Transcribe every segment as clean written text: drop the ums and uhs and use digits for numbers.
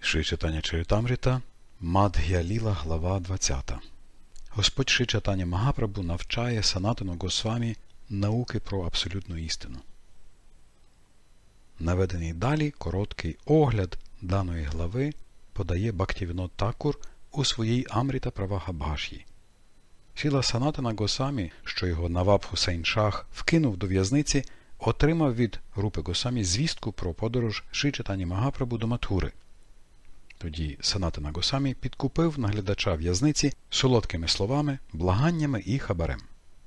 Шри Чайтання Чаритамріта, Мадг'я Ліла, глава 20. Господь Шрі Чайтання Магапрабху навчає Санатану Госвамі науки про абсолютну істину. Наведений далі короткий огляд даної глави подає Бхактивінод Такур у своїй Амріта Праваха Бхаш'ї. Шріла Санатана Госвамі, що його Наваб Хусейн Шах вкинув до в'язниці, отримав від Рупи Госвамі звістку про подорож Шрі Чайтані Магапрабху до Матхури. Тоді Санатана Госвамі підкупив наглядача в'язниці солодкими словами, благаннями і хабарем.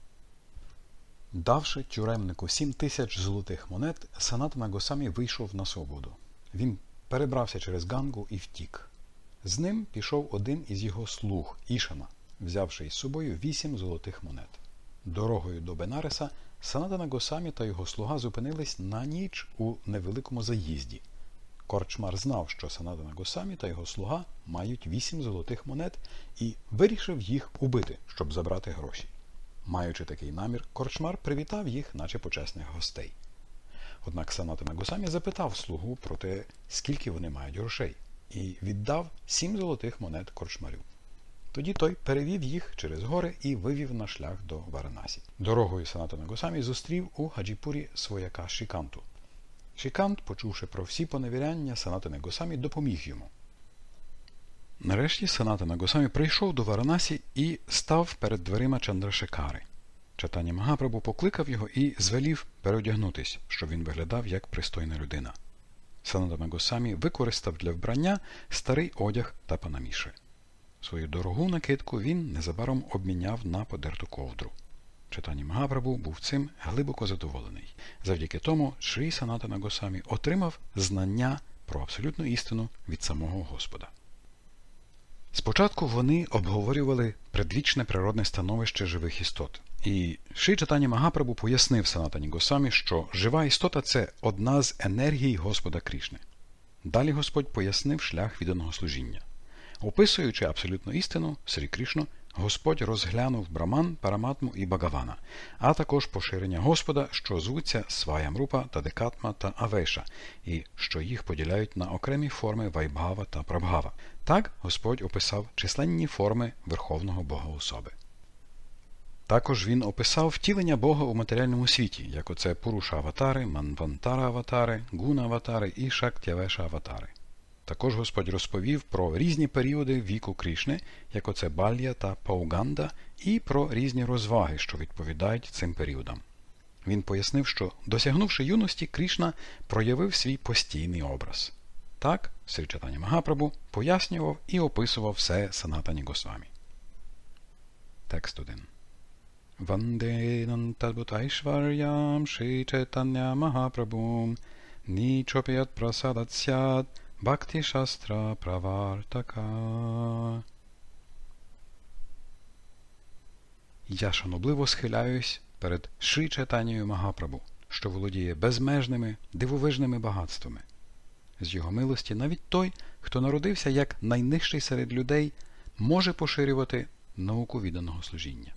Давши тюремнику 7000 золотих монет, Санатана Госвамі вийшов на свободу. Він перебрався через Гангу і втік. З ним пішов один із його слуг, Ішана, взявши із собою 8 золотих монет. Дорогою до Бенареса Санатана Госвамі та його слуга зупинились на ніч у невеликому заїзді. Корчмар знав, що Санатана Госвамі та його слуга мають 8 золотих монет і вирішив їх убити, щоб забрати гроші. Маючи такий намір, Корчмар привітав їх, наче почесних гостей. Однак Санатана Госвамі запитав слугу про те, скільки вони мають грошей, і віддав 7 золотих монет Корчмарю. Тоді той перевів їх через гори і вивів на шлях до Варанасі. Дорогою Санатана Госвамі зустрів у Хаджіпурі свояка Шріканту. Шрікант, почувши про всі поневіряння Санатани Госвамі, допоміг йому. Нарешті Санатана Госвамі прийшов до Варанасі і став перед дверима Чандрашекари. Чайтання Магапрабху покликав його і звелів переодягнутись, щоб він виглядав як пристойна людина. Санатана Госвамі використав для вбрання старий одяг та панаміши. Свою дорогу накидку він незабаром обміняв на подерту ковдру. Чайтання Магапрабху був цим глибоко задоволений. Завдяки тому Шрі Санатана Госвамі отримав знання про абсолютну істину від самого Господа. Спочатку вони обговорювали предвічне природне становище живих істот. І Шрі Чайтання Магапрабху пояснив Санатані Госвамі, що жива істота – це одна з енергій Господа Крішни. Далі Господь пояснив шлях відданого служіння. Описуючи абсолютну істину, Срі Крішну, Господь розглянув Браман, Параматму і Багавана, а також поширення Господа, що звуться Сваямрупа, Тадекатма та Авеша, і що їх поділяють на окремі форми Вайбгава та Прабгава. Так Господь описав численні форми Верховного Бога особи. Також він описав втілення Бога у матеріальному світі, як оце Пуруша-аватари, Манвантара-аватари, Гуна-аватари і Шактявеша-аватари. Також Господь розповів про різні періоди віку Крішни, як оце Балья та Пауганда, і про різні розваги, що відповідають цим періодам. Він пояснив, що, досягнувши юності, Крішна проявив свій постійний образ. Так, Шрі Чайтання Магапрабху пояснював і описував все Санатані Госвамі. Текст 1. Ванденам тадбутайшварям Шрі Чайтання Магапрабхум нічопіят прасадат сяд Бхакти Шастра Правартака. Я шанобливо схиляюсь перед Шрі Чайтанєю Магапрабху, що володіє безмежними, дивовижними багатствами. З його милості навіть той, хто народився як найнижчий серед людей, може поширювати науку відданого служіння.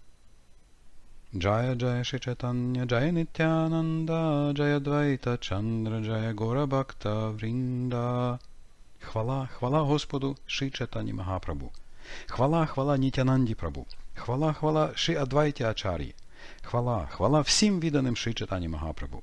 Джая Джая Шрі Чайтання, Джая Нітянанда, Джая Двайта Чандра, Джая Гора Бхакта Врінда. Хвала, хвала Господу Шрі Чайтані Магапрабху. Хвала, хвала Нітянанді Прабху. Хвала, хвала Шрі Адвайті Ачар'ї. Хвала, хвала всім відданим Шрі Чайтані Магапрабху.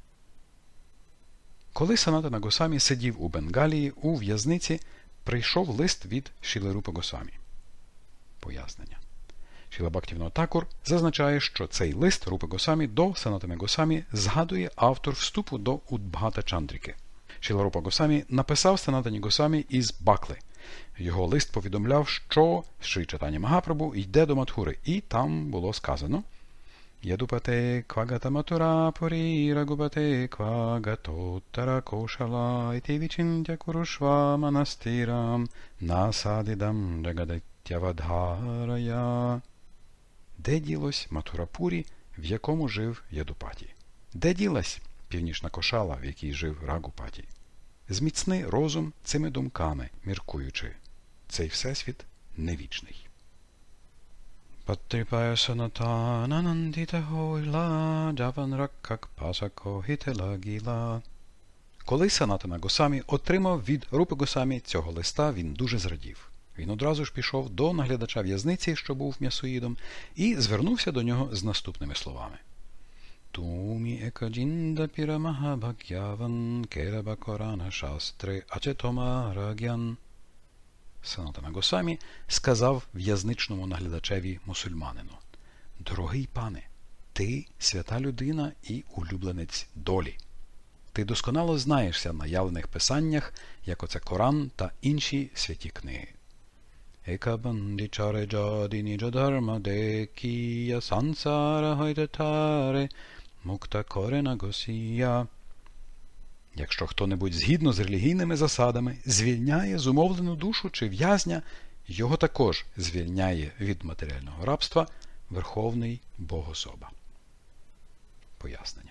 Коли Санатана Госвамі сидів у Бенгалії, у в'язниці прийшов лист від Шріли Рупи Госвамі. Пояснення. Шріла Бхактивінод Такур зазначає, що цей лист Рупи Госвамі до Санатани Госвамі згадує автор вступу до Удбгата Чандріки. Шріла Рупа Госвамі написав Санатані Госвамі із Бакли. Його лист повідомляв, що Шрі Чайтання Магапрабху йде до Матхури, і там було сказано «Ядупате квагата матура пурі рагупате квагатоттара кошала іти вічинтя курушва манастирам насадидам джагадаттявадхарая». Де ділось Матурапурі, в якому жив Ядупаті? Де ділась північна Кошала, в якій жив Рагупаті? Зміцни розум цими думками, міркуючи. Цей всесвіт невічний. Патріпая санатана нандіта гойла, джаван ракак пасако хітела гіла. Коли Санатана Госамі отримав від Рупи Госамі цього листа, він дуже зрадів. Він одразу ж пішов до наглядача в'язниці, що був м'ясоїдом, і звернувся до нього з наступними словами. Тумі екаджінда пірамаха бхагяван кераба корана шастри ачетомарагян. Санатана Госамі сказав в'язничному наглядачеві мусульманину: «Дорогий пане, ти свята людина і улюбленець долі. Ти досконало знаєшся на явлених писаннях, як оце Коран та інші святі книги. Екабанді чаре джаді ніджа дharma декія сансара гайдатаре мукта корена госія». Якщо хто-небудь згідно з релігійними засадами звільняє зумовлену душу чи в'язня, його також звільняє від матеріального рабства Верховний Богособа. Пояснення.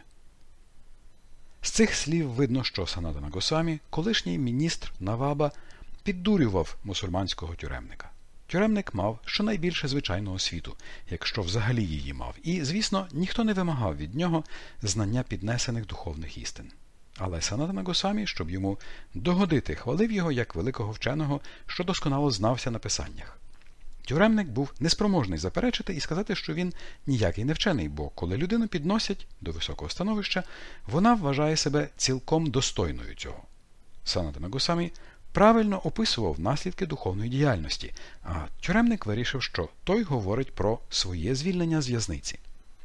З цих слів видно, що Санатана Госамі, колишній міністр Наваба, піддурював мусульманського тюремника. Тюремник мав щонайбільше звичайного освіту, якщо взагалі її мав, і, звісно, ніхто не вимагав від нього знання піднесених духовних істин. Але Санатана Госамі, щоб йому догодити, хвалив його як великого вченого, що досконало знався на писаннях. Тюремник був неспроможний заперечити і сказати, що він ніякий не вчений, бо коли людину підносять до високого становища, вона вважає себе цілком достойною цього. Санатана Госамі правильно описував наслідки духовної діяльності, а тюремник вирішив, що той говорить про своє звільнення з в'язниці.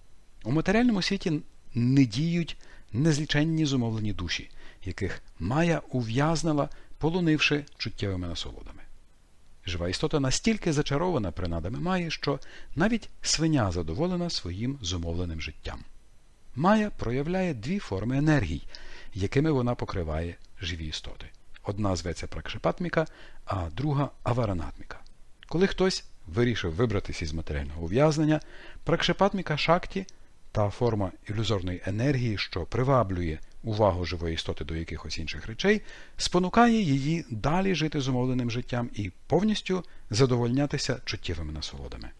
У матеріальному світі не діють незліченні зумовлені душі, яких Майя ув'язнила, полонивши чуттєвими насолодами. Жива істота настільки зачарована принадами Майї, що навіть свиня задоволена своїм зумовленим життям. Майя проявляє дві форми енергій, якими вона покриває живі істоти. Одна зветься пракшипатміка, а друга аваранатміка. Коли хтось вирішив вибратися із матеріального ув'язнення, пракшипатміка шакті, та форма ілюзорної енергії, що приваблює увагу живої істоти до якихось інших речей, спонукає її далі жити зумовленим життям і повністю задовольнятися чуттєвими насолодами.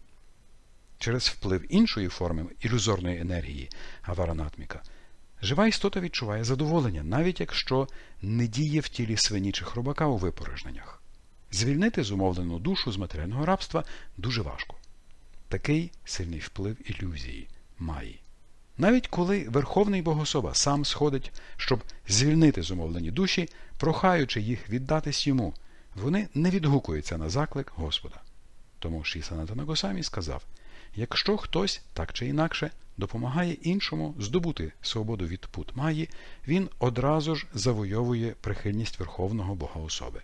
Через вплив іншої форми ілюзорної енергії, аваранатміка, жива істота відчуває задоволення, навіть якщо не діє в тілі свині чи хробака у випорожненнях. Звільнити зумовлену душу з матеріального рабства дуже важко. Такий сильний вплив ілюзії, Майї. Навіть коли Верховний Богособа сам сходить, щоб звільнити зумовлені душі, прохаючи їх віддатись йому, вони не відгукуються на заклик Господа. Тому Шрі Санатана Госамі сказав: якщо хтось, так чи інакше, допомагає іншому здобути свободу від пут Майї, він одразу ж завойовує прихильність Верховного Богоособи.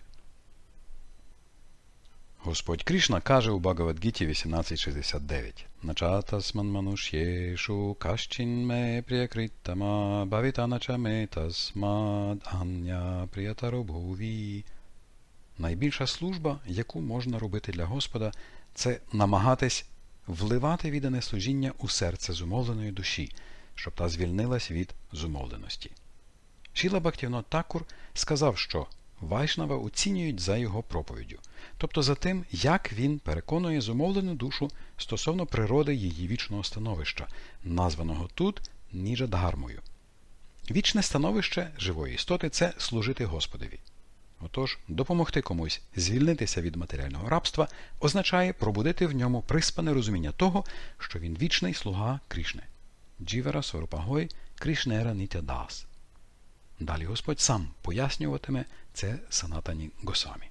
Господь Кришна каже у Бхагавад-гіті 18.69: «Начатасман манушєшу кашчин ме пріякриттама бhavitaнача ме тасмад ан'я пріятаро бхуві». Найбільша служба, яку можна робити для Господа, це намагатись вливати віддане служіння у серце зумовленої душі, щоб та звільнилась від зумовленості. Шріла Бхактівінод Такур сказав, що вайшнава оцінюють за його проповіддю, тобто за тим, як він переконує зумовлену душу стосовно природи її вічного становища, названого тут ніджа-дхармою. Вічне становище живої істоти – це служити Господові. Отож, допомогти комусь звільнитися від матеріального рабства означає пробудити в ньому приспане розуміння того, що він вічний слуга Кришни. Джівара Сварупагой Кришнера Нітя Дас. Далі Господь сам пояснюватиме це Санатані Госамі.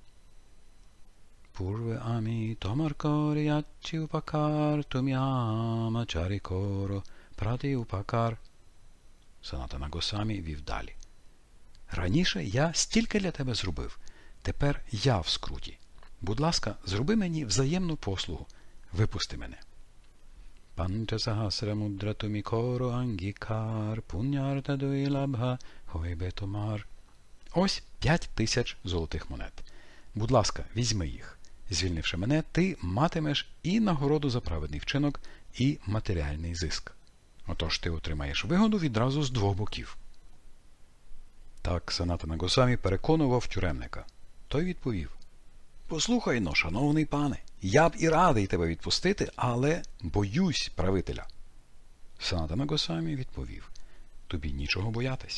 Пурве амі томаркори ячі упакар тум'яма чарікоро пради упакар. Санатана Госамі вів далі. Раніше я стільки для тебе зробив, тепер я в скруті. Будь ласка, зроби мені взаємну послугу, випусти мене. Панча сахасра мудра тумікоро ангікар пунярта дуїлабха хойбетомар. Ось 5000 золотих монет. Будь ласка, візьми їх. Звільнивши мене, ти матимеш і нагороду за праведний вчинок, і матеріальний зиск. Отож ти отримаєш вигоду відразу з двох боків. Так Санатана Госамі переконував тюремника. Той відповів: «Послухай-но, шановний пане, я б і радий тебе відпустити, але боюсь правителя». Санатана Госамі відповів: «Тобі нічого боятись.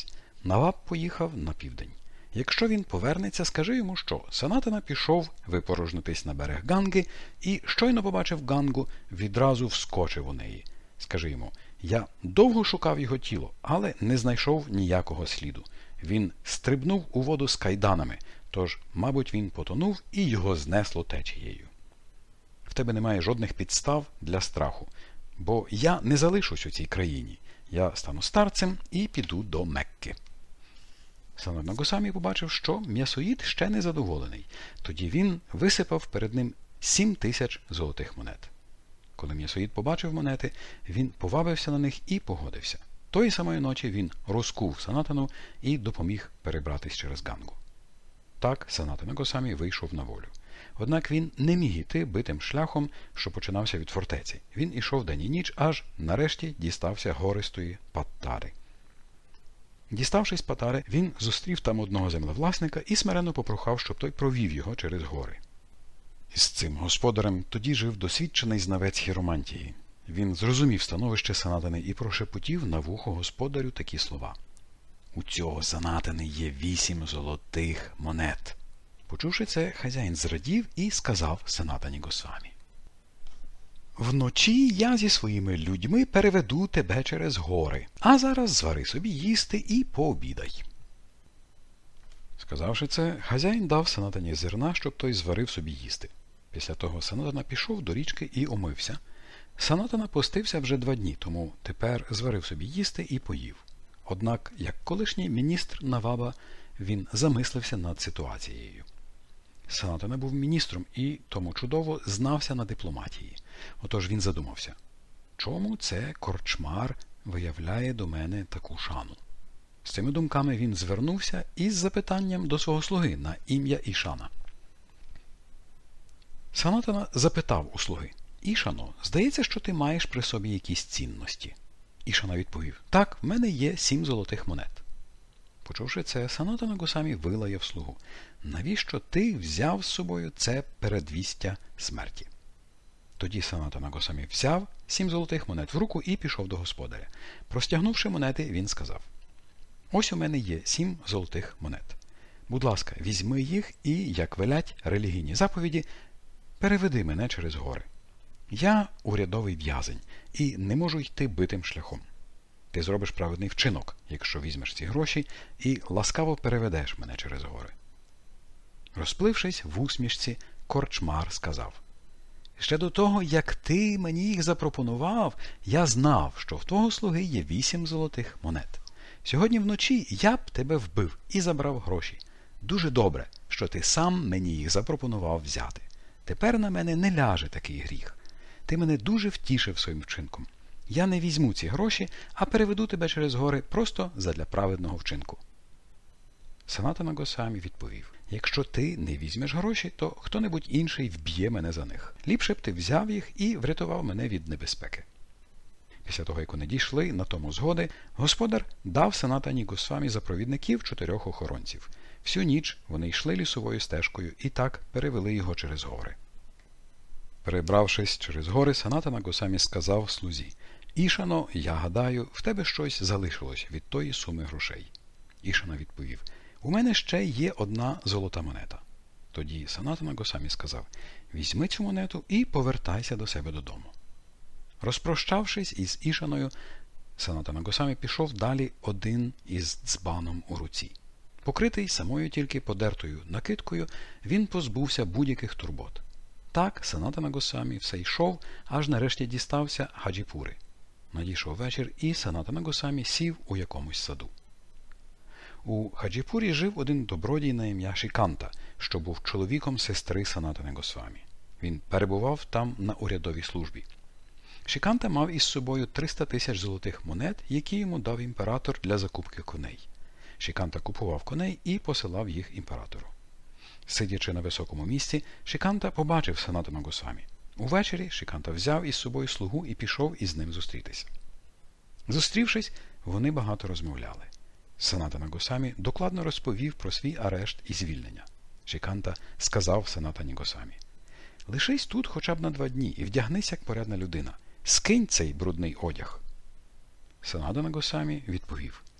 Наваб поїхав на південь. Якщо він повернеться, скажи йому, що Санатана пішов випорожнитись на берег Ганги і щойно побачив Гангу, відразу вскочив у неї. Скажи йому, я довго шукав його тіло, але не знайшов ніякого сліду. Він стрибнув у воду з кайданами, тож, мабуть, він потонув і його знесло течією. В тебе немає жодних підстав для страху, бо я не залишусь у цій країні. Я стану старцем і піду до Мекки. Санатана Госамі побачив, що М'ясоїд ще не задоволений. Тоді він висипав перед ним 7000 золотих монет. Коли М'ясоїд побачив монети, він повабився на них і погодився. Тої самої ночі він розкув Санатану і допоміг перебратись через Гангу. Так Санатана Госамі вийшов на волю. Однак він не міг іти битим шляхом, що починався від фортеці. Він ішов день і ніч, аж нарешті дістався гористої Паттари. Діставшись Паттари, він зустрів там одного землевласника і смиренно попрохав, щоб той провів його через гори. Із цим господарем тоді жив досвідчений знавець хіромантії. Він зрозумів становище Санатани і прошепотів на вухо господарю такі слова. «У цього Санатани є 8 золотих монет». Почувши це, хазяїн зрадів і сказав Санатані Госамі. «Вночі я зі своїми людьми переведу тебе через гори, а зараз звари собі їсти і пообідай». Сказавши це, хазяїн дав Санатані зерна, щоб той зварив собі їсти. Після того Санатана пішов до річки і омився. Санатана постився вже 2 дні, тому тепер зварив собі їсти і поїв. Однак, як колишній міністр Наваба, він замислився над ситуацією. Санатана був міністром і тому чудово знався на дипломатії. Отож він задумався, чому це корчмар виявляє до мене таку шану? З цими думками він звернувся із запитанням до свого слуги на ім'я Ішана. Санатана запитав у слуги: «Ішано, здається, що ти маєш при собі якісь цінності?» Ішана відповів: «Так, в мене є 7 золотих монет». Почувши це, Санатана Госамі вилаяв слугу: «Навіщо ти взяв з собою це передвістя смерті?» Тоді Санатана Госамі взяв 7 золотих монет в руку і пішов до господаря. Простягнувши монети, він сказав: «Ось у мене є 7 золотих монет. Будь ласка, візьми їх і, як велять релігійні заповіді, переведи мене через гори. Я урядовий в'язень і не можу йти битим шляхом. Ти зробиш праведний вчинок, якщо візьмеш ці гроші і ласкаво переведеш мене через гори». Розплившись в усмішці, корчмар сказав: «Ще до того, як ти мені їх запропонував, я знав, що в твого слуги є 8 золотих монет. Сьогодні вночі я б тебе вбив і забрав гроші. Дуже добре, що ти сам мені їх запропонував взяти. Тепер на мене не ляже такий гріх. Ти мене дуже втішив своїм вчинком. Я не візьму ці гроші, а переведу тебе через гори просто задля праведного вчинку». Санатана Госамі відповів: «Якщо ти не візьмеш гроші, то хто-небудь інший вб'є мене за них. Ліпше б ти взяв їх і врятував мене від небезпеки». Після того, як вони дійшли на тому згоди, господар дав Санатані Госамі за провідників 4 охоронців. Всю ніч вони йшли лісовою стежкою і так перевели його через гори. Перебравшись через гори, Санатана Госамі сказав слузі: «Ішано, я гадаю, в тебе щось залишилось від тої суми грошей». Ішана відповів: «У мене ще є 1 золота монета». Тоді Санатана Госамі сказав: «Візьми цю монету і повертайся до себе додому». Розпрощавшись із Ішаною, Санатана Госамі пішов далі один із дзбаном у руці. Покритий самою тільки подертою накидкою, він позбувся будь-яких турбот. Так Санатана Госамі все йшов, аж нарешті дістався Хаджіпури. Надійшов вечір, і Санатана Госамі сів у якомусь саду. У Хаджіпурі жив один добродій на ім'я Шіканта, що був чоловіком сестри Санатани Госвамі. Він перебував там на урядовій службі. Шіканта мав із собою 300 000 золотих монет, які йому дав імператор для закупки коней. Шіканта купував коней і посилав їх імператору. Сидячи на високому місці, Шіканта побачив Санатана Госамі. Увечері Шіканта взяв із собою слугу і пішов із ним зустрітися. Зустрівшись, вони багато розмовляли. Санатана Госамі докладно розповів про свій арешт і звільнення. Шіканта сказав Санатані Госамі: «Лишись тут хоча б на 2 дні і вдягнись як порядна людина. Скинь цей брудний одяг». Санатана Госамі відповів: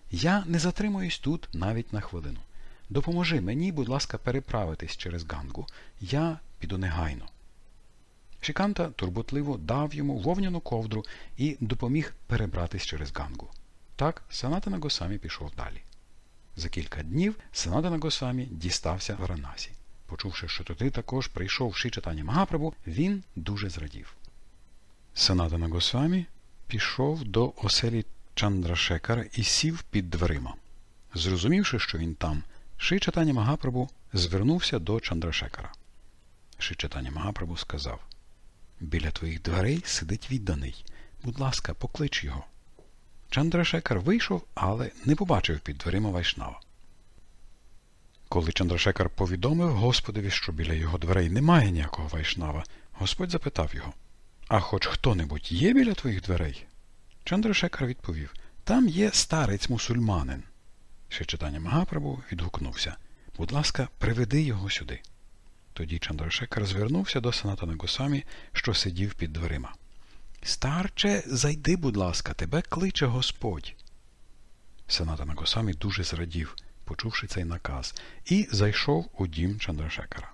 Я не затримуюсь тут навіть на хвилину. Допоможи мені, будь ласка, переправитись через Гангу. Я піду негайно. Шиканта турботливо дав йому вовняну ковдру і допоміг перебратись через Гангу. Так Санатана Госамі пішов далі. За кілька днів Санатана Госамі дістався Варанасі. Почувши, що туди також прийшов Шрі Чайтання Магапрабху, він дуже зрадів. Санатана Госамі пішов до оселі Чандрашекара і сів під дверима. Зрозумівши, що він там, Шрі Чайтання Магапрабху звернувся до Чандрашекара. Шрі Чайтання Магапрабху сказав: «Біля твоїх дверей сидить відданий. Будь ласка, поклич його». Чандрашекар вийшов, але не побачив під дверима Вайшнава. Коли Чандрашекар повідомив Господові, що біля його дверей немає ніякого Вайшнава, Господь запитав його: «А хоч хто-небудь є біля твоїх дверей?» Чандрашекар відповів: «Там є старець-мусульманин». Шрі Чайтання Магапрабху відгукнувся: «Будь ласка, приведи його сюди». Тоді Чандрашекар звернувся до Санатана Госамі, що сидів під дверима. «Старче, зайди, будь ласка, тебе кличе Господь». Санатана Госамі дуже зрадів, почувши цей наказ, і зайшов у дім Чандрашекара.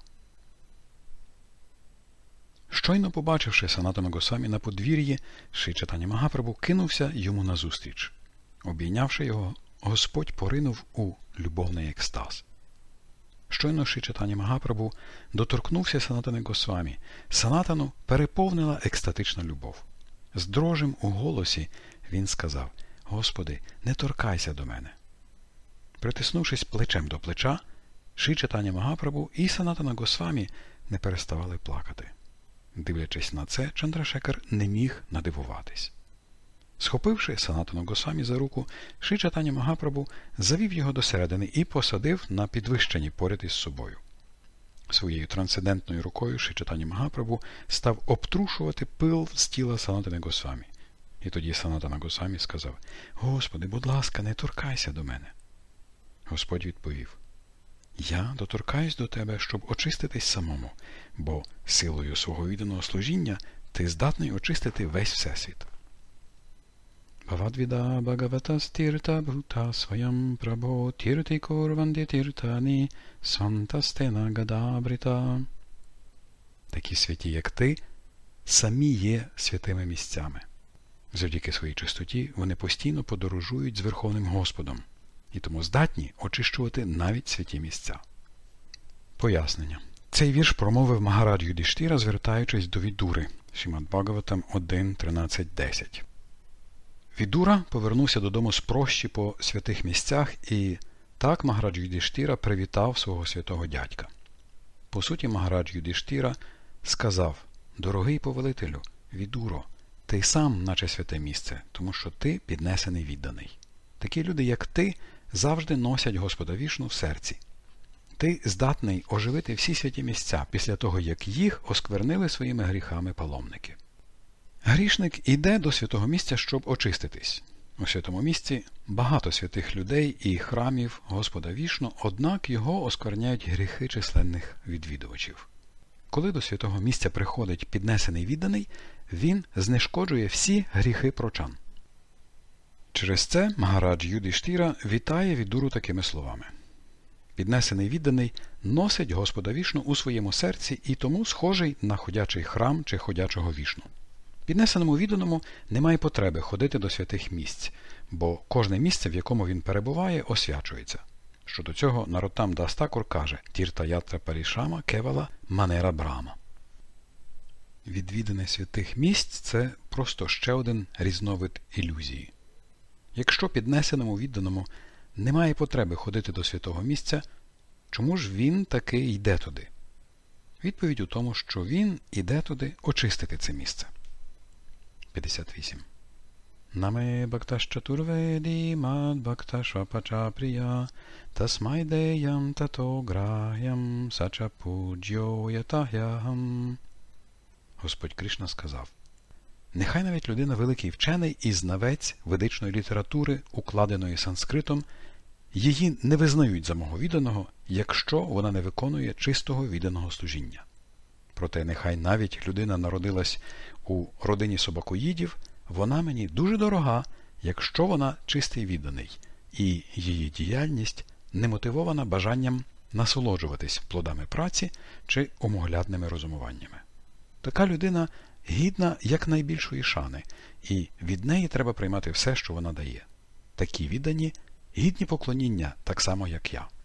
Щойно побачивши Санатана Госамі на подвір'ї, Шрі Чайтання Магапрабху кинувся йому назустріч. Обійнявши його, Господь поринув у любовний екстаз. Щойно Шрі Чайтання Магапрабху доторкнувся Санатани Госвамі, Санатану переповнила екстатична любов. З дрожем у голосі він сказав: «Господи, не торкайся до мене». Притиснувшись плечем до плеча, Шрі Чайтання Магапрабху і Санатана Госвамі не переставали плакати. Дивлячись на це, Чандрашекар не міг надивуватись. Схопивши Санатану Госвамі за руку, Шрі Чайтання Магапрабху завів його до середини і посадив на підвищенні поряд із собою. Своєю трансцендентною рукою Шрі Чайтання Магапрабху став обтрушувати пил з тіла Санатани Госвамі. І тоді Санатана Госвамі сказав: «Господи, будь ласка, не торкайся до мене». Господь відповів: «Я доторкаюсь до тебе, щоб очиститись самому, бо силою свого відданого служіння ти здатний очистити весь всесвіт». Бхавадвіда Бхагаватас тірта бхута своям прабхо тірти курванді тіртані сантастена гадабрита. Такі святі, як ти, самі є святими місцями. Завдяки своїй чистоті вони постійно подорожують з Верховним Господом і тому здатні очищувати навіть святі місця. Пояснення. Цей вірш промовив Магарадж Юдиштіра, звертаючись до Відури. Шримад Бхагаватам 1.13.10. Відура повернувся додому з прощі по святих місцях, і так Магарадж Юдиштіра привітав свого святого дядька. По суті, Магарадж Юдиштіра сказав: «Дорогий повелителю, Відуро, ти сам наче святе місце, тому що ти піднесений відданий. Такі люди, як ти, завжди носять Господа Вішну в серці. Ти здатний оживити всі святі місця після того, як їх осквернили своїми гріхами паломники». Грішник іде до святого місця, щоб очиститись. У святому місці багато святих людей і храмів Господа Вішну, однак його оскверняють гріхи численних відвідувачів. Коли до святого місця приходить піднесений відданий, він знешкоджує всі гріхи прочан. Через це Магарадж Юдиштіра вітає Відуру такими словами: «Піднесений відданий носить Господа Вішну у своєму серці і тому схожий на ходячий храм чи ходячого Вішну. Піднесеному відданому немає потреби ходити до святих місць, бо кожне місце, в якому він перебуває, освячується. Щодо цього Нароттам Дас Такур каже: «Тірта ятра парішама кевала манера брама». Відвідане святих місць – це просто ще один різновид ілюзії. Якщо піднесеному відданому немає потреби ходити до святого місця, чому ж він таки йде туди? Відповідь у тому, що він іде туди очистити це місце. 58. Наме бхакташ чатурведі мад бхакташ вапача прия тасмайдеям тато граям сача пуджьо ятахям. Господь Кришна сказав: «Нехай навіть людина великий вчений і знавець ведичної літератури, укладеної санскритом, її не визнають за мого відданого, якщо вона не виконує чистого відданого служіння. Проте нехай навіть людина народилась у родині собакоїдів, вона мені дуже дорога, якщо вона чистий відданий, і її діяльність не мотивована бажанням насолоджуватись плодами праці чи омоглядними розумуваннями. Така людина гідна якнайбільшої шани, і від неї треба приймати все, що вона дає. Такі віддані гідні поклоніння так само, як я.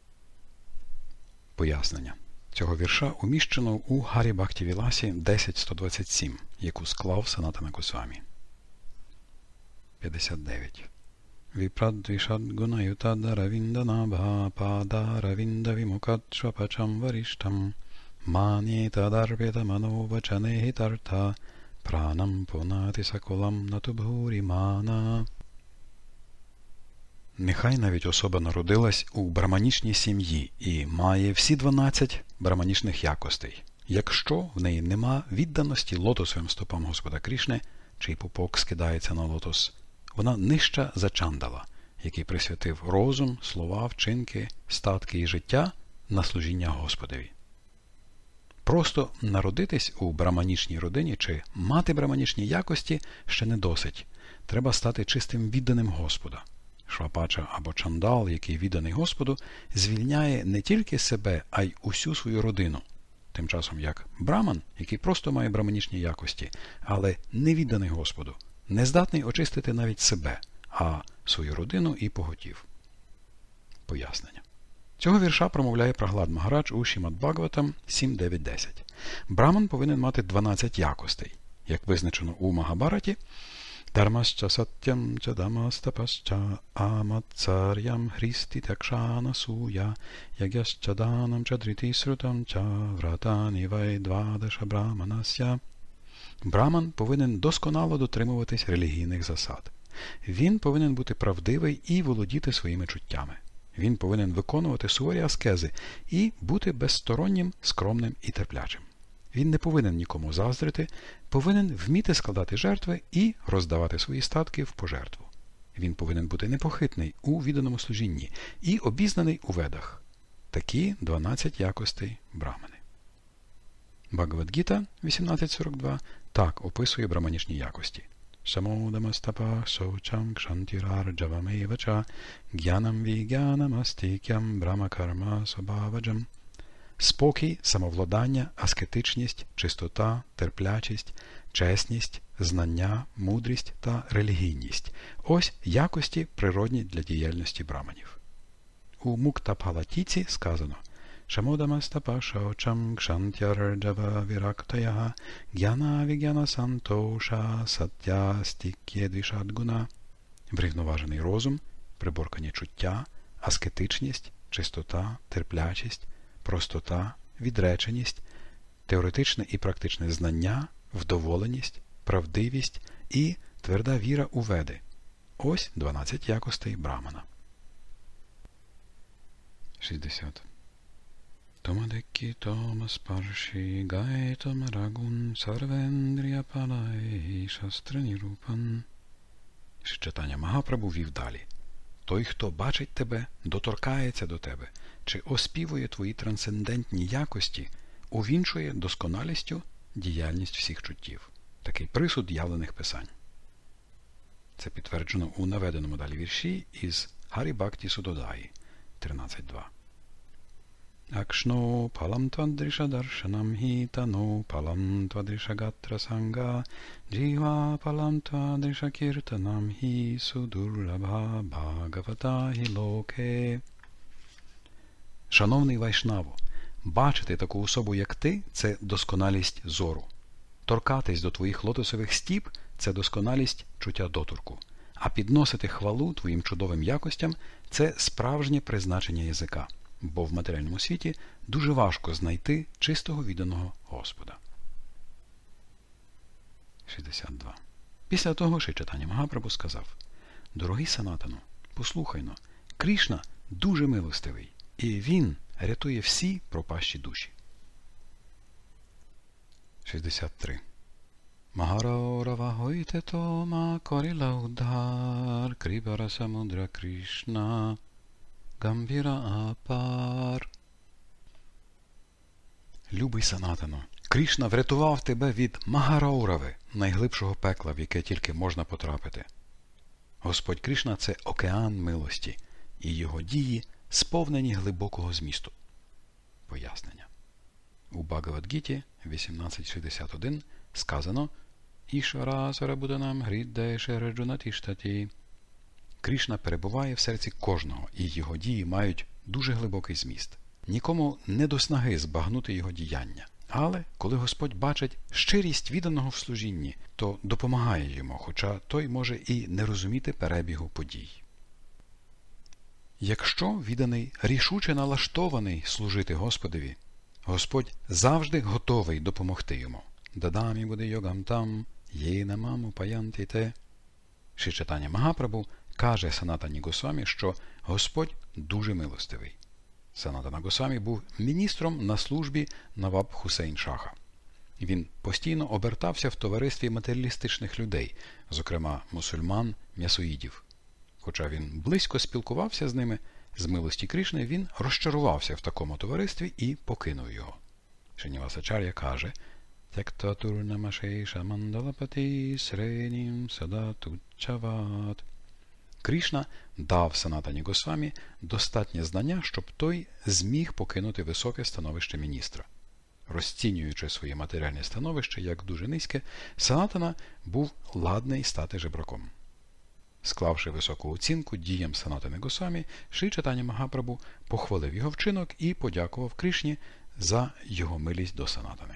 Пояснення цього вірша уміщено у Гарі Бхактівіласі 10.127, яку склав Санатана Госвамі. 59. Віпрадвішадгунаютадаравінданабха падаравіндавімукатшвапачам варіштам манітадарпітамановачанехітарта пранам понати саколам натубгурімана. Нехай навіть особа народилась у браманічній сім'ї і має всі 12 браманічних якостей. Якщо в неї нема відданості лотосовим стопам Господа Крішни, чий пупок скидається на лотос, вона нижча за Чандала, який присвятив розум, слова, вчинки, статки і життя на служіння Господові. Просто народитись у браманічній родині чи мати браманічні якості ще не досить. Треба стати чистим відданим Господа. Швапача або чандал, який відданий Господу, звільняє не тільки себе, а й усю свою родину. Тим часом як браман, який просто має браманічні якості, але не відданий Господу, не здатний очистити навіть себе, а свою родину і поготів. Пояснення. Цього вірша промовляє Праглад Магарадж у Шримад Бхагаватам 7.9.10. Браман повинен мати 12 якостей, як визначено у Магабараті: Dharmascha satyam cha damastapascha amatsaryam hristi takshana suya yagyascha danam cha driti srutam cha vratani vaidvadasha brahmanasya. Браман повинен досконало дотримуватись релігійних засад. Він повинен бути правдивий і володіти своїми чуттями. Він повинен виконувати суворі аскези і бути безстороннім, скромним і терплячим. Він не повинен нікому заздрити, повинен вміти складати жертви і роздавати свої статки в пожертву. Він повинен бути непохитний у відданому служінні і обізнаний у ведах. Такі 12 якостей брамани. Бхагавад-гіта 18.42 так описує браманічні якості. Самодамастапа шаучам кшантірарджавамевача гьянам вігянам астікям брамакарма собаваджам. Спокій, самовладання, аскетичність, чистота, терплячість, чесність, знання, мудрість та релігійність – ось якості природні для діяльності браманів. У Муктапалатіці сказано «Шамодамастапа шаучам кшантярджава вірактая гьяна вігяна сантоша саття стік'єдвішадгуна». Врівноважений розум, приборкані чуття, аскетичність, чистота, терплячість, простота, відреченість, теоретичне і практичне знання, вдоволеність, правдивість і тверда віра у веди. Ось 12 якостей брамана. 60. Томадеккі томаспарші гайтомарагун сарвендріапалай шастринірупан. Читання Магапрабху вів далі. Той, хто бачить тебе, доторкається до тебе, чи оспівує твої трансцендентні якості, увінчує досконалістю діяльність всіх чуттів. Такий присуд явлених писань. Це підтверджено у наведеному далі вірші із Гарі Бхакті Судодаї 13.2. Акшно палам твадріша даршанам гітано палам твадріша гатра санга джіва палам твадріша кіртанам гі судурлабха бхагавата гі локе. Шановний Вайшнаво, бачити таку особу, як ти, це досконалість зору. Торкатись до твоїх лотосових стіп – це досконалість чуття доторку. А підносити хвалу твоїм чудовим якостям – це справжнє призначення язика. Бо в матеріальному світі дуже важко знайти чистого відданого Господа. 62. Після того Шрі Чайтання Магапрабху сказав: «Дорогий Санатану, послухайно, Крішна дуже милостивий, і Він рятує всі пропащі душі». 63. Магараурава гойте тома коріла удар кріпара самудра Крішна Гамбіра апар. Любий Санатано, Крішна врятував тебе від Магараурави, найглибшого пекла, в яке тільки можна потрапити. Господь Кришна – це океан милості, і його дії сповнені глибокого змісту. Пояснення. У Бхагавад-гіті 18.61 сказано «Ішвара сарабуданам гріддеше раджунатіштаті». Кришна перебуває в серці кожного, і його дії мають дуже глибокий зміст. Нікому не до снаги збагнути його діяння. Але, коли Господь бачить щирість відданого в служінні, то допомагає йому, хоча той може і не розуміти перебігу подій. Якщо відданий рішуче налаштований служити Господові, Господь завжди готовий допомогти йому. «Дадамі буде йогам там, єна маму паянти те». Шрі Чайтаня Магапрабху каже Санатані Госвамі, що Господь дуже милостивий. Санатана Госвамі був міністром на службі Наваб Хусейн Шаха. Він постійно обертався в товаристві матеріалістичних людей, зокрема мусульман-м'ясоїдів. Хоча він близько спілкувався з ними, з милості Кришни він розчарувався в такому товаристві і покинув його. Шрінівасачар'я каже «Тякта турнамашейша мандалапати сренім садатучават». Кришна дав Санатані Госвамі достатнє знання, щоб той зміг покинути високе становище міністра. Розцінюючи своє матеріальне становище як дуже низьке, Санатана був ладний стати жебраком. Склавши високу оцінку діям Санатани Госвамі, Шрі Чайтаня Магапрабху похвалив його вчинок і подякував Кришні за його милість до Санатани.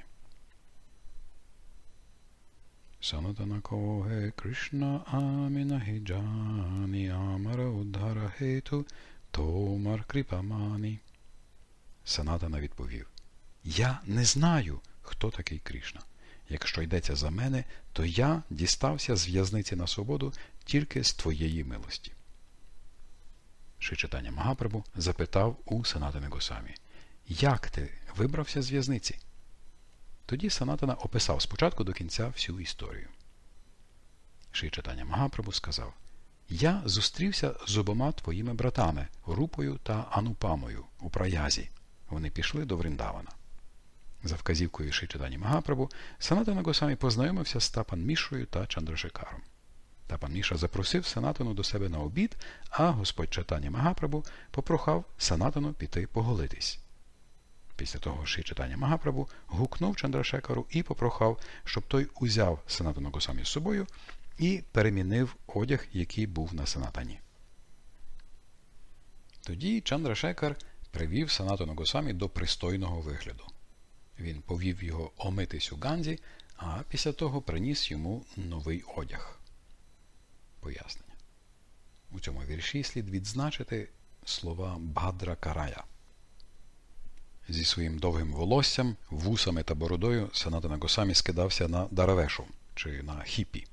Санатана коге Кришна амінагі джані амара удхара хету томар кріпамані. Санатана відповів: «Я не знаю, хто такий Кришна. Якщо йдеться за мене, то я дістався з в'язниці на свободу тільки з твоєї милості». Шрі Чайтаня Магапрабху запитав у Санатани Госвамі: «Як ти вибрався з в'язниці?» Тоді Санатана описав спочатку до кінця всю історію. Шрі Чайтаня Магапрабху сказав: «Я зустрівся з обома твоїми братами, Рупою та Анупамою, у Праязі. Вони пішли до Вріндавана». За вказівкою Шрі Чайтані Магапрабху, Санатана Госвамі познайомився з Тапан Мішрою та Чандрашекаром. Тапан Мішра запросив Санатану до себе на обід, а Господь Чайтаня Магапрабху попрохав Санатану піти поголитись. Після того Шрі Чайтаня Магапрабху гукнув Чандрашекару і попрохав, щоб той узяв Санатану Госвамі з собою і перемінив одяг, який був на Санатані. Тоді Чандрашекар привів Санатану Госвамі до пристойного вигляду. Він повів його омитись у Ганзі, а після того приніс йому новий одяг. Пояснення. У цьому вірші слід відзначити слова Бхадра Карая. Зі своїм довгим волоссям, вусами та бородою Санатана Госвамі скидався на Даравешу, чи на хіпі.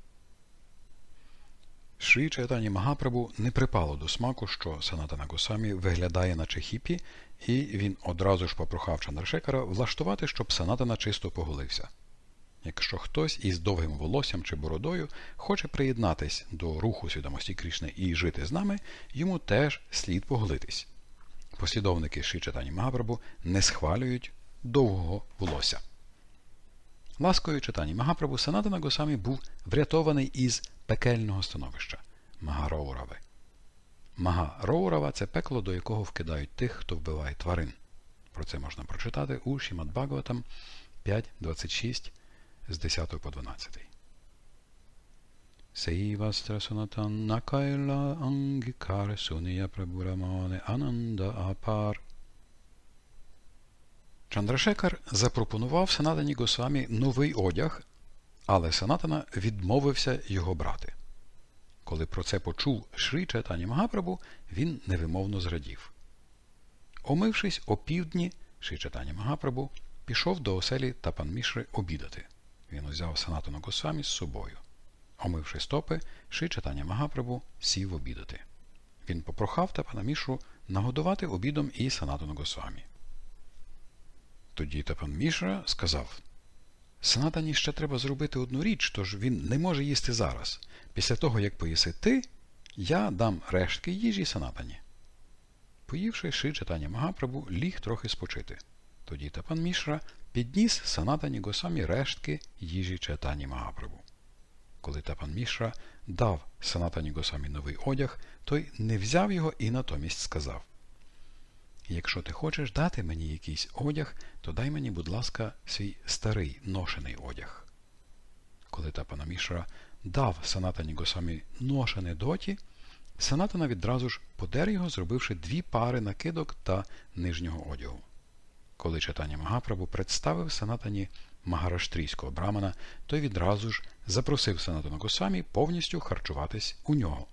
Шрі Чайтані Магапрабху не припало до смаку, що Санатана Госвамі виглядає наче хіпі, і він одразу ж попрохав Чандрашекара влаштувати, щоб Санатана чисто поголився. Якщо хтось із довгим волоссям чи бородою хоче приєднатись до руху свідомості Кришни і жити з нами, йому теж слід поголитись. Послідовники Шрі Чайтані Магапрабху не схвалюють довгого волосся. Ласкою Чайтані Магапрабху Санатана Госвамі був врятований із пекельного становища – Магароурави. Магароурава – це пекло, до якого вкидають тих, хто вбиває тварин. Про це можна прочитати у Шримад Бхагаватам 5.26 з 10 по 12. Сейвастра Санатан Накайла Ангікар Суния Прабурамане Ананда Апар. Чандрашекар запропонував Санатані Госвамі новий одяг, але Санатана відмовився його брати. Коли про це почув Шрі Чайтані Магапрабху, він невимовно зрадів. Омившись опівдні, Шрі Чайтані Магапрабху пішов до оселі Тапан Мішри обідати. Він узяв Санатану Госвамі з собою. Омивши стопи, Шрі Чайтаня Магапрабху сів обідати. Він попрохав Тапана Мішру нагодувати обідом і Санатану Госвамі. Тоді Тапан Мішра сказав: «Санатані ще треба зробити одну річ, тож він не може їсти зараз. Після того, як поїси ти, я дам рештки їжі Санатані». Поївши, Шрі Чайтаня Магапрабху ліг трохи спочити. Тоді Тапан Мішра підніс Санатані Госвамі рештки їжі Чайтані Магапрабху. Коли Тапан Мішра дав Санатані Госамі новий одяг, той не взяв його і натомість сказав: «Якщо ти хочеш дати мені якийсь одяг, то дай мені, будь ласка, свій старий ношений одяг». Коли Тапана Мішра дав Санатані Госамі ношене доті, Санатана відразу ж подер його, зробивши 2 пари накидок та нижнього одягу. Коли Чайтанья Магапрабху представив Санатані Магараштрійського брамана, той відразу ж запросив Санатану Госамі повністю харчуватись у нього.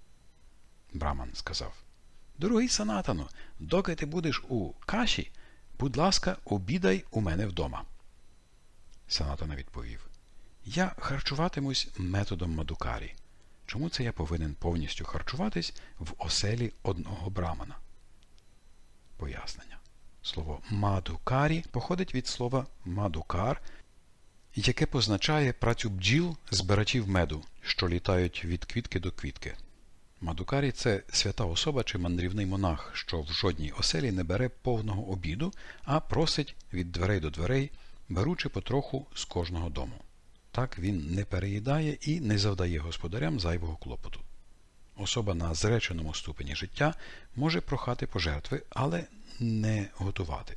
Браман сказав: «Дорогий Санатано, доки ти будеш у Каші, будь ласка, обідай у мене вдома». Санатана відповів: «Я харчуватимусь методом Мадукарі. Чому це я повинен повністю харчуватись в оселі одного брамана?» Пояснення. Слово «мадукарі» походить від слова «мадукар», яке позначає працю бджіл, збирачів меду, що літають від квітки до квітки. Мадукарі – це свята особа чи мандрівний монах, що в жодній оселі не бере повного обіду, а просить від дверей до дверей, беручи потроху з кожного дому. Так він не переїдає і не завдає господарям зайвого клопоту. Особа на зреченому ступені життя може прохати пожертви, але не готувати.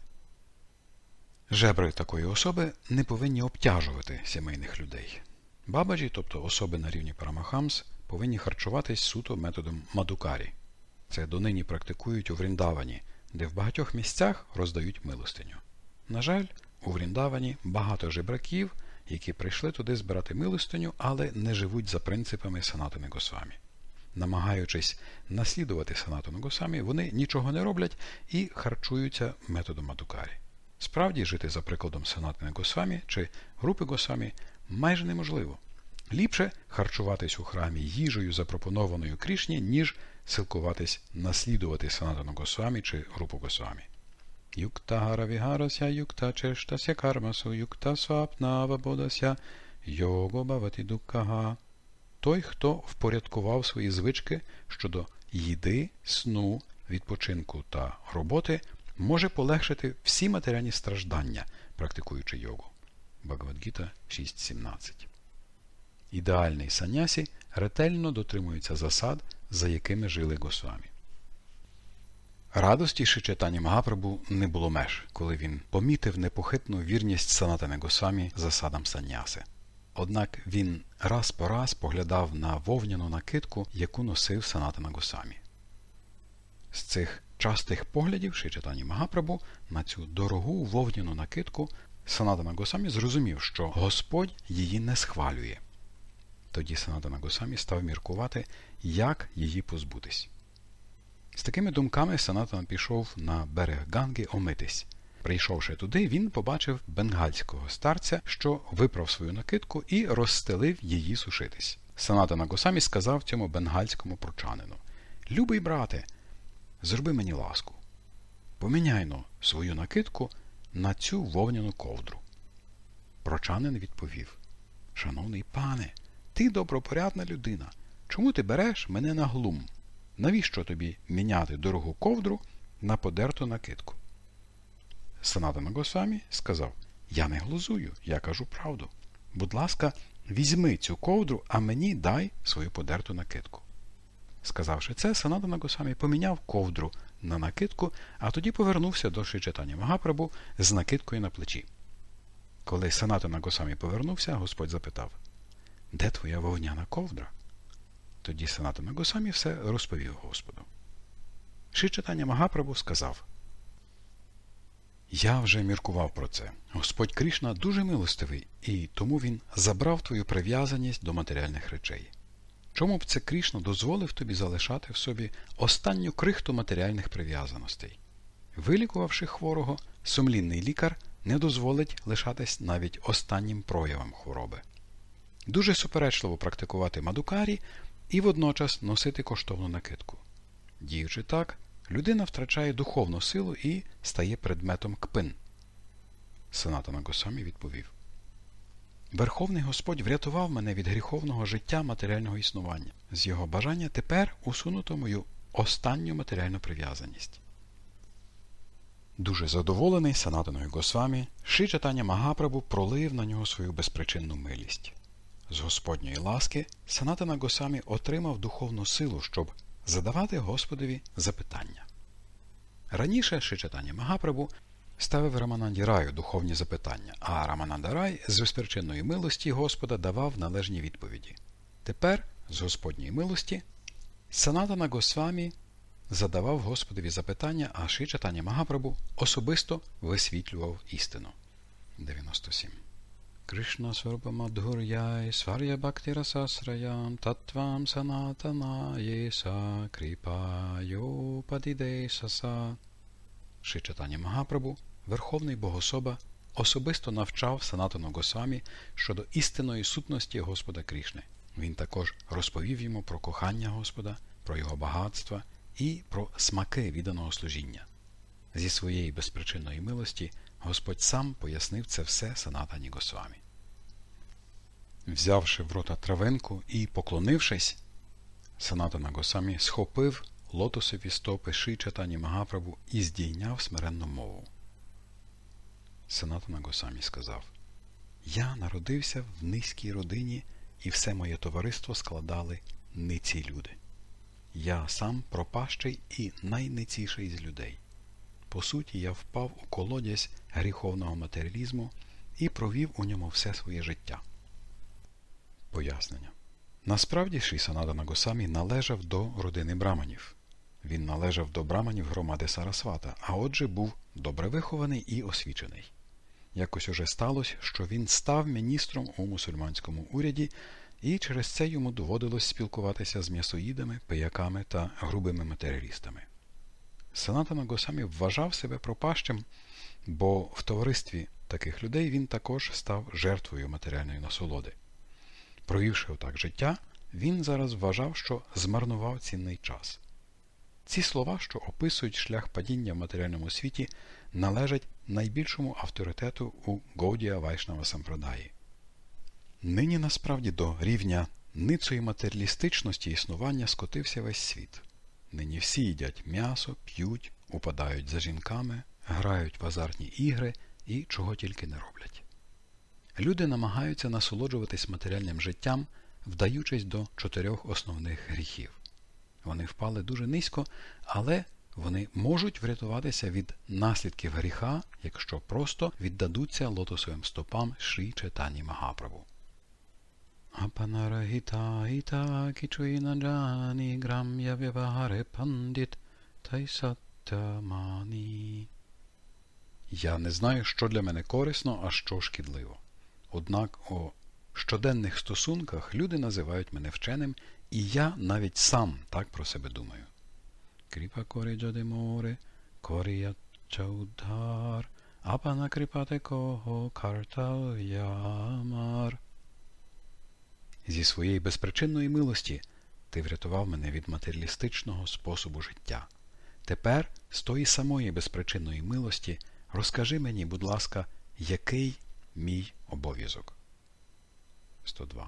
Жебри такої особи не повинні обтяжувати сімейних людей. Бабаджі, тобто особи на рівні Парамахамс, повинні харчуватись суто методом Мадукарі. Це донині практикують у Вріндавані, де в багатьох місцях роздають милостиню. На жаль, у Вріндавані багато жебраків, які прийшли туди збирати милостиню, але не живуть за принципами Санатани Госвамі. Намагаючись наслідувати Санатану Госвамі, вони нічого не роблять і харчуються методом Мадукарі. Справді, жити за прикладом Санатани Госвамі чи групи Госвамі майже неможливо. Ліпше харчуватись у храмі їжею, запропонованою Крішні, ніж силкуватись наслідувати Санатану Госвамі чи групу Госвамі. Юкта гара вігарася, юкта чештася кармасу, юкта свапнава бодася, його бавати дуккага. Той, хто впорядкував свої звички щодо їди, сну, відпочинку та роботи, може полегшити всі матеріальні страждання, практикуючи йогу. Бхагавад-гіта 6.17. Ідеальний саннясі ретельно дотримується засад, за якими жили Госвамі. Радості Шрі Чайтанья Магапрабху не було меж, коли він помітив непохитну вірність Санатани Госвамі засадам санняси. Однак він раз по раз поглядав на вовняну накидку, яку носив Санатана Госвамі. З цих частих поглядів Шрі Чайтанья Магапрабху на цю дорогу вовняну накидку Санатана Госвамі зрозумів, що Господь її не схвалює. Тоді Санатана Госвамі став міркувати, як її позбутись. З такими думками Санатана пішов на берег Ганги омитись. Прийшовши туди, він побачив бенгальського старця, що виправ свою накидку і розстелив її сушитись. Санатана Госвамі сказав цьому бенгальському прочанину: «Любий брате, зроби мені ласку. Поміняй-но свою накидку на цю вовняну ковдру». Прочанин відповів: «Шановний пане, ти добропорядна людина. Чому ти береш мене на глум? Навіщо тобі міняти дорогу ковдру на подерту накидку?» Санатана Госвамі сказав: «Я не глузую, я кажу правду. Будь ласка, візьми цю ковдру, а мені дай свою подерту накидку». Сказавши це, Санатана Госвамі поміняв ковдру на накидку, а тоді повернувся до Шрі Чайтанья Магапрабху з накидкою на плечі. Коли Санатана Госвамі повернувся, Господь запитав: «Де твоя вовняна ковдра?» Тоді Санатана Госвамі все розповів Господу. Шрі Чайтанья Магапрабху сказав: «Я вже міркував про це. Господь Кришна дуже милостивий, і тому він забрав твою прив'язаність до матеріальних речей. Чому б це Кришна дозволив тобі залишати в собі останню крихту матеріальних прив'язаностей? Вилікувавши хворого, сумлінний лікар не дозволить лишатись навіть останнім проявом хвороби. Дуже суперечливо практикувати мадукарі і водночас носити коштовну накидку. Діючи так, людина втрачає духовну силу і стає предметом кпин». Санатана Госвамі відповів: «Верховний Господь врятував мене від гріховного життя матеріального існування. З його бажання тепер усунуто мою останню матеріальну прив'язаність». Дуже задоволений Санатаною Госвамі, Шрі Чайтанья Магапрабху пролив на нього свою безпричинну милість. З Господньої ласки Санатана Госамі отримав духовну силу, щоб задавати Господові запитання. Раніше Шрі Чайтання Магапрабху ставив Рамананді Раю духовні запитання, а Рамананда Рай з безпричинної милості Господа давав належні відповіді. Тепер, з Господньої милості, Санатана Госвамі задавав Господові запитання, а Шрі Чайтання Магапрабху особисто висвітлював істину. 97. Кришна сварупа мадхуряй сваря бхакти расасраям татвам санатана єса кріпайо падіде саса. Шрі Чайтання Магапрабху, Верховний Богособа, особисто навчав Санатану Госвамі щодо істинної сутності Господа Крішни. Він також розповів йому про кохання Господа, про його багатства і про смаки відданого служіння. Зі своєї безпричинної милості Господь сам пояснив це все Санатані Госвамі. Взявши в рота травинку і поклонившись, Санатана Госвамі схопив лотосові стопи Шрі Чайтані Магапрабху і здійняв смиренну мову. Санатана Госвамі сказав: «Я народився в низькій родині, і все моє товариство складали ниці люди. Я сам пропащий і найниціший з людей. По суті, я впав у колодязь гріховного матеріалізму і провів у ньому все своє життя». Пояснення. Насправді Шрі Санатана Госвамі належав до родини браманів. Він належав до браманів громади Сарасвата, а отже був добре вихований і освічений. Якось уже сталося, що він став міністром у мусульманському уряді, і через це йому доводилось спілкуватися з м'ясоїдами, пияками та грубими матеріалістами. Санатана Госвамі вважав себе пропащим, бо в товаристві таких людей він також став жертвою матеріальної насолоди. Провівши отак життя, він зараз вважав, що змарнував цінний час. Ці слова, що описують шлях падіння в матеріальному світі, належать найбільшому авторитету у Гаудія Вайшнава Сампрадаї. Нині насправді до рівня ницої матеріалістичності існування скотився весь світ. Нині всі їдять м'ясо, п'ють, упадають за жінками, грають в азартні ігри і чого тільки не роблять. Люди намагаються насолоджуватись матеріальним життям, вдаючись до 4 основних гріхів. Вони впали дуже низько, але вони можуть врятуватися від наслідків гріха, якщо просто віддадуться лотосовим стопам Шрі Чайтані Магапрабху. Апанарахіта іта кічуїна джані грам'я вівагаре пандит тайсаттамані. Я не знаю, що для мене корисно, а що шкідливо. Однак у щоденних стосунках люди називають мене вченим, і я навіть сам так про себе думаю. Кріпа коріджа де море, коріяча удар, апана кріпате кого картал ямар. Зі своєї безпричинної милості ти врятував мене від матеріалістичного способу життя. Тепер, з тої самої безпричинної милості, розкажи мені, будь ласка, який мій обов'язок. 102.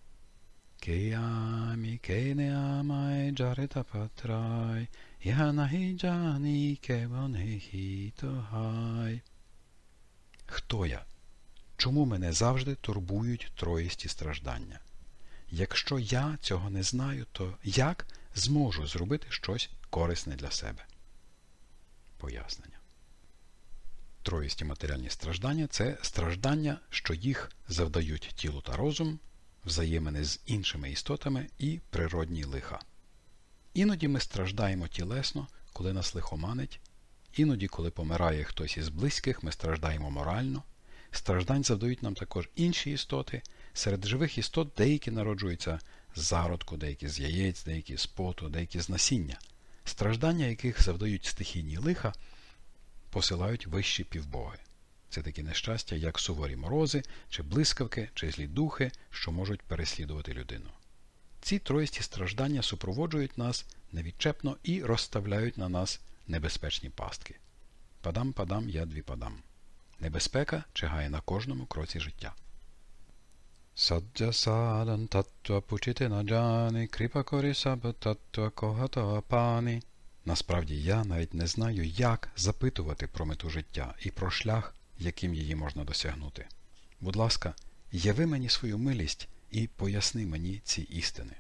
Кеямі кенеамай джарита патрай, іганахіджані кевонехітогай. Хто я? Чому мене завжди турбують троїсті страждання? Якщо я цього не знаю, то як зможу зробити щось корисне для себе? Пояснення. Троїсті матеріальні страждання – це страждання, що їх завдають тілу та розум, взаємини з іншими істотами і природні лиха. Іноді ми страждаємо тілесно, коли нас лихоманить, іноді, коли помирає хтось із близьких, ми страждаємо морально. Страждань завдають нам також інші істоти. Серед живих істот деякі народжуються з зародку, деякі з яєць, деякі з поту, деякі з насіння. Страждання, яких завдають стихійні лиха, посилають вищі півбоги. Це такі нещастя, як суворі морози, чи блискавки, чи злі духи, що можуть переслідувати людину. Ці троїсті страждання супроводжують нас невідчепно і розставляють на нас небезпечні пастки. Падам-падам, ядві-падам. Небезпека чигає на кожному кроці життя. Саджа садан таттва пучити наджани, кріпа корісаба таттва когата пані. Насправді я навіть не знаю, як запитувати про мету життя і про шлях, яким її можна досягнути. Будь ласка, яви мені свою милість і поясни мені ці істини.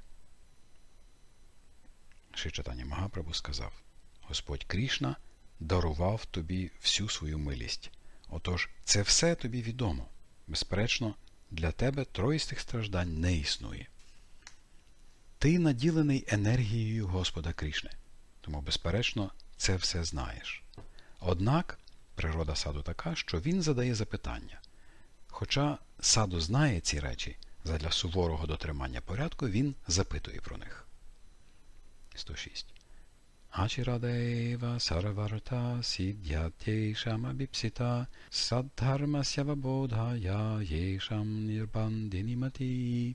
Шрі Чайтання Магапрабху сказав: Господь Крішна дарував тобі всю свою милість. Отож, це все тобі відомо. Безперечно, для тебе троїстих страждань не існує. Ти наділений енергією Господа Крішни, тому, безперечно, це все знаєш. Однак, природа саду така, що він задає запитання. Хоча саду знає ці речі, задля суворого дотримання порядку він запитує про них. 106. Ачірадева сарварта сід'ятєшам абіпсита саддхармасya вабодхая єшам нірбандиніматі.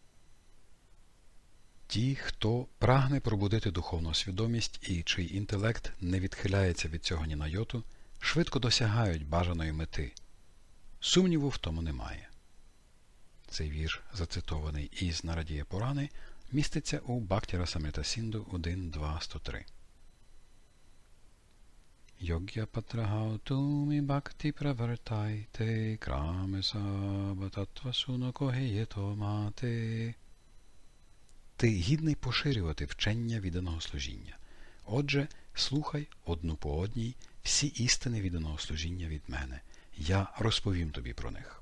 Ті, хто прагне пробудити духовну свідомість і чий інтелект не відхиляється від цього ні на йоту, швидко досягають бажаної мети. Сумніву в тому немає. Цей вірш, зацитований із Нарадія Пурани, міститься у Бхакті Расамрита Сінду 1.2.103. Йог'я патрахаутумі бхакти правартайте крамеса бататва сунако геєто мати. Ти гідний поширювати вчення відданого служіння. Отже, слухай одну по одній всі істини відданого служіння від мене. Я розповім тобі про них.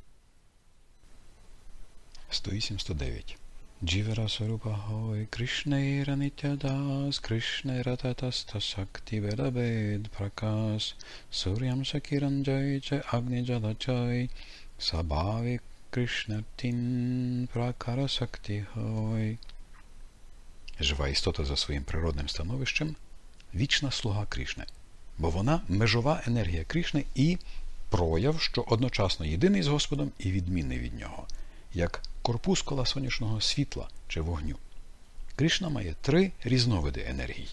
108-109. Джівара Сарупахой Кришнейра Нитядас Кришнейра Татаста Сакти Ведабед Пракас Сурям Сакиранджай Чай Агни Джадачай Сабави Кришнатин Пракара Сакти Хой. Жива істота за своїм природним становищем – вічна слуга Кришни, бо вона межова енергія Кришни і прояв, що одночасно єдиний з Господом і відмінний від нього, як корпускула сонячного світла чи вогню. Кришна має 3 різновиди енергій.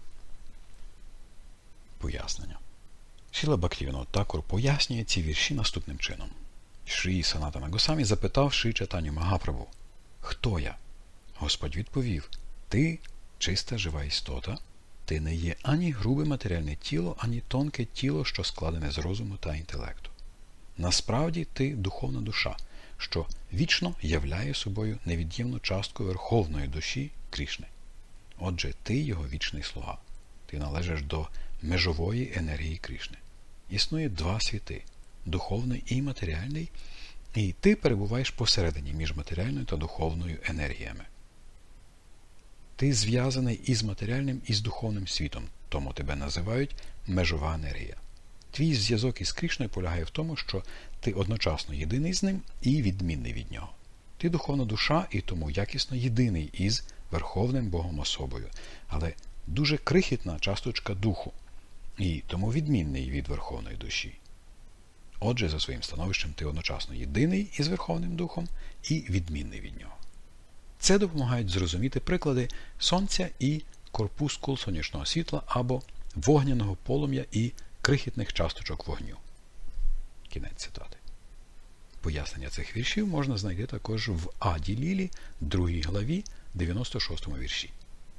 Пояснення. Шріла Бхактивінода Такур пояснює ці вірші наступним чином. Шрі Санатана Госвамі запитав Шрі Чайтаню Магапрабху: «Хто я?» Господь відповів: «Ти – чиста жива істота, ти не є ані грубе матеріальне тіло, ані тонке тіло, що складене з розуму та інтелекту. Насправді ти – духовна душа, що вічно являє собою невід'ємну частку верховної душі Кришни. Отже, ти його вічний слуга. Ти належиш до межової енергії Кришни. Існує 2 світи – духовний і матеріальний, і ти перебуваєш посередині між матеріальною та духовною енергіями. Ти зв'язаний із матеріальним і з духовним світом, тому тебе називають межова енергія. Твій зв'язок із Кришною полягає в тому, що ти одночасно єдиний з ним і відмінний від нього. Ти духовна душа і тому якісно єдиний із Верховним Богом особою, але дуже крихітна часточка духу, і тому відмінний від Верховної душі. Отже, за своїм становищем ти одночасно єдиний із Верховним Духом і відмінний від нього. Це допомагають зрозуміти приклади сонця і корпускул сонячного світла або вогняного полум'я і крихітних часточок вогню. Кінець цитати. Пояснення цих віршів можна знайти також в Аді Лілі, 2 главі, 96 вірші.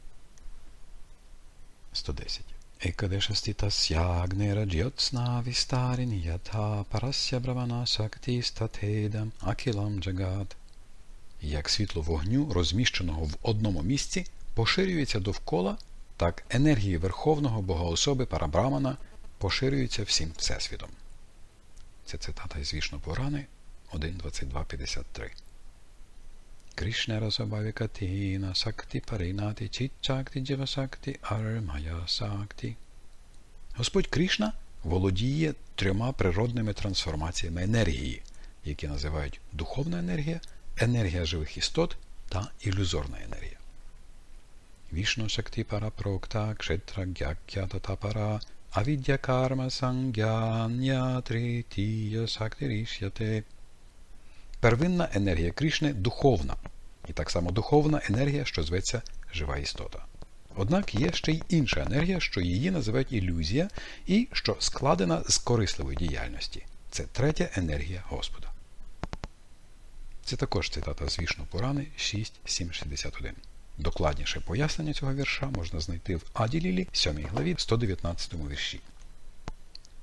110. Екадешаститасya агнера джьотсна вістаріні ятха парасya бравана сакти статедам акілам джагат. Як світло вогню, розміщеного в одному місці, поширюється довкола, так енергії Верховного Богоособи Парабрамана поширюються всім Всесвітом. Це цитата із Вішну Пурани 1.22.53. Кришна Расабhavікатіна Сакти Паринати Читчакти Дживасакти Армая Сакти. Господь Кришна володіє 3 природними трансформаціями енергії, які називають духовна енергія, енергія живих істот та ілюзорна енергія. Вішну Шакти Пара Прокта Кшетра Гякя Татапара Авідя Карма Сангяння Тритія Сактирішяте. Первинна енергія Кришни духовна, і так само духовна енергія, що зветься жива істота. Однак є ще й інша енергія, що її називають ілюзія, і що складена з корисливої діяльності. Це 3 енергія Господа. Це також цитата з Вішну Пурани 6.7.61. Докладніше пояснення цього вірша можна знайти в Аді Лілі, 7 главі, 119 вірші.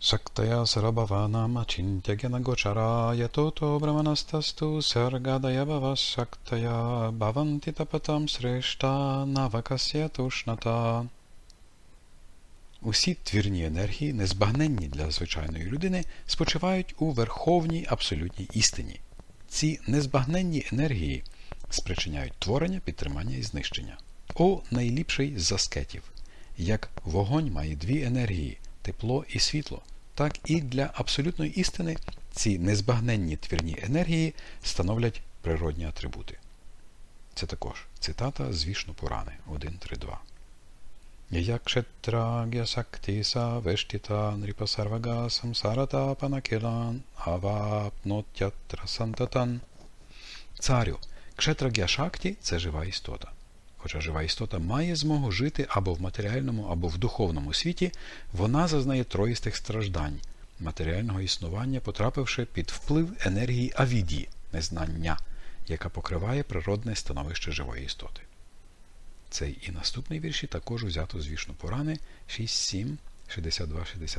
Шактая сарабхаванам ачинтягена гочарая тото браманастасту саргадая бава шактая бхаванти тапатам срешта навакасya тушната. Усі твірні енергії, незбагненні для звичайної людини, спочивають у верховній абсолютній істині. Ці незбагненні енергії спричиняють творення, підтримання і знищення. О найліпший з аскетів! Як вогонь має дві енергії – тепло і світло, так і для абсолютної істини ці незбагненні твірні енергії становлять природні атрибути. Це також цитата з Вішну Пурани 1.3.2. Якшетрагya сактиса вештіта нріпасарвага самсарата панакілан авапнотятра сантатан. Царю, кшетрагя шакті – це жива істота. Хоча жива істота має змогу жити або в матеріальному, або в духовному світі, вона зазнає троїстих страждань матеріального існування, потрапивши під вплив енергії авідії, незнання, яка покриває природне становище живої істоти. Цей і наступний вірші також узято з Вішну Пурани 6.7, 62-63.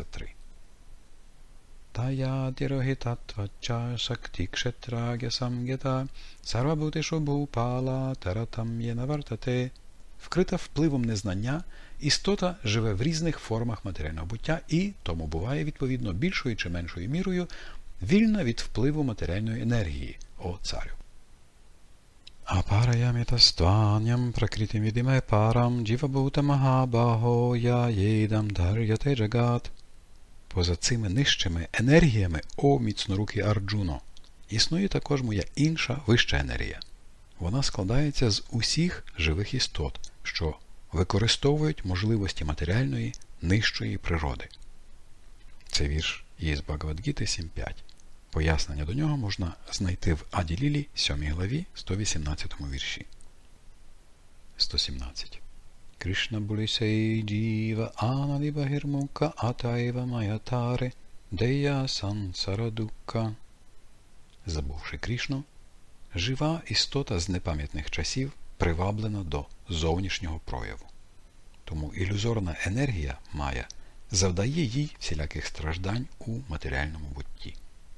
Тая тирогітатвача шакти кшетрагя самгета сарвабутишу бхупала таратам єна вартате. Вкрита впливом незнання, істота живе в різних формах матеріального буття і тому буває, відповідно, більшою чи меншою мірою вільна від впливу матеріальної енергії, о царю. Апараямітастваням пракритимідиме парам джівабута махабахо я єдам дар'яте джагат. Поза цими нижчими енергіями, о міцнорукий Арджуно, існує також моя інша вища енергія. Вона складається з усіх живих істот, що використовують можливості матеріальної нижчої природи. Це вірш із Бхагавад-гіти 7.5. Пояснення до нього можна знайти в Аді-лілі 7 главі 118 вірші. 117. Кришна булісей джіва анаді багірмука атаєва маятаре дея сансарадука. Забувши Кришну, жива істота з непам'ятних часів приваблена до зовнішнього прояву. Тому ілюзорна енергія мая завдає їй всіляких страждань у матеріальному бутті.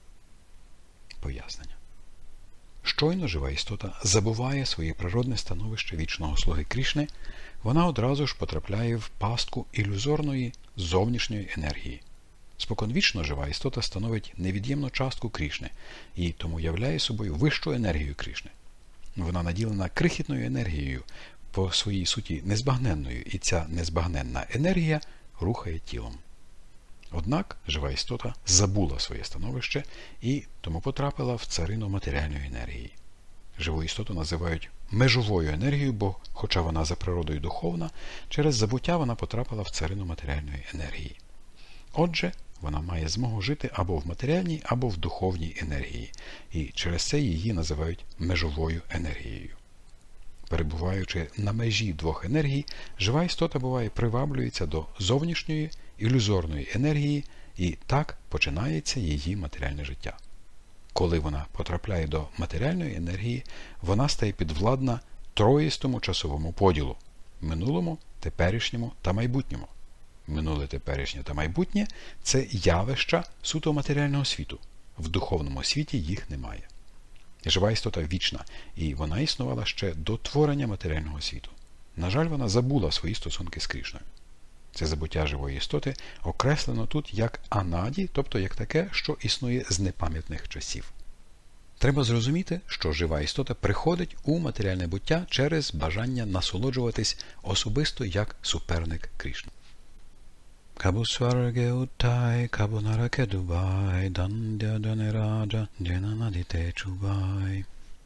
Пояснення. Щойно жива істота забуває своє природне становище вічного слуги Кришни, вона одразу ж потрапляє в пастку ілюзорної зовнішньої енергії. Споконвічно жива істота становить невід'ємну частку Кришни і тому являє собою вищу енергію Кришни. Вона наділена крихітною енергією, по своїй суті незбагненною, і ця незбагненна енергія рухає тілом. Однак жива істота забула своє становище і тому потрапила в царину матеріальної енергії. Живу істоту називають межовою енергією, бо, хоча вона за природою духовна, через забуття вона потрапила в царину матеріальної енергії. Отже, вона має змогу жити або в матеріальній, або в духовній енергії, і через це її називають межовою енергією. Перебуваючи на межі двох енергій, жива істота буває приваблюється до зовнішньої, ілюзорної енергії, і так починається її матеріальне життя. Коли вона потрапляє до матеріальної енергії, вона стає підвладна троїстому часовому поділу – минулому, теперішньому та майбутньому. Минуле, теперішнє та майбутнє – це явища суто матеріального світу. В духовному світі їх немає. Жива істота вічна, і вона існувала ще до творення матеріального світу. На жаль, вона забула свої стосунки з Кришною. Це забуття живої істоти окреслено тут як анаді, тобто як таке, що існує з непам'ятних часів. Треба зрозуміти, що жива істота приходить у матеріальне буття через бажання насолоджуватись особисто як суперник Кришни. Кабу сварге утай, кабу нараке дубай, дандя данераджа, дженанадіте чубай.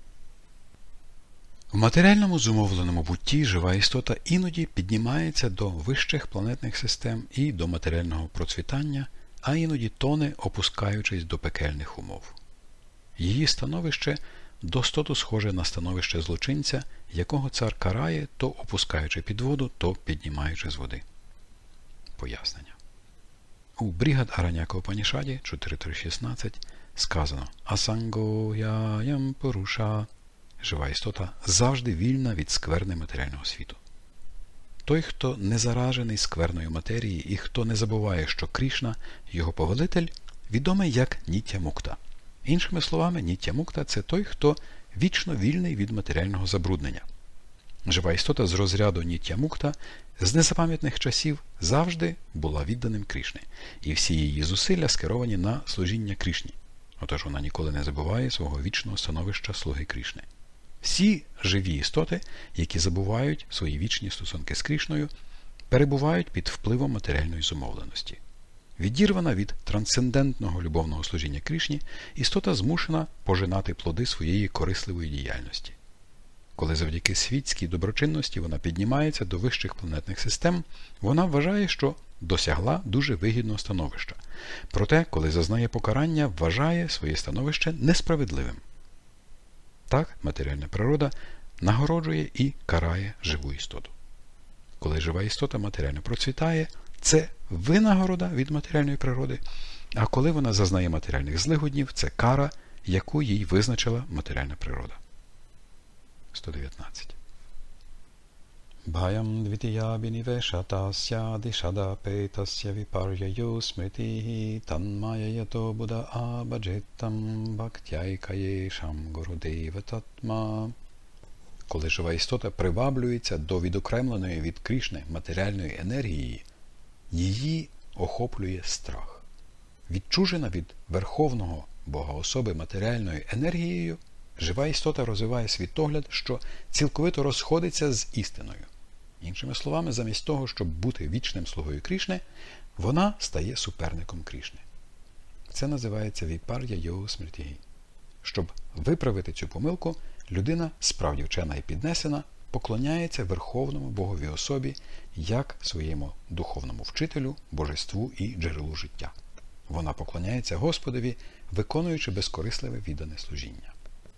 В матеріальному зумовленому бутті жива істота іноді піднімається до вищих планетних систем і до матеріального процвітання, а іноді тоне, опускаючись до пекельних умов. Її становище достоту схоже на становище злочинця, якого цар карає, то опускаючи під воду, то піднімаючи з води. Пояснення. У Брігад Араняка Упанішаді 4.3.16 сказано «Асанго яям поруша». Жива істота завжди вільна від скверни матеріального світу. той, хто не заражений скверною матерії і хто не забуває, що Крішна, його повелитель, відомий як Нітя-мукта. Іншими словами, Нітя-мукта – це той, хто вічно вільний від матеріального забруднення. Жива істота з розряду Нітя-мукта з незапам'ятних часів завжди була відданим Крішні, і всі її зусилля скеровані на служіння Крішні. Отож вона ніколи не забуває свого вічного становища слуги Крішни. Всі живі істоти, які забувають свої вічні стосунки з Крішною, перебувають під впливом матеріальної зумовленості. Відірвана від трансцендентного любовного служіння Крішні, істота змушена пожинати плоди своєї корисливої діяльності. Коли завдяки світській доброчинності вона піднімається до вищих планетних систем, вона вважає, що досягла дуже вигідного становища. Проте, коли зазнає покарання, вважає своє становище несправедливим. Так, матеріальна природа нагороджує і карає живу істоту. Коли жива істота матеріально процвітає, це винагорода від матеріальної природи, а коли вона зазнає матеріальних злигоднів, це кара, яку їй визначила матеріальна природа. 119. Бхаям двітія бінівешатасya дишадапетасya віпар'яю смритіхі танмаяято буда абаджиттам бхактяйкаєшам гурудева татма. Коли жива істота приваблюється до відокремленої від Крішни матеріальної енергії, її охоплює страх. Відчужена від Верховного Бога-особи матеріальною енергією, жива істота розвиває світогляд, що цілковито розходиться з істиною. Іншими словами, замість того, щоб бути вічним слугою Крішни, вона стає суперником Крішни. Це називається віпар'я йогу смртігі. Щоб виправити цю помилку, людина, справді вчена і піднесена, поклоняється Верховному Боговій особі як своєму духовному вчителю, божеству і джерелу життя. Вона поклоняється Господові, виконуючи безкорисливе віддане служіння.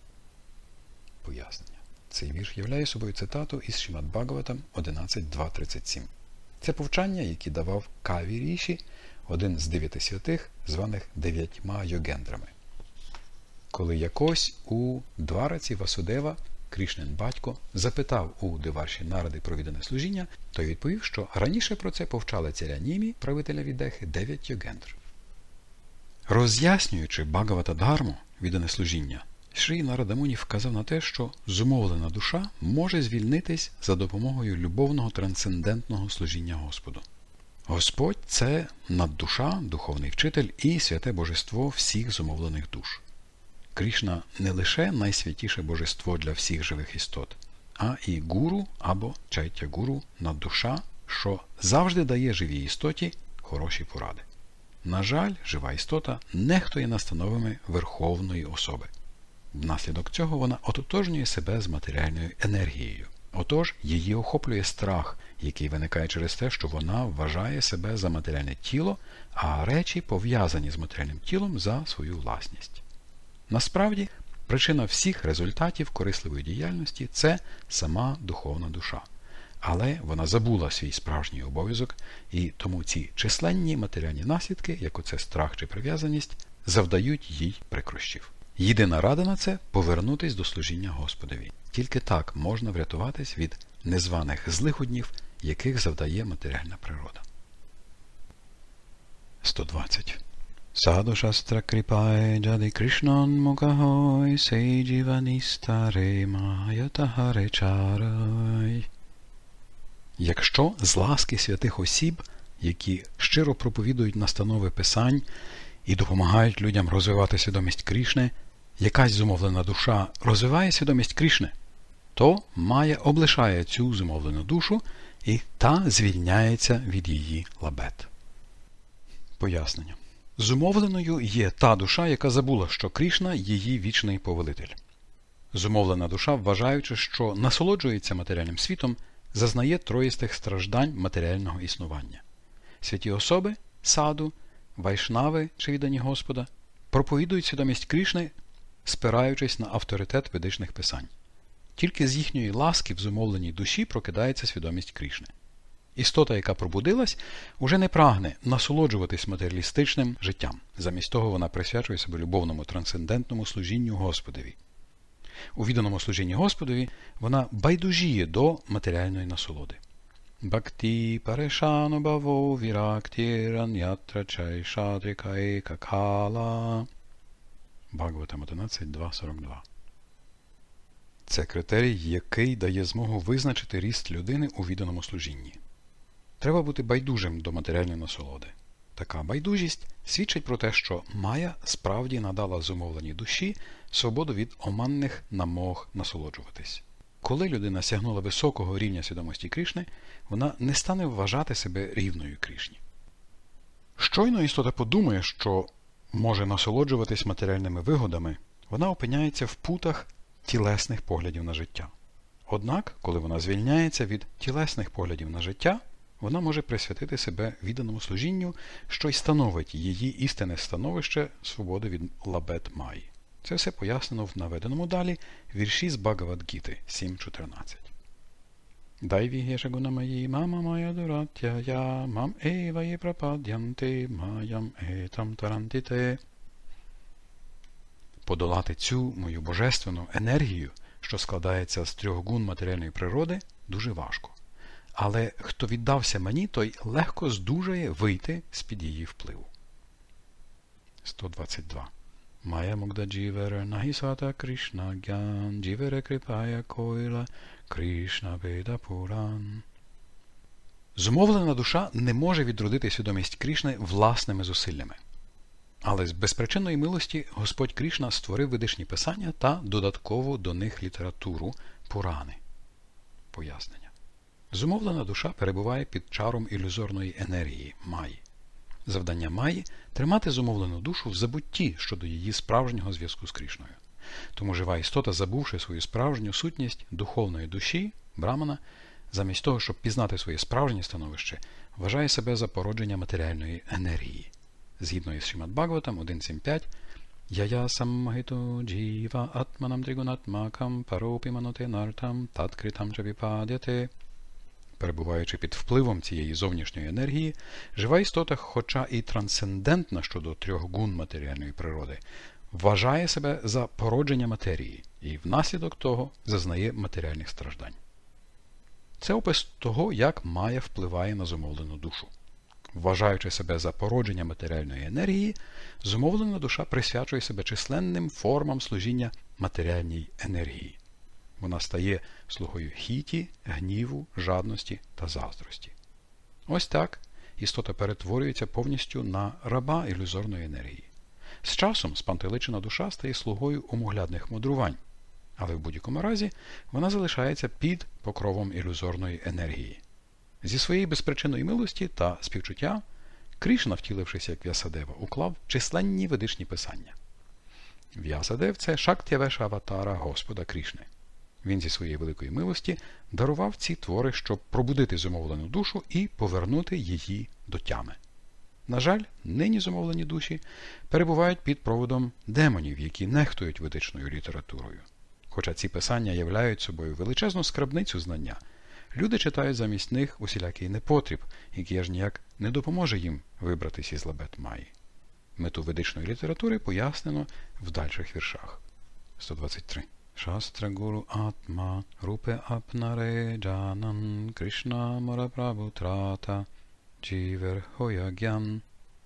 Пояснення. Цей вірш являє собою цитату із Шримад Бхагаватам 11.2.37. Це повчання, які давав Каві Ріші, один з 9 святих, званих 9 йогендрами. Коли якось у Двараці Васудева Крішнин батько запитав у Деварші Наради про віддане служіння, той відповів, що раніше про це повчали царя Німі, правителя Відехи, 9 йогендр. Роз'яснюючи Бхагавата-дхарму, віддане служіння, Шрі Нарада Муні вказав на те, що зумовлена душа може звільнитись за допомогою любовного трансцендентного служіння Господу. Господь – це наддуша, духовний вчитель і святе божество всіх зумовлених душ. Крішна не лише найсвятіше божество для всіх живих істот, а і гуру або чайтя-гуру наддуша, що завжди дає живій істоті хороші поради. На жаль, жива істота нехтує настановами Верховної особи. Внаслідок цього вона ототожнює себе з матеріальною енергією. Отож, її охоплює страх, який виникає через те, що вона вважає себе за матеріальне тіло, а речі, пов'язані з матеріальним тілом, за свою власність. Насправді, причина всіх результатів корисливої діяльності – це сама духовна душа. Але вона забула свій справжній обов'язок, і тому ці численні матеріальні наслідки, як оце страх чи прив'язаність, завдають їй прикрощів. Єдина рада на це – повернутись до служіння Господові. Тільки так можна врятуватись від незваних злигоднів, яких завдає матеріальна природа. 120. Саду шастра кріпай джади Кришнан мукахой сейджіваністаре маятагаре чарай. Якщо з ласки святих осіб, які щиро проповідують настанови Писань і допомагають людям розвивати свідомість Крішни, якась зумовлена душа розвиває свідомість Крішни, то Майя облишає цю зумовлену душу і та звільняється від її лабет. Пояснення. Зумовленою є та душа, яка забула, що Крішна – її вічний повелитель. Зумовлена душа, вважаючи, що насолоджується матеріальним світом, зазнає троїстих страждань матеріального існування. Святі особи, саду, вайшнави чи віддані Господа проповідують свідомість Крішни, спираючись на авторитет ведичних писань. Тільки з їхньої ласки в зумовленій душі прокидається свідомість Крішни. Істота, яка пробудилась, уже не прагне насолоджуватись матеріалістичним життям. Замість того вона присвячує себе любовному трансцендентному служінню Господові. У відданому служінні Господові вона байдужіє до матеріальної насолоди. Бхакти парешанубаво вірактіран чайшадрика екакала. Бхагаватам 11.2.42. Це критерій, який дає змогу визначити ріст людини у відданому служінні. Треба бути байдужим до матеріальної насолоди. Така байдужість свідчить про те, що Майя справді надала зумовленій душі свободу від оманних намог насолоджуватись. Коли людина сягнула високого рівня свідомості Кришни, вона не стане вважати себе рівною Кришні. Щойно істота подумає, що може насолоджуватись матеріальними вигодами, вона опиняється в путах тілесних поглядів на життя. Однак, коли вона звільняється від тілесних поглядів на життя, вона може присвятити себе відданому служінню, що й становить її істинне становище свободи від лабет Майї. Це все пояснено в наведеному далі вірші з Бхагавад-гіти 7.14. Дайві гешагуна маї мама моя дуратяя мам ева є прападянти маям етам тарантите. Подолати цю мою божественну енергію, що складається з 3 гун матеріальної природи, дуже важко. Але хто віддався мені, той легко здужає вийти з-під її впливу. 122. Майя мукда джівера нагісата Кришна гян, джівере крипая койла, Кришна веда пуран. Зумовлена душа не може відродити свідомість Кришни власними зусиллями. Але з безпричинної милості Господь Кришна створив ведичні писання та додаткову до них літературу Пурани. Пояснення. Зумовлена душа перебуває під чаром ілюзорної енергії Майї. Завдання Майї – тримати зумовлену душу в забутті щодо її справжнього зв'язку з Кришною. Тому жива істота, забувши свою справжню сутність духовної душі, брамана, замість того, щоб пізнати своє справжнє становище, вважає себе за породження матеріальної енергії. Згідно із Шримад Бхагаватам 1.7.5, «Яя саммахито джіва атманам тригунатмакам паропі маноте нартам таткритам ча віпадяте». Перебуваючи під впливом цієї зовнішньої енергії, жива істота, хоча і трансцендентна щодо 3 гун матеріальної природи, вважає себе за породження матерії і внаслідок того зазнає матеріальних страждань. Це опис того, як Майя впливає на зумовлену душу. Вважаючи себе за породження матеріальної енергії, зумовлена душа присвячує себе численним формам служіння матеріальній енергії. Вона стає слугою хіті, гніву, жадності та заздрості. Ось так істота перетворюється повністю на раба ілюзорної енергії. З часом спантеличена душа стає слугою умоглядних мудрувань, але в будь-якому разі вона залишається під покровом ілюзорної енергії. Зі своєї безпричинної милості та співчуття Кришна, втілившись як В'ясадева, уклав численні ведичні писання. В'ясадев – це Шактявеша аватара Господа Кришни. Він зі своєї великої милості дарував ці твори, щоб пробудити зумовлену душу і повернути її до тями. На жаль, нині зумовлені душі перебувають під проводом демонів, які нехтують ведичною літературою. Хоча ці писання являють собою величезну скарбницю знання, люди читають замість них усілякий непотріб, який аж ніяк не допоможе їм вибратись із лабет Майї. Мету ведичної літератури пояснено в дальших віршах. 123. Шастра гуру атма рупе апнаре джанан Кришна мара прабhu трата джівер хоя гян.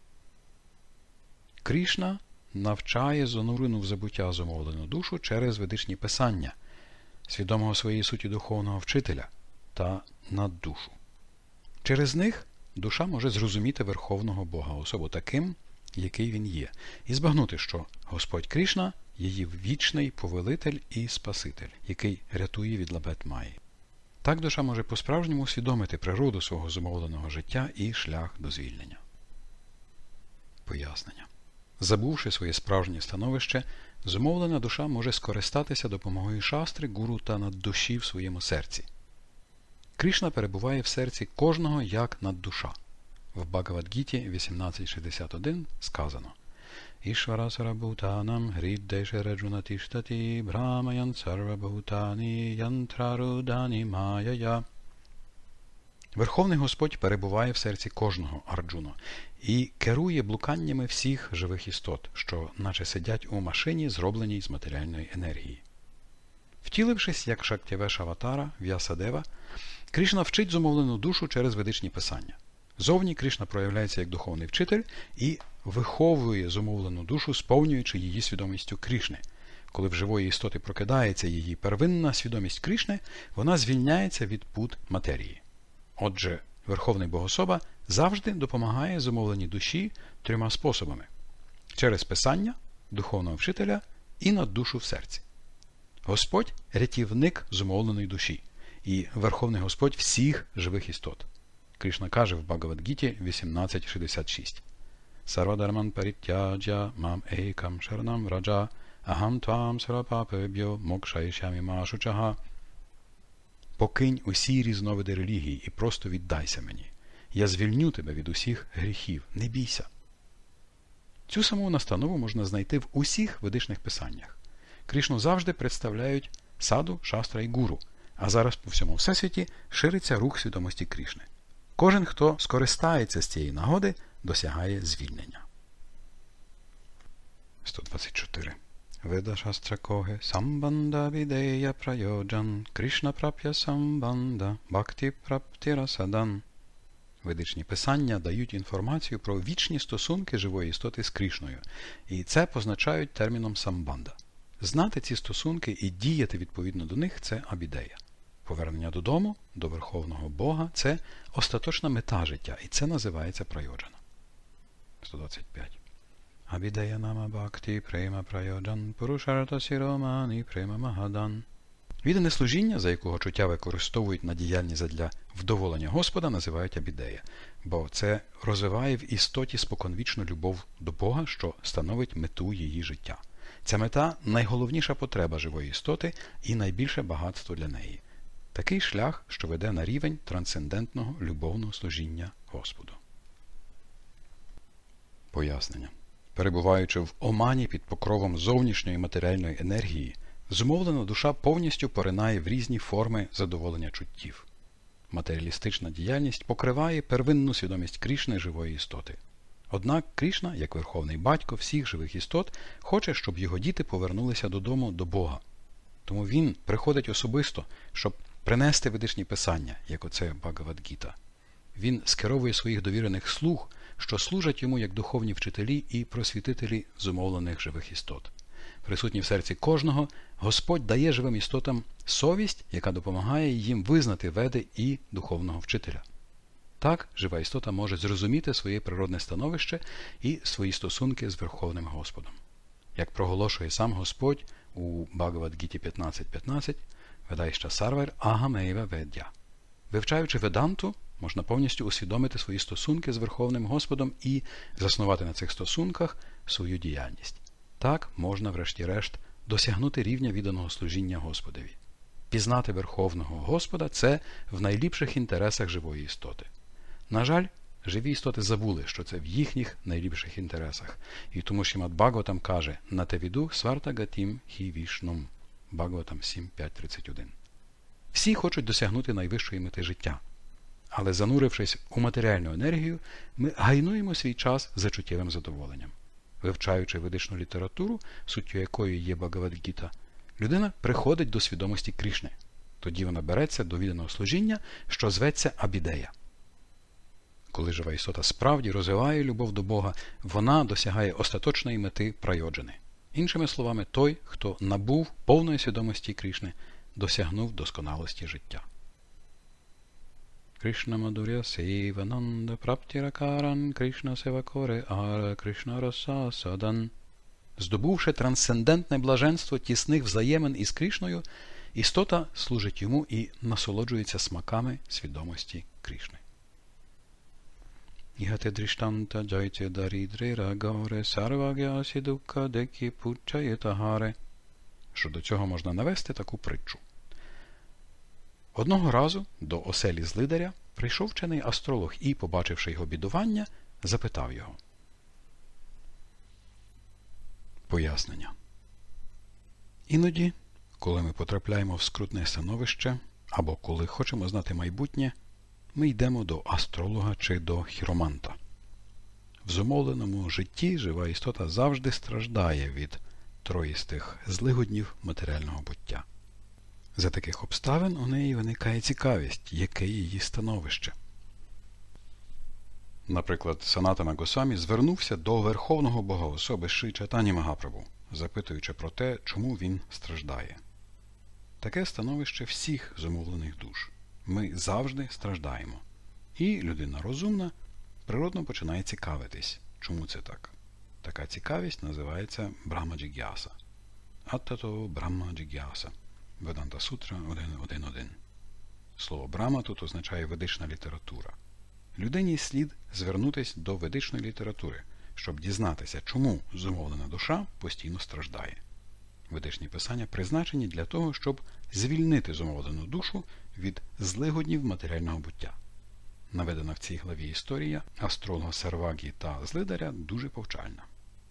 Кришна навчає занурену в забуття зумовлену душу через ведичні писання, свідомого своєї суті духовного вчителя та наддушу. Через них душа може зрозуміти Верховного Бога особу таким, який він є, і збагнути, що Господь Кришна – її вічний повелитель і спаситель, який рятує від лабет Майї. Так душа може по-справжньому усвідомити природу свого зумовленого життя і шлях до звільнення. Пояснення. Забувши своє справжнє становище, зумовлена душа може скористатися допомогою шастри, гуру та наддуші в своєму серці. Кришна перебуває в серці кожного як наддуша. В Бхагавад-гіті 18.61 сказано: Ішвара сарабхутанам гріддеше раджунатиштати брамаян сарвабхутані янтрарудані майая. Верховний Господь перебуває в серці кожного Арджуно і керує блуканнями всіх живих істот, що наче сидять у машині, зробленій з матеріальної енергії. Втілившись як Шактявеш аватара, В'ясадева, Кришна вчить зумовлену душу через ведичні писання. Зовні Кришна проявляється як духовний вчитель і виховує зумовлену душу, сповнюючи її свідомістю Кришни. Коли в живої істоти прокидається її первинна свідомість Кришни, вона звільняється від пут матерії. Отже, Верховний Богособа завжди допомагає зумовленій душі 3 способами – через писання, духовного вчителя і над душу в серці. Господь – рятівник зумовленої душі і Верховний Господь всіх живих істот. Кришна каже в Бхагавад-гіті 18.66: «Сарвадарман паритяджя мам екам шаранам раджа ахам твам сарвапапебьо мокшаїшямі машучага». «Покинь усі різновиди релігії і просто віддайся мені. Я звільню тебе від усіх гріхів. Не бійся». Цю саму настанову можна знайти в усіх ведичних писаннях. Кришну завжди представляють саду, шастра і гуру, а зараз по всьому всесвіті шириться рух свідомості Кришни. Кожен, хто скористається з цієї нагоди, досягає звільнення. 124. Веда шастра коге самбанда відея прайоджан Кришна прап'я самбанда бхакти праптіра садан. Ведичні писання дають інформацію про вічні стосунки живої істоти з Кришною, і це позначають терміном самбанда. Знати ці стосунки і діяти відповідно до них – це абідея. Повернення додому, до Верховного Бога – це остаточна мета життя, і це називається прайоджана. 125. Абідея нама бхакти према прайоджан пурушарта сіромані према магадан. Віддане служіння, за якого чуття використовують на діяльність задля вдоволення Господа, називають абідея, бо це розвиває в істоті споконвічну любов до Бога, що становить мету її життя. Ця мета – найголовніша потреба живої істоти і найбільше багатство для неї. Такий шлях, що веде на рівень трансцендентного любовного служіння Господу. Пояснення. Перебуваючи в омані під покровом зовнішньої матеріальної енергії, зумовлена душа повністю поринає в різні форми задоволення чуттів. Матеріалістична діяльність покриває первинну свідомість Кришни живої істоти. Однак Кришна, як Верховний Батько всіх живих істот, хоче, щоб його діти повернулися додому до Бога. Тому він приходить особисто, щоб принести ведичні писання, як оце Бхагавад-гіта. Він скеровує своїх довірених слуг, що служать йому як духовні вчителі і просвітителі зумовлених живих істот. Присутній в серці кожного, Господь дає живим істотам совість, яка допомагає їм визнати веди і духовного вчителя. Так, жива істота може зрозуміти своє природне становище і свої стосунки з Верховним Господом. Як проголошує сам Господь у Бхагавад-гіті 15.15, «Ведайща сарвар агамейва ведя». Вивчаючи веданту, можна повністю усвідомити свої стосунки з Верховним Господом і заснувати на цих стосунках свою діяльність. Так можна, врешті-решт, досягнути рівня відданого служіння Господові. Пізнати Верховного Господа – це в найліпших інтересах живої істоти. На жаль, живі істоти забули, що це в їхніх найліпших інтересах. І тому Шримад Бхагаватам каже «Натавіду сварта гатім хі вішнум» Бхагаватам 7.5.31. Всі хочуть досягнути найвищої мети життя. Але занурившись у матеріальну енергію, ми гайнуємо свій час за чуттєвим задоволенням. Вивчаючи ведичну літературу, суттю якої є Бхагавад-гіта, людина приходить до свідомості Кришни. Тоді вона береться до відданого служіння, що зветься абідея. Коли жива істота справді розвиває любов до Бога, вона досягає остаточної мети прайоджани. Іншими словами, той, хто набув повної свідомості Кришни, досягнув досконалості життя. Кришна Мадуря Сейвананда Праптіракаран Кришна Севакоре Ара Кришна Раса Садан. Здобувши трансцендентне блаженство тісних взаємин із Кришною, істота служить йому і насолоджується смаками свідомості Кришни. Ігате дріштанта джайте дарідре рагаре сарвагясі дукка декі пучаєтагаре. Щодо цього можна навести таку притчу. Одного разу до оселі злидаря прийшов вчений астролог і, побачивши його бідування, запитав його. Пояснення. Іноді, коли ми потрапляємо в скрутне становище, або коли хочемо знати майбутнє, ми йдемо до астролога чи до хіроманта. В зумовленому житті жива істота завжди страждає від троїстих злигоднів матеріального буття. За таких обставин у неї виникає цікавість, яке її становище. Наприклад, Санатана Госвамі звернувся до Верховного Бога-особи Шрі Чайтані Магапрабху, запитуючи про те, чому він страждає. Таке становище всіх зумовлених душ. Ми завжди страждаємо. І людина розумна природно починає цікавитись, чому це так. Така цікавість називається Брахма-джігяса. Аттато Брахма-джігяса. Веданта Сутра 1.1.1. Слово Брахма тут означає ведична література. Людині слід звернутися до ведичної літератури, щоб дізнатися, чому зумовлена душа постійно страждає. Ведичні писання призначені для того, щоб звільнити зумовлену душу від злигоднів матеріального буття. Наведена в цій главі історія астролога Сарвагі та Злидаря дуже повчальна.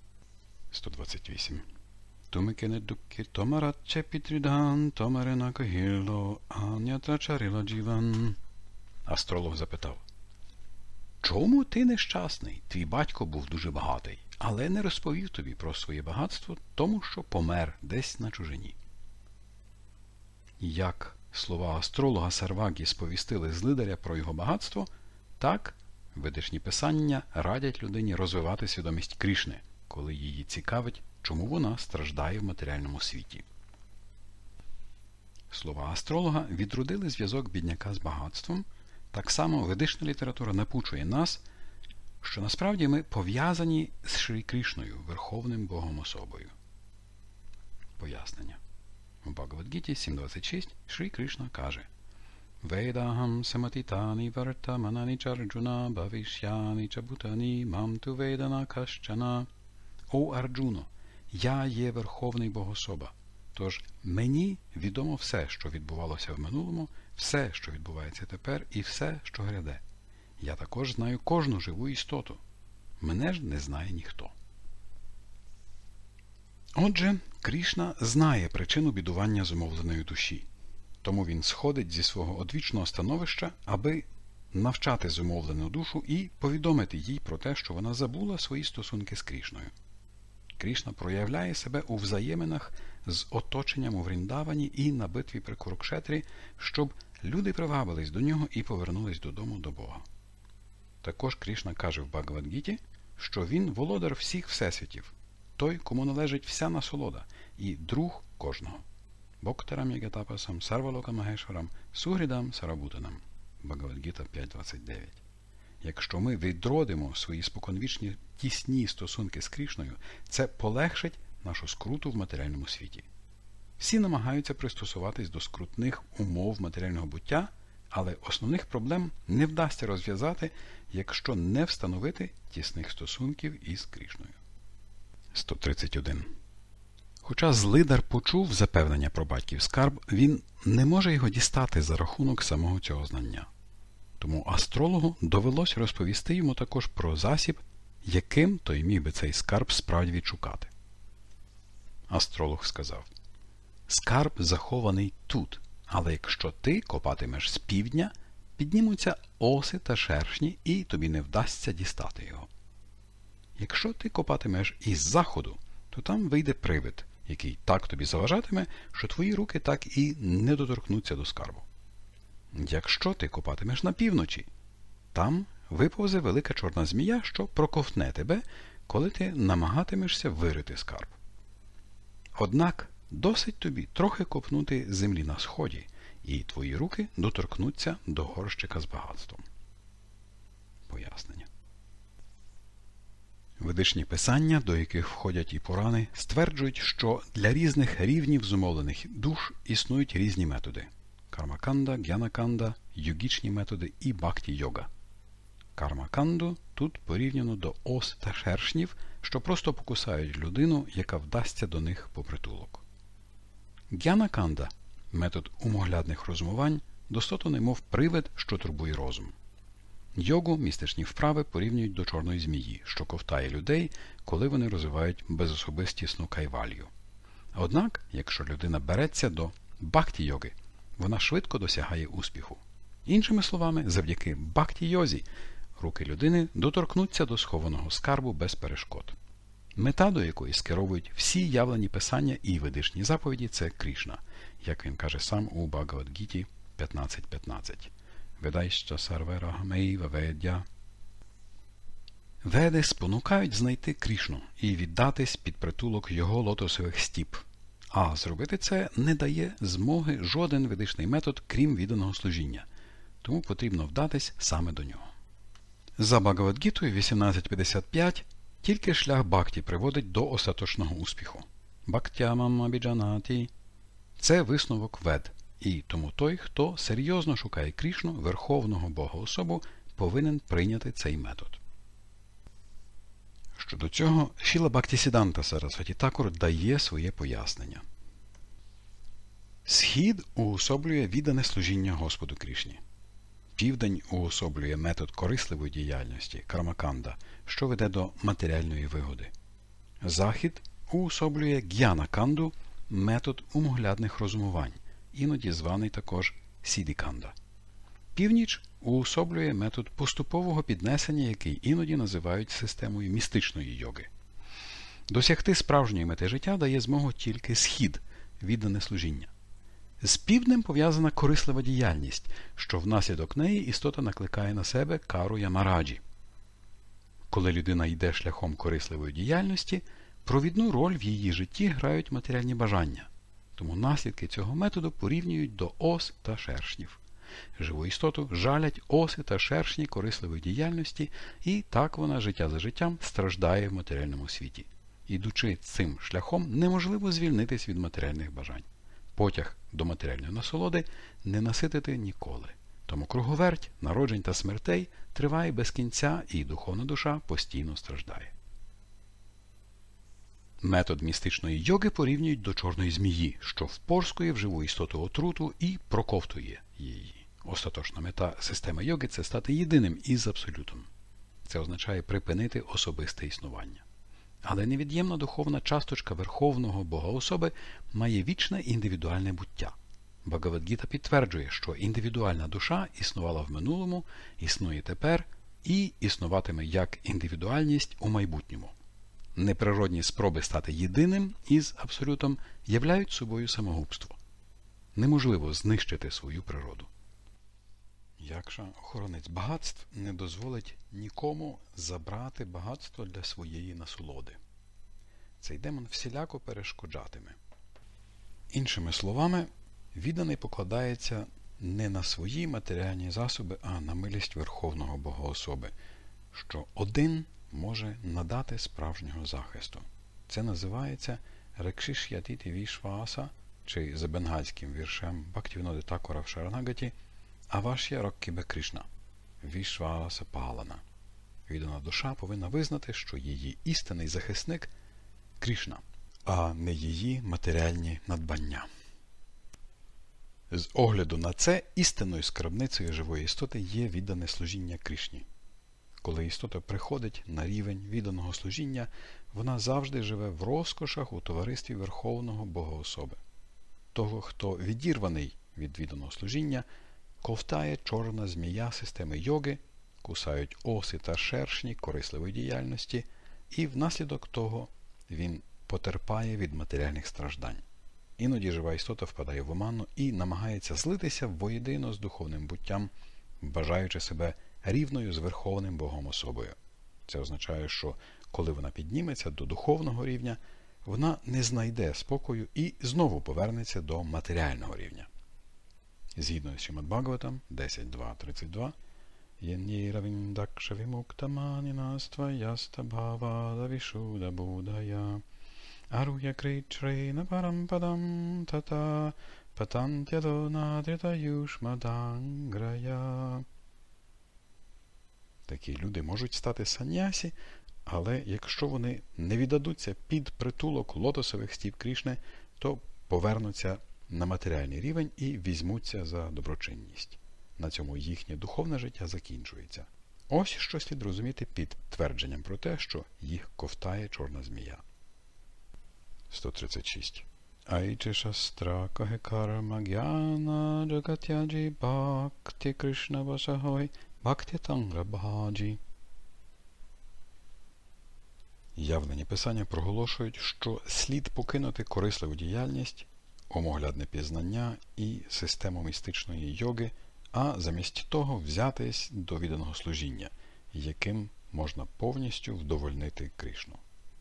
128. Тумикене дукки томаратче пітрідан, томарена когіло, анятра чарила джіван. Астролог запитав: чому ти нещасний? Твій батько був дуже багатий, але не розповів тобі про своє багатство, тому що помер десь на чужині. Як слова астролога Сарвагі сповістили Злидаря про його багатство, так ведичні писання радять людині розвивати свідомість Крішни, коли її цікавить, чому вона страждає в матеріальному світі. Слова астролога відродили зв'язок бідняка з багатством. Так само ведична література напучує нас, що насправді ми пов'язані з Шрі Крішною, Верховним Богом-особою. Пояснення. У Бхагавад-гіті 7.26 Шрі Кришна каже: Ведахам саматитані варта манані чарджуна бавішяні чабутані мамту ведана кащана. О Арджуно, я є Верховний Богособа. Тож мені відомо все, що відбувалося в минулому, все, що відбувається тепер, і все, що гряде. Я також знаю кожну живу істоту. Мене ж не знає ніхто. Отже, Крішна знає причину бідування зумовленої душі. Тому він сходить зі свого одвічного становища, аби навчати зумовлену душу і повідомити їй про те, що вона забула свої стосунки з Крішною. Крішна проявляє себе у взаєминах з оточенням у Вріндавані і на битві при Курукшетрі, щоб люди привабились до нього і повернулись додому до Бога. Також Крішна каже в Бхагавад-гіті, що він володар всіх всесвітів, той, кому належить вся насолода, і друг кожного. Боктарам ягатапасам, сарвалока магешварам, сугрідам сарабутанам. Бхагавад-гіта 5.29. Якщо ми відродимо свої споконвічні тісні стосунки з Крішною, це полегшить нашу скруту в матеріальному світі. Всі намагаються пристосуватись до скрутних умов матеріального буття, але основних проблем не вдасться розв'язати, якщо не встановити тісних стосунків із Крішною. 131. Хоча Злидар почув запевнення про батьків скарб, він не може його дістати за рахунок самого цього знання. Тому астрологу довелось розповісти йому також про засіб, яким той міг би цей скарб справді відшукати. Астролог сказав: скарб захований тут, але якщо ти копатимеш з півдня, піднімуться оси та шершні, і тобі не вдасться дістати його. Якщо ти копатимеш із заходу, то там вийде привид, який так тобі заважатиме, що твої руки так і не доторкнуться до скарбу. Якщо ти копатимеш на півночі, там виповзе велика чорна змія, що проковтне тебе, коли ти намагатимешся вирити скарб. Однак досить тобі трохи копнути землі на сході, і твої руки доторкнуться до горщика з багатством. Пояснення. Ведичні писання, до яких входять і Пурани, стверджують, що для різних рівнів зумовлених душ існують різні методи – кармаканда, гьянаканда, йогічні методи і бхакті-йога. Кармаканду тут порівняно до ос та шершнів, що просто покусають людину, яка вдасться до них по притулок. Гьянаканда – метод умоглядних розумувань, достото немов привид, що турбує розум. Йогу, містичні вправи порівнюють до чорної змії, що ковтає людей, коли вони розвивають безособистісну кайвалью. Однак, якщо людина береться до бхакті-йоги, вона швидко досягає успіху. Іншими словами, завдяки бхакті-йозі руки людини доторкнуться до схованого скарбу без перешкод. Мета, до якої скеровують всі явлені писання і ведичні заповіді – це Крішна, як він каже сам у Бхагавад-гіті 15.15. Ведайща сарверагамейва ведя. Веди спонукають знайти Крішну і віддатись під притулок його лотосових стіп. А зробити це не дає змоги жоден ведичний метод, крім відданого служіння. Тому потрібно вдатись саме до нього. За Бхагавад-гітою 18.55 тільки шлях бхакті приводить до остаточного успіху. Бхактямам абіджанаті – це висновок вед. І тому той, хто серйозно шукає Крішну, Верховного Бога-особу, повинен прийняти цей метод. Щодо цього, Шіла Бхактісіданта Сарасваті Такур дає своє пояснення. Схід уособлює віддане служіння Господу Крішні. Південь уособлює метод корисливої діяльності, кармаканда, що веде до матеріальної вигоди. Захід уособлює гьяна-канду, метод умоглядних розумувань, іноді званий також сідіканда. Північ уособлює метод поступового піднесення, який іноді називають системою містичної йоги. Досягти справжньої мети життя дає змогу тільки схід, віддане служіння. З півднем пов'язана корислива діяльність, що внаслідок неї істота накликає на себе кару Ямараджі. Коли людина йде шляхом корисливої діяльності, провідну роль в її житті грають матеріальні бажання. Тому наслідки цього методу порівнюють до ос та шершнів. Живу істоту жалять оси та шершні корисливої діяльності, і так вона життя за життям страждає в матеріальному світі. Ідучи цим шляхом, неможливо звільнитись від матеріальних бажань. Потяг до матеріальної насолоди не наситити ніколи. Тому круговерть народжень та смертей триває без кінця, і духовна душа постійно страждає. Метод містичної йоги порівнюють до чорної змії, що впорскує в живу істоту отруту і проковтує її. Остаточна мета системи йоги – це стати єдиним із Абсолютом. Це означає припинити особисте існування. Але невід'ємна духовна часточка Верховного Бога-особи має вічне індивідуальне буття. Бхагавад-гіта підтверджує, що індивідуальна душа існувала в минулому, існує тепер і існуватиме як індивідуальність у майбутньому. Неприродні спроби стати єдиним із Абсолютом являють собою самогубство. Неможливо знищити свою природу. Якщо охоронець багатств не дозволить нікому забрати багатство для своєї насолоди, цей демон всіляко перешкоджатиме. Іншими словами, відданий покладається не на свої матеріальні засоби, а на милість Верховного Бога-особи, що один може надати справжнього захисту. Це називається Рекшиш'ятіті Вішваса, чи за бенгальським віршем Бхактівіноди Такура в Шаранагаті Аваш'я Роккібе Кришна, Вішваса Палана. Віддана душа повинна визнати, що її істинний захисник – Кришна, а не її матеріальні надбання. З огляду на це, істинною скарбницею живої істоти є віддане служіння Кришні. Коли істота приходить на рівень відданого служіння, вона завжди живе в розкошах у товаристві Верховного Бога-особи. Того, хто відірваний від відданого служіння, ковтає чорна змія системи йоги, кусають оси та шершні корисливої діяльності, і внаслідок того він потерпає від матеріальних страждань. Іноді жива істота впадає в оману і намагається злитися воєдино з духовним буттям, бажаючи себе рівною з Верховним Богом-особою. Це означає, що коли вона підніметься до духовного рівня, вона не знайде спокою і знову повернеться до матеріального рівня. Згідно з Шримад Бхагаватам 10.2.32 «Єн'єравіндакша вімуктаманінаства ястабхавада вішуда будая аруя кричрейна парампадам тата патантядо надріта юшмаданграя». Такі люди можуть стати саньясі, але якщо вони не віддадуться під притулок лотосових стіп Крішни, то повернуться на матеріальний рівень і візьмуться за доброчинність. На цьому їхнє духовне життя закінчується. Ось що слід розуміти під твердженням про те, що їх ковтає чорна змія. 136. Айче шастра кахе карма гьяна джагатяджі бхакти Кришна vasahoi бхакти тангра бхаджі. Явлені писання проголошують, що слід покинути корисливу діяльність, омоглядне пізнання і систему містичної йоги, а замість того взятись до відданого служіння, яким можна повністю вдовольнити Кришну.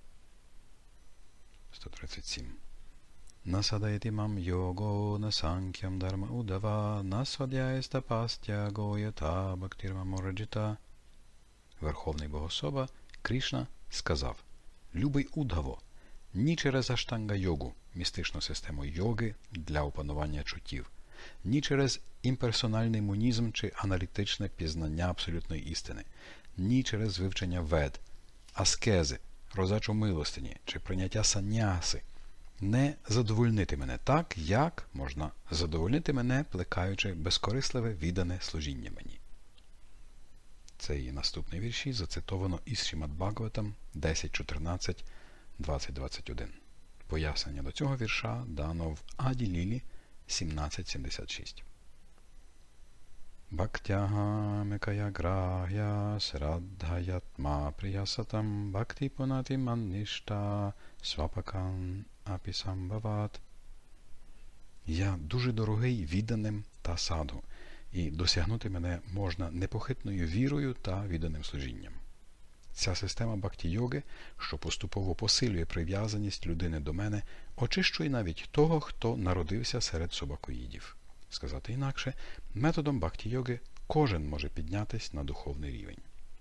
137. Насадайти мам його насанкям дарма удава, насвадяєста пастя гоята бактирмамораджита. Верховний Богособа Кришна сказав: «Любий Удгаво, ні через аштанга-йогу, містичну систему йоги для опанування чуттів, ні через імперсональний монізм чи аналітичне пізнання абсолютної істини, ні через вивчення вед, аскези, роздачу милостині чи прийняття санняси не задовольнити мене так, як можна задовольнити мене, плекаючи безкорисливе віддане служіння мені». Це і наступні вірші зацитовано із Шримад-Бхагаватам 10.14, 20.21. Пояснення до цього вірша дано в Аді-лілі 17.76. Бхактяга мекая грахя сраддхаятма приясатам бхакти пунати маннішта свапакан апісамбават. Я дуже дорогий відданим та садху, і досягнути мене можна непохитною вірою та відданим служінням. Ця система бхакті-йоги, що поступово посилює прив'язаність людини до мене, очищує навіть того, хто народився серед собакоїдів. Сказати інакше, методом бхакті-йоги кожен може піднятись на духовний рівень.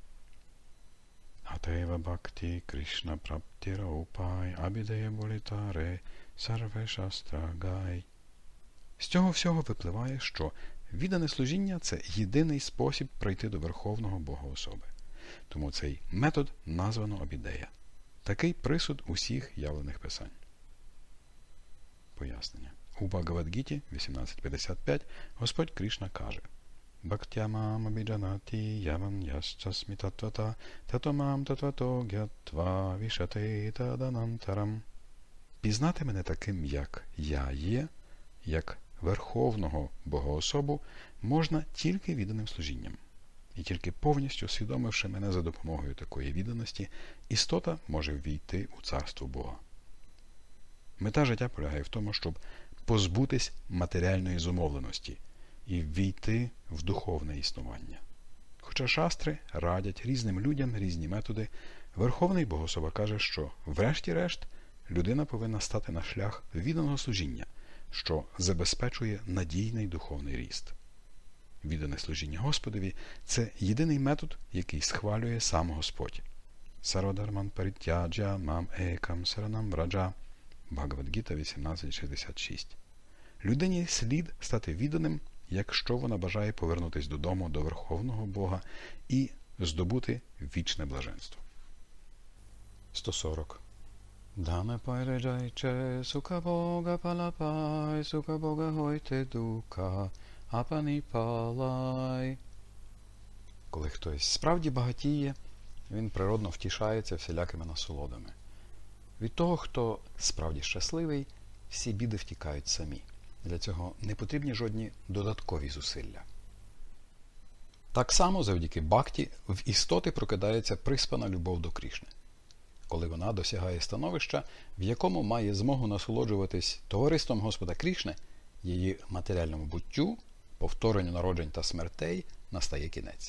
Атева бхакти Кришна праптіра упай абідея болітаре сарве шастра гай. З цього всього випливає, що віддане служіння – це єдиний спосіб прийти до Верховного Богоособи. Тому цей метод названо Абідея. Такий присуд усіх явлених писань. Пояснення. У Бхагавад-гіті 18.55 Господь Кришна каже: «Бхактямам абіджанаті явам ящасмі татвата, татомам татвато гятва вішати таданантарам». Пізнати мене таким, як я є, як Верховного Богоособу, можна тільки відданим служінням. І тільки повністю усвідомивши мене за допомогою такої відданості, істота може ввійти у царство Бога. Мета життя полягає в тому, щоб позбутись матеріальної зумовленості і ввійти в духовне існування. Хоча шастри радять різним людям різні методи, Верховний Богособа каже, що врешті-решт людина повинна стати на шлях відданого служіння, що забезпечує надійний духовний ріст. Віддане служіння Господові – це єдиний метод, який схвалює сам Господь. Сарвадарман паритяджа мам екам саранам враджа. Бхагавад-гіта 18.66. Людині слід стати відданим, якщо вона бажає повернутися додому до Верховного Бога і здобути вічне блаженство. 140. Дане пайреджайче, сука Бога палапай, сука Бога гойте дука, апані палай. Коли хтось справді багатіє, він природно втішається всілякими насолодами. Від того, хто справді щасливий, всі біди втікають самі. Для цього не потрібні жодні додаткові зусилля. Так само завдяки бхакті в істоти прокидається приспана любов до Кришни. Коли вона досягає становища, в якому має змогу насолоджуватись товариством Господа Кришни, її матеріальному буттю, повторенню народжень та смертей, настає кінець.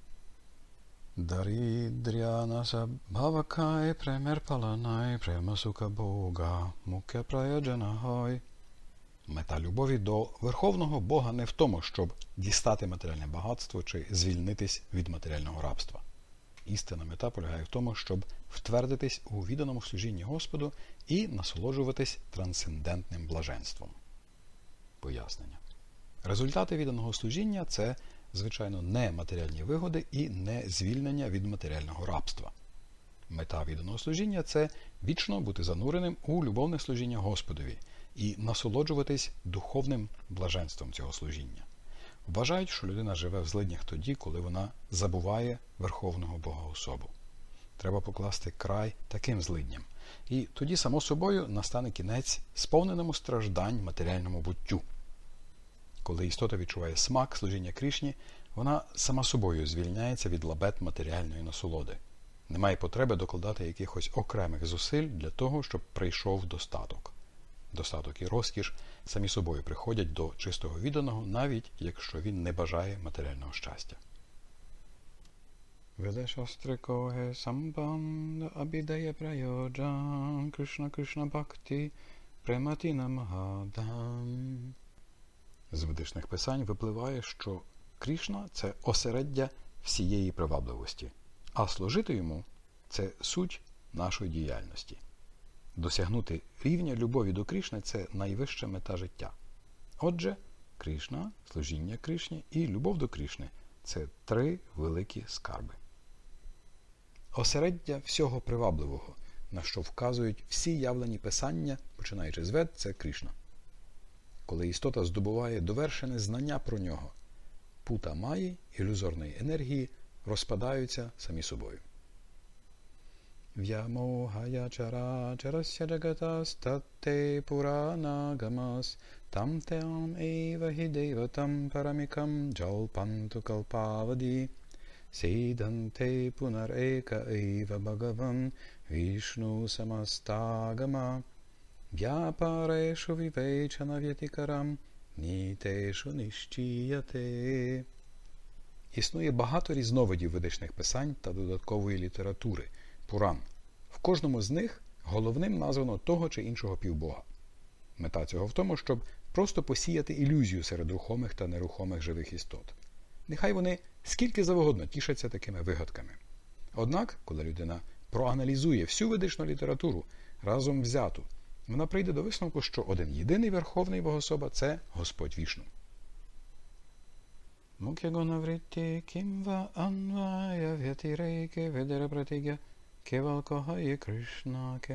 Дарідрянаса бхавакай премерпаланай премасука Бога мукя праяджанахай. Мета любові до Верховного Бога не в тому, щоб дістати матеріальне багатство чи звільнитись від матеріального рабства. Істинна мета полягає в тому, щоб втвердитись у відданому служінні Господу і насолоджуватись трансцендентним блаженством. Пояснення. Результати відданого служіння – це, звичайно, не матеріальні вигоди і не звільнення від матеріального рабства. Мета відданого служіння – це вічно бути зануреним у любовне служіння Господові і насолоджуватись духовним блаженством цього служіння. Вважають, що людина живе в злиднях тоді, коли вона забуває Верховного Богоособу. Треба покласти край таким злидням. І тоді, само собою, настане кінець сповненому страждань матеріальному буттю. Коли істота відчуває смак служіння Кришні, вона сама собою звільняється від лабет матеріальної насолоди. Немає потреби докладати якихось окремих зусиль для того, щоб прийшов достаток. Достаток і розкіш самі собою приходять до чистого відданого, навіть якщо він не бажає матеріального щастя. Ведешастрикоге самбанда абідея прайоджан Кришна Кришна Бхакти Прематіна Магадам. З ведичних писань випливає, що Кришна – це осереддя всієї привабливості, а служити йому – це суть нашої діяльності. Досягнути рівня любові до Кришни – це найвища мета життя. Отже, Кришна, служіння Кришні і любов до Кришни – це три великі скарби. Осереддя всього привабливого, на що вказують всі явлені писання, починаючи з Вед, це Кришна. Коли істота здобуває довершене знання про нього, пута маї, ілюзорної енергії, розпадаються самі собою. В'ямохая чара чарасya джагатас татте пуранагамас там теам ейва хідейватам парамікам джалпанту калпаваді сіданте пунарека ейва бхагаван вішну самастагама в'япарешу вівейчана в'ятікарам нітешу нищіяте. Існує багато різновидів ведичних писань та додаткової літератури – Пуран. В кожному з них головним названо того чи іншого півбога. Мета цього в тому, щоб просто посіяти ілюзію серед рухомих та нерухомих живих істот. Нехай вони скільки завгодно тішаться такими вигадками. Однак, коли людина проаналізує всю ведичну літературу разом взяту, вона прийде до висновку, що один єдиний верховний богособа – це Господь Вішну. Мук'ягонавритті кімва анвая в'ятірейке ведера пратигя кевалкогає Кришнаке.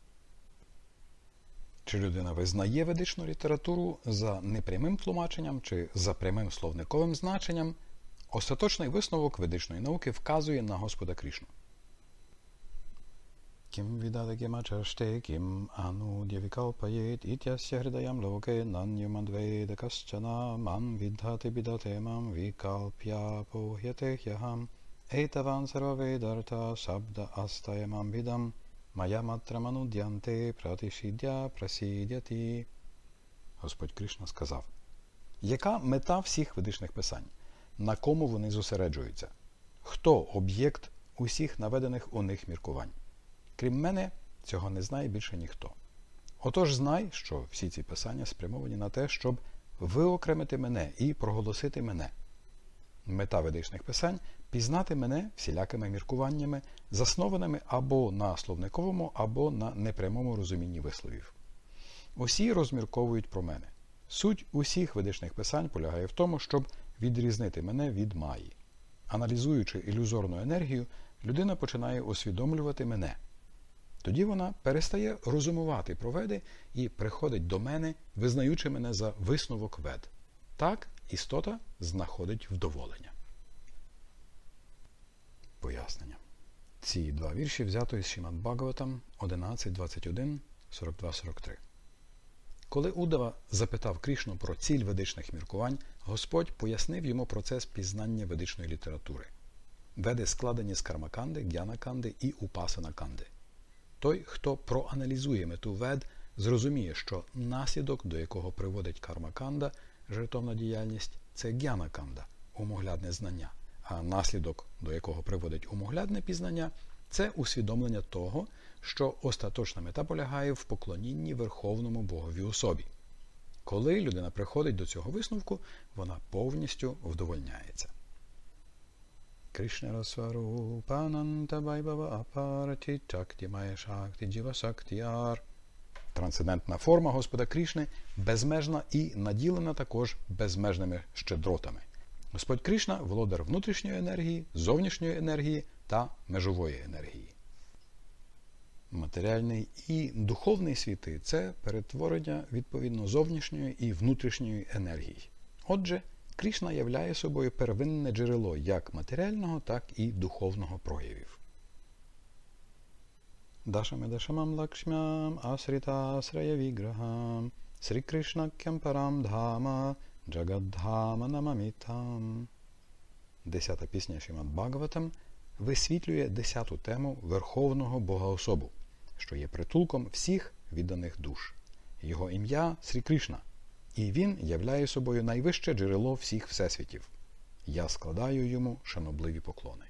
Чи людина визнає ведичну літературу за непрямим тлумаченням чи за прямим словниковим значенням, остаточний висновок ведичної науки вказує на Господа Кришну. Кім віддати кімачаште, кім анудя вікалпаєт, ітясya хридаям локе, наньюмадведа кащана, ман віддати бідате мам вікалп'я пог'ятех'ягам, ейтаван сарваведарта шабда астаямам відам, мая матраманудянте пратишідя прасідяті. Господь Кришна сказав: яка мета всіх ведичних писань? На кому вони зосереджуються? Хто об'єкт усіх наведених у них міркувань? Крім мене, цього не знає більше ніхто. Отож знай, що всі ці писання спрямовані на те, щоб виокремити мене і проголосити мене. Мета ведичних писань – пізнати мене всілякими міркуваннями, заснованими або на словниковому, або на непрямому розумінні висловів. Усі розмірковують про мене. Суть усіх ведичних писань полягає в тому, щоб відрізнити мене від маї. Аналізуючи ілюзорну енергію, людина починає усвідомлювати мене. Тоді вона перестає розумувати про веди і приходить до мене, визнаючи мене за висновок вед. Так істота знаходить вдоволення. Пояснення. Ці два вірші взято із Шримад Бхагаватам 11.21, 42-43. Коли Удава запитав Кришну про ціль ведичних міркувань, Господь пояснив йому процес пізнання ведичної літератури. Веди складені з кармаканди, гьянаканди і упасанаканди. Той, хто проаналізує мету вед, зрозуміє, що наслідок, до якого приводить кармаканда, жертовна діяльність, це гьянаканда, умоглядне знання, а наслідок, до якого приводить умоглядне пізнання, це усвідомлення того, що остаточна мета полягає в поклонінні Верховному Богові особі. Коли людина приходить до цього висновку, вона повністю вдовольняється. Кришна Расварупананта Байбава Апарати Чакті Майя Шакті Джіва Шактіар. Трансцендентна форма Господа Кришни безмежна і наділена також безмежними щедротами. Господь Кришна – володар внутрішньої енергії, зовнішньої енергії та межової енергії. Матеріальний і духовний світи – це перетворення відповідно зовнішньої і внутрішньої енергії. Отже, Кришна являє собою первинне джерело як матеріального, так і духовного проявів. Дашамедашамам лакшмям асритасрая віграхам Срі Кришнакям парам дхама джагаддхама намамітам. 10-та пісня Шримад Бхагаватам висвітлює 10-ту тему Верховного Бога-особу, що є притулком всіх відданих душ. Його ім'я – Срі Кришна, і він являє собою найвище джерело всіх всесвітів. Я складаю йому шанобливі поклони.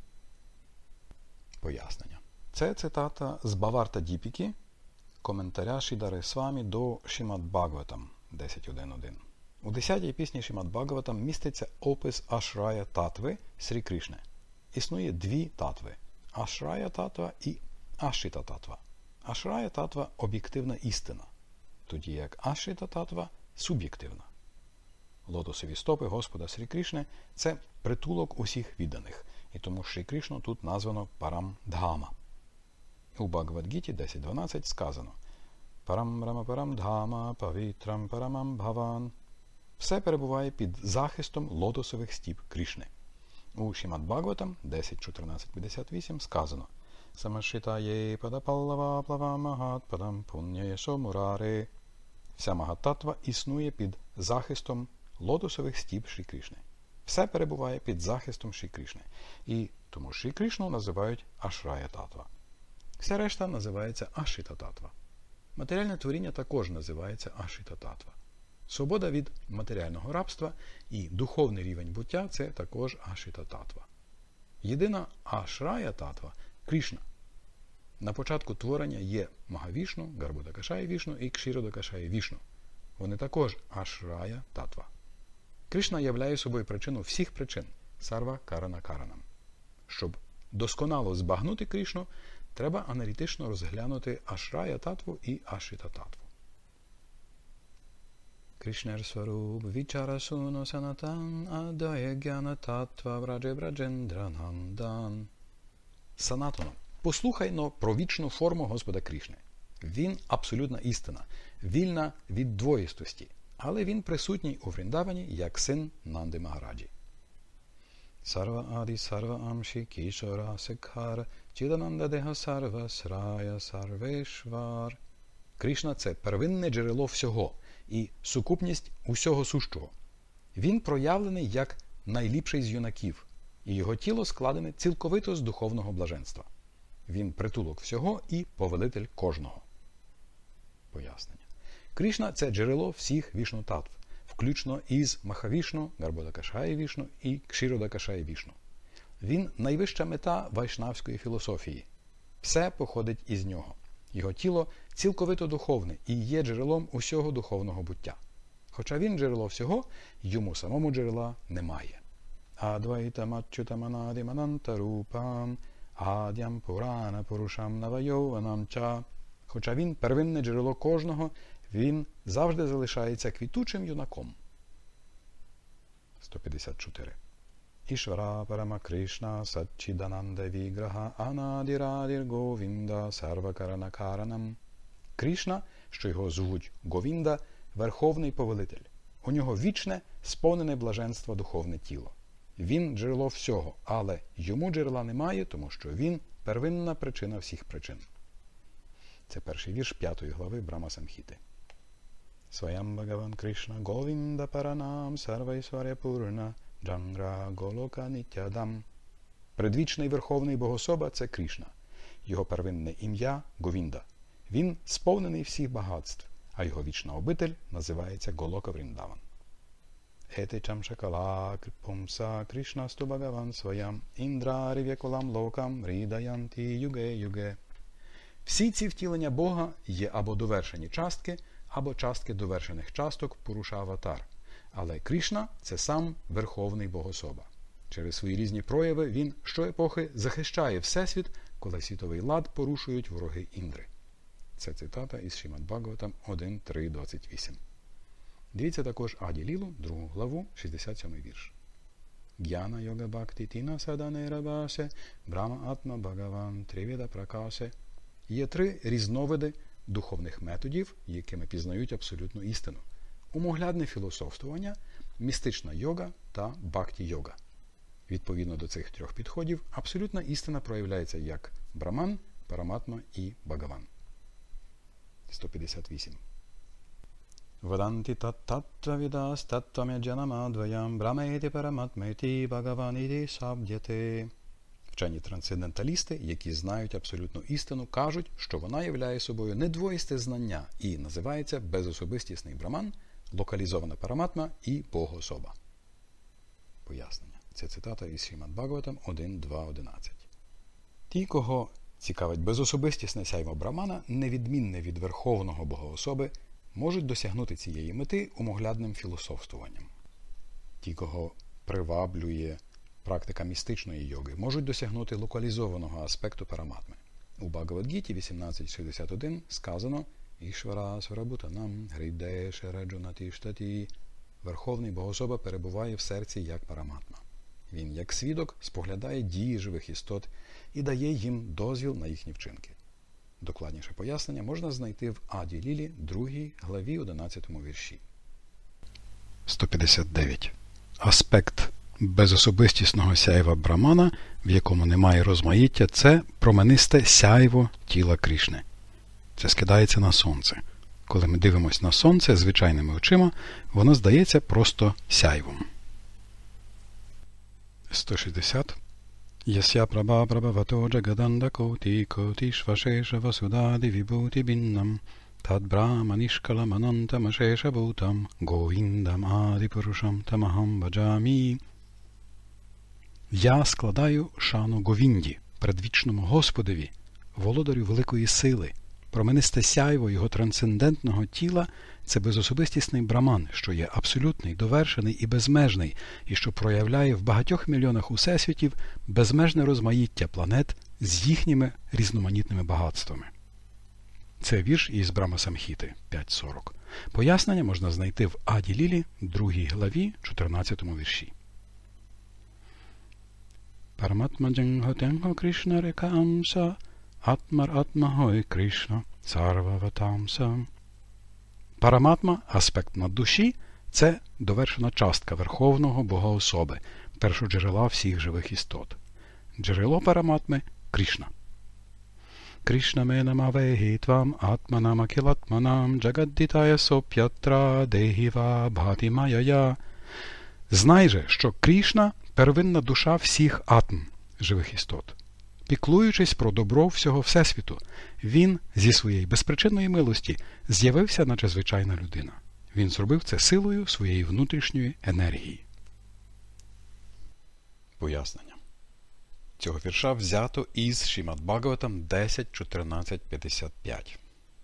Пояснення. Це цитата з Баварта Діпіки, коментаря Шідари Свамі до Шримад Бхагаватам 10.1.1. У 10-й пісні Шримад Бхагаватам міститься опис Ашрая Татви Срі Кришни. Існує дві татви – Ашрая Татва і Ашрита Татва. Ашрая Татва – об'єктивна істина, тоді як Ашрита Татва – суб'єктивна. Лотосові стопи Господа Срі Кришни – це притулок усіх відданих, і тому Шрі Кришну тут названо Парам Дхама. У Бхагавад-гіті 10.12 сказано «Парам Рама Парам Дхама Павітрам Парамам Бхаван». Все перебуває під захистом лотосових стіп Кришни. У Шримад Бхагаватам 10.14.58 сказано «Самашитає падапаллава плава магат падам пунняєшо мурари». Вся магататва існує під захистом лотосових стіп Шрі Кришни. Все перебуває під захистом Шрі Кришни. І тому Шрі Кришну називають Ашрая Татва. Вся решта називається Ашрита Татва. Матеріальне творіння також називається Ашрита Татва. Свобода від матеріального рабства і духовний рівень буття – це також Ашрита Татва. Єдина Ашрая Татва – Кришна. На початку творення є Магавішну, Гарбудакашая Вішну і Кшіродакашая Вішну. Вони також Ашрая Татва. Кришна являє собою причину всіх причин – Сарва Карана Каранам. Щоб досконало збагнути Кришну, треба аналітично розглянути Ашрая Татву і Ашрита Татву. Кришнер сваруб вічара суно санатан адая гяна татва враджи браджендранандан. Санатано. Послухайно про вічну форму Господа Кришни. Він абсолютна істина, вільна від двоїстості, але він присутній у Вріндавані як син Нанди Магараджі. Сарва аді сарва амші кішора секхара чідананда деха сарва срая сарвешвар. Кришна – це первинне джерело всього і сукупність усього сущого. Він проявлений як найліпший з юнаків, і його тіло складене цілковито з духовного блаженства. Він притулок всього і повелитель кожного. Пояснення. Кришна – це джерело всіх вішну-татв, включно із Махавішну, Гарбудакашая Вішну і Кшіродакашая Вішну. Він – найвища мета вайшнавської філософії. Все походить із нього. Його тіло цілковито духовне і є джерелом усього духовного буття. Хоча він джерело всього, йому самому джерела немає. Адвайтам ачютаманадим анантарупам адям пурана пурушам навайованам ча. Хоча він первинне джерело кожного, він завжди залишається квітучим юнаком. 154. Ішвара Парама Кришна Саччідананда Віграха Анадірадір Говінда Сарвакарана Каранам. Кришна, що його звуть Говінда, верховний повелитель. У нього вічне, сповнене блаженства духовне тіло. Він джерело всього, але йому джерела немає, тому що він первинна причина всіх причин. Це перший вірш 5 глави Брама Самхіти. Своям Бхагаван Кришна Говінда Паранам Сарвайсваря Пурна Джангра Голока Нітядам. Предвічний Верховний Богособа – це Кришна. Його первинне ім'я – Говінда. Він сповнений всіх багатств, а його вічна обитель називається Голока Вріндаван. Ети чамшакала пумса Кришнасту Бхагаван своям індрарі в'якулам локам рідаянті юге-юге. Всі ці втілення Бога є або довершені частки, або частки довершених часток Пуруша-аватар. Але Кришна – це сам Верховний Богособа. Через свої різні прояви він щоепохи захищає Всесвіт, коли світовий лад порушують вороги Індри. Це цитата із Шримад Бхагаватам 1.3.28. Дивіться також Аді Лілу, 2 главу, 67 вірш. Гьяна йога бхакти тіна садане рабасе, брама атма бхагаван тривіда пракасе. Є 3 різновиди духовних методів, якими пізнають абсолютну істину. Умоглядне філософствування, містична йога та бхакті-йога. Відповідно до цих 3 підходів, абсолютна істина проявляється як Браман, Параматма і Бхагаван. 158. Ваданти таттвавідас таттвамяджанамадваям брамети параматмети Бхагаваніти сабдяте. Вчені трансценденталісти, які знають абсолютну істину, кажуть, що вона являє собою недвоїсте знання і називається безособистісний браман, локалізована параматма і богособа. Пояснення. Це цитата із Шримад Бхагаватам 1.2.11. Ті, кого цікавить безособистісне сяйво брамана, невідмінне від верховного богоособи, можуть досягнути цієї мети умоглядним філософствуванням. Ті, кого приваблює практика містичної йоги, можуть досягнути локалізованого аспекту параматми. У Бхагавад-гіті 18.61 сказано «Ішвара сварабутанам гридде шераджунати штаті». Верховний богособа перебуває в серці як параматма. Він, як свідок, споглядає дії живих істот і дає їм дозвіл на їхні вчинки. Докладніше пояснення можна знайти в Аді Лілі, 2 главі 11 вірші. 159. Аспект безособистісного сяйва брамана, в якому немає розмаїття, це променисте сяйво тіла Крішни. Це скидається на сонце. Коли ми дивимося на сонце звичайними очима, воно здається просто сяйвом. 160. Ясya прабha прабхавато джагаданда коти коти швашеша васудади вібути біннам тадбраманішкалам анантамашеша бутам гоіндам адипурушам тамахам баджамі. Я складаю шану Говінді, предвічному Господові, володарю великої сили. Променисте сяйво його трансцендентного тіла – це безособистісний браман, що є абсолютний, довершений і безмежний, і що проявляє в багатьох мільйонах усесвітів безмежне розмаїття планет з їхніми різноманітними багатствами. Це вірш із Брама-самхіти 5.40. Пояснення можна знайти в Аді Лілі, 2 главі, 14 вірші. Параматма джанго тенго Кришна река амса Атмар Атмагой Кришна Сарваватамса. Параматма, аспект наддуші, це довершена частка Верховного Богоособи, першоджерела всіх живих істот. Джерело параматми – Кришна. Кришна менам авеги твам атманам акілатманам джагаддітая соп'ятра дегіва бхати майая. Знай же, що Кришна – первинна душа всіх атм, живих істот. Піклуючись про добро всього Всесвіту, він зі своєї безпричинної милості з'явився, наче звичайна людина. Він зробив це силою своєї внутрішньої енергії. Пояснення. Цього вірша взято із Шримад Бхагаватам 10.14.55.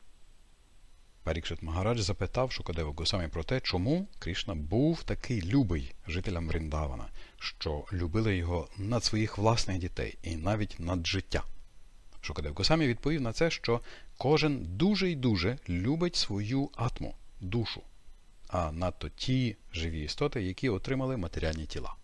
Парікшит Магарадж запитав Шукадеву Госвамі про те, чому Кришна був такий любий жителям Вріндавана, що любили його над своїх власних дітей і навіть над життя. Шукадев Госвамі відповів на це, що кожен дуже й дуже любить свою атму, душу, а надто ті живі істоти, які отримали матеріальні тіла.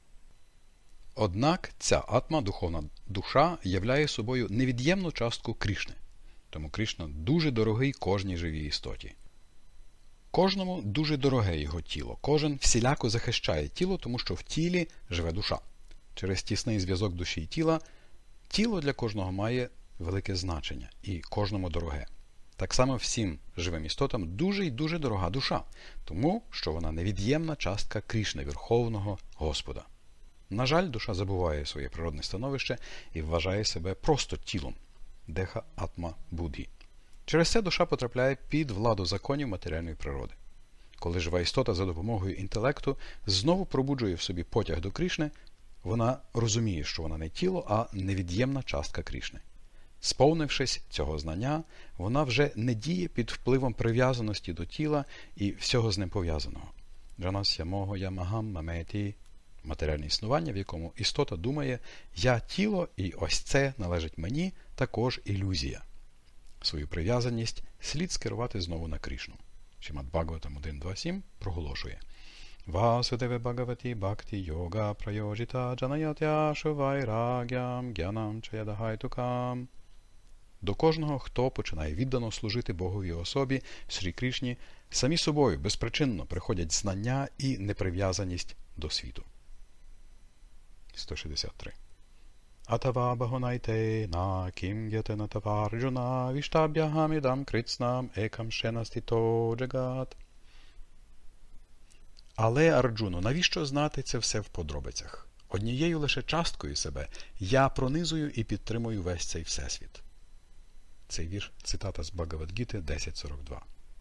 Однак ця атма, духовна душа, являє собою невід'ємну частку Кришни. Тому Кришна дуже дорогий кожній живій істоті. Кожному дуже дороге його тіло. Кожен всіляко захищає тіло, тому що в тілі живе душа. Через тісний зв'язок душі і тіла, тіло для кожного має велике значення і кожному дороге. Так само всім живим істотам дуже й дуже дорога душа, тому що вона невід'ємна частка Кришни, Верховного Господа. На жаль, душа забуває своє природне становище і вважає себе просто тілом. Деха атма будді. Через це душа потрапляє під владу законів матеріальної природи. Коли жива істота за допомогою інтелекту знову пробуджує в собі потяг до Кришни, вона розуміє, що вона не тіло, а невід'ємна частка Кришни. Сповнившись цього знання, вона вже не діє під впливом прив'язаності до тіла і всього з ним пов'язаного. Джанасya мого ямагам маметі. Матеріальне існування, в якому істота думає «я тіло і ось це належить мені», також ілюзія. Свою прив'язаність слід скерувати знову на Кришну. Шримад Бхагаватам 1.2.7 проголошує Васудеве Бхагаваті Бхакти Йога Прайожита Джанайатяшу Вайрагям Гянам Чаядахайтукам. До кожного, хто починає віддано служити Боговій особі, Шрі Кришні, самі собою безпричинно приходять знання і неприв'язаність до світу. 163. Атава багонайте на кім ятена таварджуна віштаб'ягамідам крицнам екам шенастіто джагат. Але, Арджуно, навіщо знати це все в подробицях? Однією лише часткою себе я пронизую і підтримую весь цей всесвіт. Цей вірш – цитата з Бхагавад-гіти 10.42.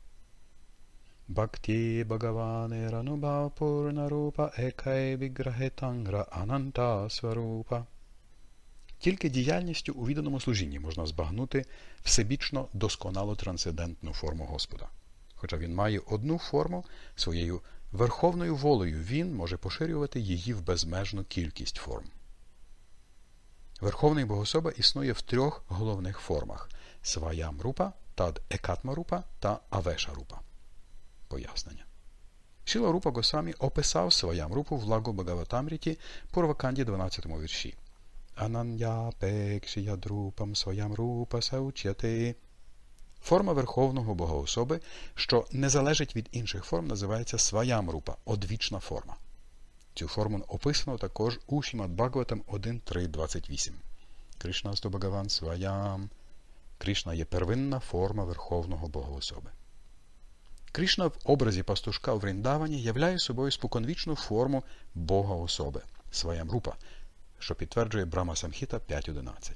Бхакти Бхагаване Ранубхав Пурна Рупа Екай Віграхетангра Ананта Сварупа. Тільки діяльністю у відданому служінні можна збагнути всебічно досконалу трансцендентну форму Господа. Хоча він має одну форму, своєю верховною волею він може поширювати її в безмежну кількість форм. Верховний Богособа існує в трьох головних формах – Сваям-рупа, Тад-екатма-рупа та Авеша-рупа. Пояснення. Шріла Рупа Госвамі описав Сваям-рупу в Лагу Бхагаватамріті Пурваканді 12 вірші. Анан'я пекшіядрупам Сваям-рупа саучяти. Форма Верховного Богоособи, що не залежить від інших форм, називається Сваям-рупа – одвічна форма. Цю форму описано також у Шримад-Бхагаватам 1.3.28. Кришнасту Бхагаван Сваям. Кришна є первинна форма Верховного Богоособи. Кришна в образі пастушка у Вріндавані являє собою споконвічну форму Бога-особи – Сваям-рупа, що підтверджує Брахма-самхіта 5.11.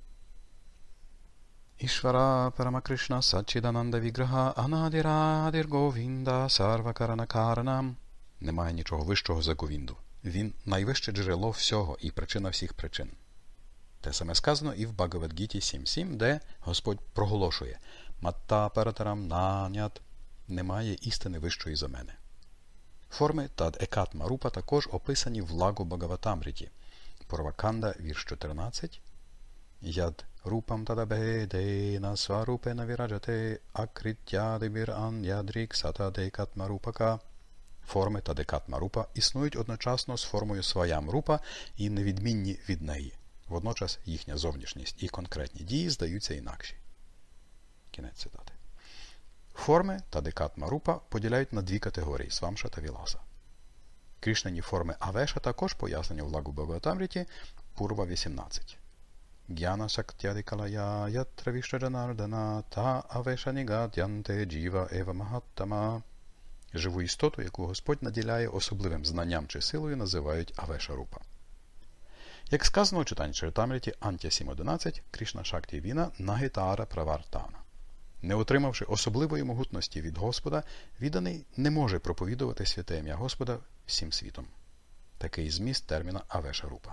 Ішвара Парамакришна Саччидананда Віграха Анадірадір Говінда Сарвакаранакаранам. Немає нічого вищого за Говінду. Він – найвище джерело всього і причина всіх причин. Те саме сказано і в Бхагавад-гіті 7.7, де Господь проголошує «Матта паратарам нанят» – немає істини вищої за мене. Форми Тад-екатма Рупа також описані в Лагу Бхагаватамріті. Пурваканда, вірш 14. Яд рупам тадабедена сварупена віраджате акритядибір ан ядрік сатадекатма рупака. Форми Тад-екатма Рупа існують одночасно з формою Сваям-рупа і невідмінні від неї. Водночас їхня зовнішність і конкретні дії здаються інакші. Кінець цитати. Форми Тад-екатма Рупа поділяють на дві категорії – Свамша та Віласа. Кришнані форми Авеша також пояснені в Лагу Бхагаватамріті Пурва 18. Гьяна Шактядикалая Ятра Вішраджанардана та Авеша Нігадянте Джіва Ева Махаттама. Живу істоту, яку Господь наділяє особливим знанням чи силою, називають Авеша-рупа. Як сказано у читанні Чаритамріті Антя 7.11, Кришна Шакті Віна Нагітара Правартана. Не отримавши особливої могутності від Господа, відданий не може проповідувати святе ім'я Господа всім світом. Такий зміст терміна Авеша-рупа.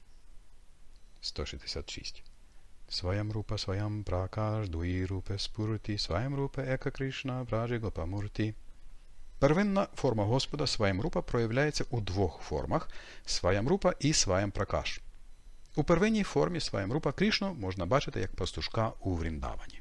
166. Сваям-рупа сваям пракаш дуї-рупе спурти сваям-рупе ека Кришна вражі гопамурти. Первинна форма Господа Сваям-рупа проявляється у двох формах – Сваям-рупа і Сваям-пракаш. У первинній формі Сваям-рупа Кришну можна бачити як пастушка у Вріндавані.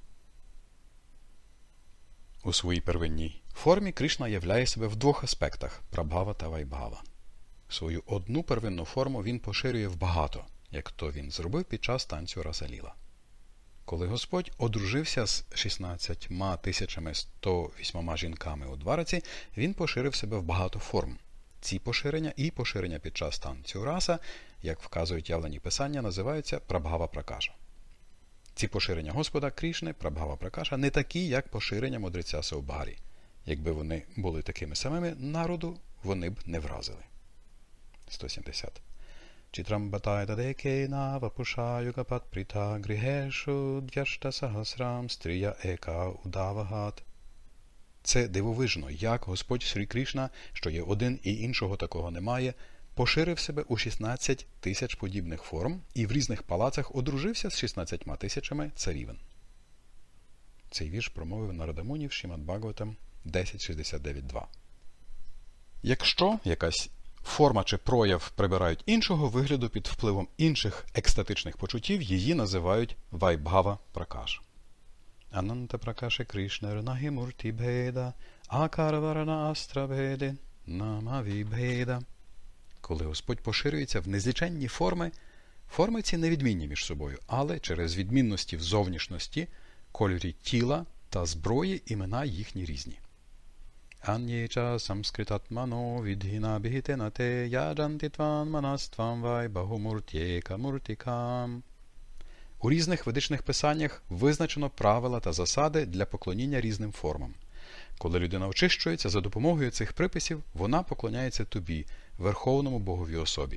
У своїй первинній формі Кришна являє себе в двох аспектах – Прабхава та Вайбхава. Свою одну первинну форму він поширює в багато, як то він зробив під час танцю Раса-ліла. Коли Господь одружився з 16 108 жінками у Двараці, він поширив себе в багато форм. Ці поширення і поширення під час танцю Раса, як вказують явлені писання, називаються Прабхава-пракаша. Ці поширення Господа Кришни, Прабхава-пракаша, не такі, як поширення мудреця Саубгарі. Якби вони були такими самими, народу вони б не вразили. 170. Читрамбатайда декена вапуша югапат прита гріхешу двяшта сахасрам стрія ека удавагат. Це дивовижно, як Господь Шрі Кришна, що є один і іншого такого немає, поширив себе у 16 тисяч подібних форм і в різних палацах одружився з 16 тисячами царівен. Цей вірш промовив Нарада Муні в Шримад-Бхагаватам 10.69.2. Якщо якась форма чи прояв прибирають іншого вигляду під впливом інших екстатичних почуттів, її називають Вайбхава-пракаш. Ананта пракаше Кришнер нагі мурті бхеда, акарварана астра бхеди, намаві бхеда. Коли Господь поширюється в незліченні форми, форми ці невідмінні між собою, але через відмінності в зовнішності, кольорі тіла та зброї імена їхні різні. Ан'єча самскритатмано відгіна бігітенате яджантитван манаствам вай багумуртєка муртікам. У різних ведичних писаннях визначено правила та засади для поклоніння різним формам. Коли людина очищується за допомогою цих приписів, вона поклоняється тобі, Верховному Богові особі.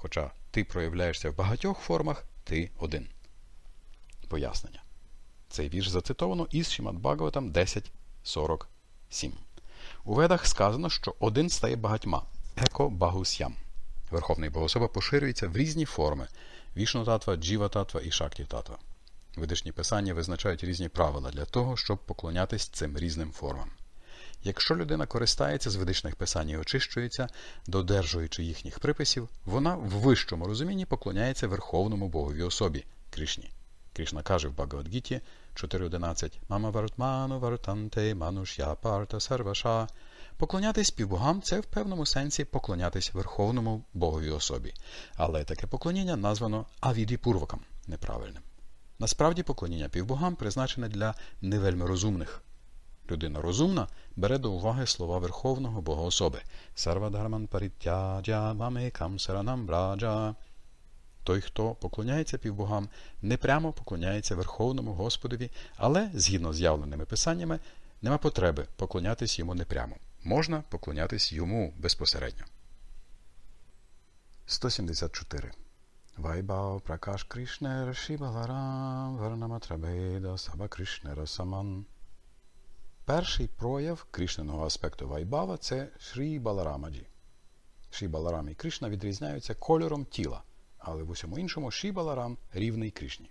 Хоча ти проявляєшся в багатьох формах, ти один. Пояснення. Цей вірш зацитовано із Шримад Бхагаватам 10.47. У Ведах сказано, що один стає багатьма. Еко Багусям. Верховний Богособа поширюється в різні форми – Вішну-татва, Джіва-татва і Шакті-татва. Ведичні писання визначають різні правила для того, щоб поклонятись цим різним формам. Якщо людина користається з ведичних писань і очищується, додержуючи їхніх приписів, вона в вищому розумінні поклоняється Верховному Богові особі – Кришні. Кришна каже в Бхагавад-гіті 4.11 «Мама вартману вартанте мануш'я парта сарваша». Поклонятись півбогам – це в певному сенсі поклонятись Верховному Богові особі. Але таке поклоніння названо авідіпурвакам – неправильним. Насправді поклоніння півбогам призначене для невельми розумних. Людина розумна бере до уваги слова Верховного Богоособи «Сарвадхарман паритяджа мамекам саранам браджа». Той, хто поклоняється півбогам, не прямо поклоняється Верховному Господові, але, згідно з явленими писаннями, нема потреби поклонятись йому непрямо. Можна поклонятись йому безпосередньо. 174. Вайбав Пракаш Кришнер Шібаларам Варнаматрабеда Саба Кришнера Саман. Перший прояв Кришненого аспекту Вайбава – це Шрі Баларамаджі. Шрі Баларам і Кришна відрізняються кольором тіла, але в усьому іншому Шрі Баларам рівний Кришні.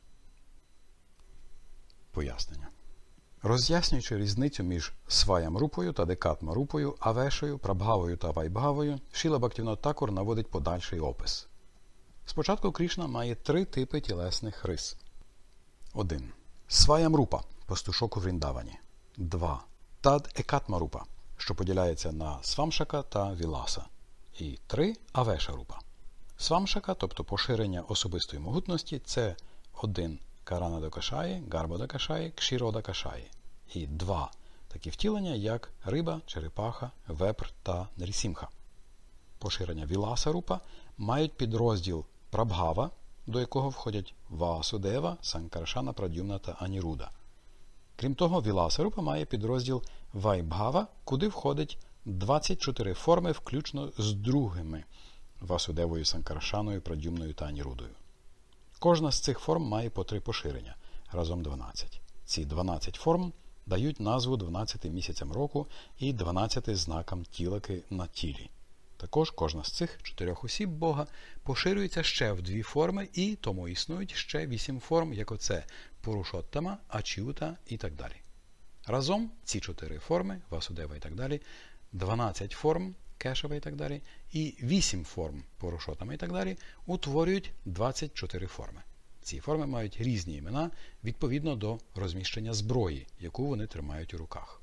Пояснення. Роз'яснюючи різницю між Сваям-рупою та Декатма-рупою, Авешою, Прабхавою та Вайбхавою, Шріла Бхактивінод Такур наводить подальший опис. Спочатку Кришна має три типи тілесних рис. 1. Сваям-рупа – пастушок у Вріндавані. 2. Тад-екатма-рупа, що поділяється на Свамшака та Віласа. І 3. Авеша-рупа. Свамшака, тобто поширення особистої могутності, це 1. Карана-дакашаї, Гарба-дакашаї, Кшіро-дакашаї. І 2. Такі втілення, як риба, черепаха, вепр та нрісімха. Поширення Віласа-рупа мають підрозділ Прабхава, до якого входять Васудева, Санкаршана, Прадюмна та Аніруда. Крім того, Віласа-рупа має підрозділ Вайбхава, куди входить 24 форми, включно з другими Васудевою, Санкаршаною, Прадюмною та Анірудою. Кожна з цих форм має по 3 поширення, разом 12. Ці 12 форм дають назву 12 місяцям року і 12 знакам тілаки на тілі. Також кожна з цих 4 осіб Бога поширюється ще в 2 форми, і тому існують ще 8 форм, як оце Пурушоттама, Ачюта і так далі. Разом ці 4 форми, Васудева і так далі, 12 форм, Кешава і так далі, і 8 форм Пурушоттама і так далі, утворюють 24 форми. Ці форми мають різні імена відповідно до розміщення зброї, яку вони тримають у руках.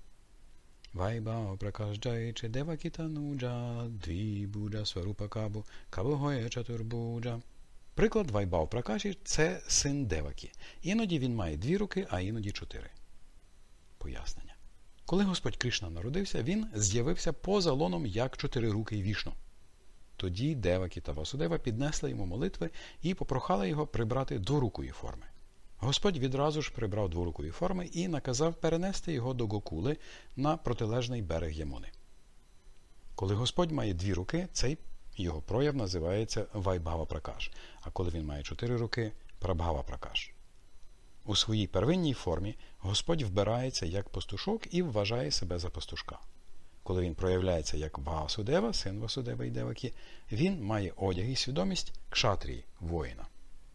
Вайбао Пракашджай Чедева Кітануджа, Двібуджа Сварупа Кабу, Кабугоя Чатурбуджа. Приклад Вайбао Пракаші – це син Девакі. Іноді він має 2 руки, а іноді 4. Пояснення. Коли Господь Кришна народився, він з'явився поза лоном як 4-рукий Вішну. Тоді Девакі та Васудева піднесли йому молитви і попрохали його прибрати дворукої форми. Господь відразу ж прибрав дворукові форми і наказав перенести його до Гокули на протилежний берег Ямуни. Коли Господь має 2 руки, цей його прояв називається Вайбхава Пракаш, а коли він має 4 руки – Прабхава Пракаш. У своїй первинній формі Господь вбирається як пастушок і вважає себе за пастушка. Коли він проявляється як Васудева, син Васудева і Девакі, він має одяг і свідомість кшатрії, воїна.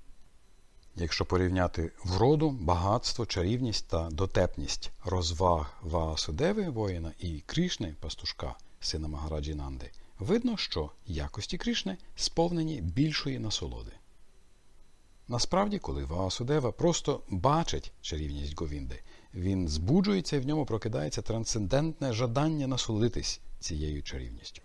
Якщо порівняти вроду, багатство, чарівність та дотепність розваг Васудеви, воїна, і Кришни, пастушка, сина Магараджі Нанди, видно, що якості Кришни сповнені більшої насолоди. Насправді, коли Васудева просто бачить чарівність Говінди, він збуджується і в ньому прокидається трансцендентне жадання насолитись цією чарівністю.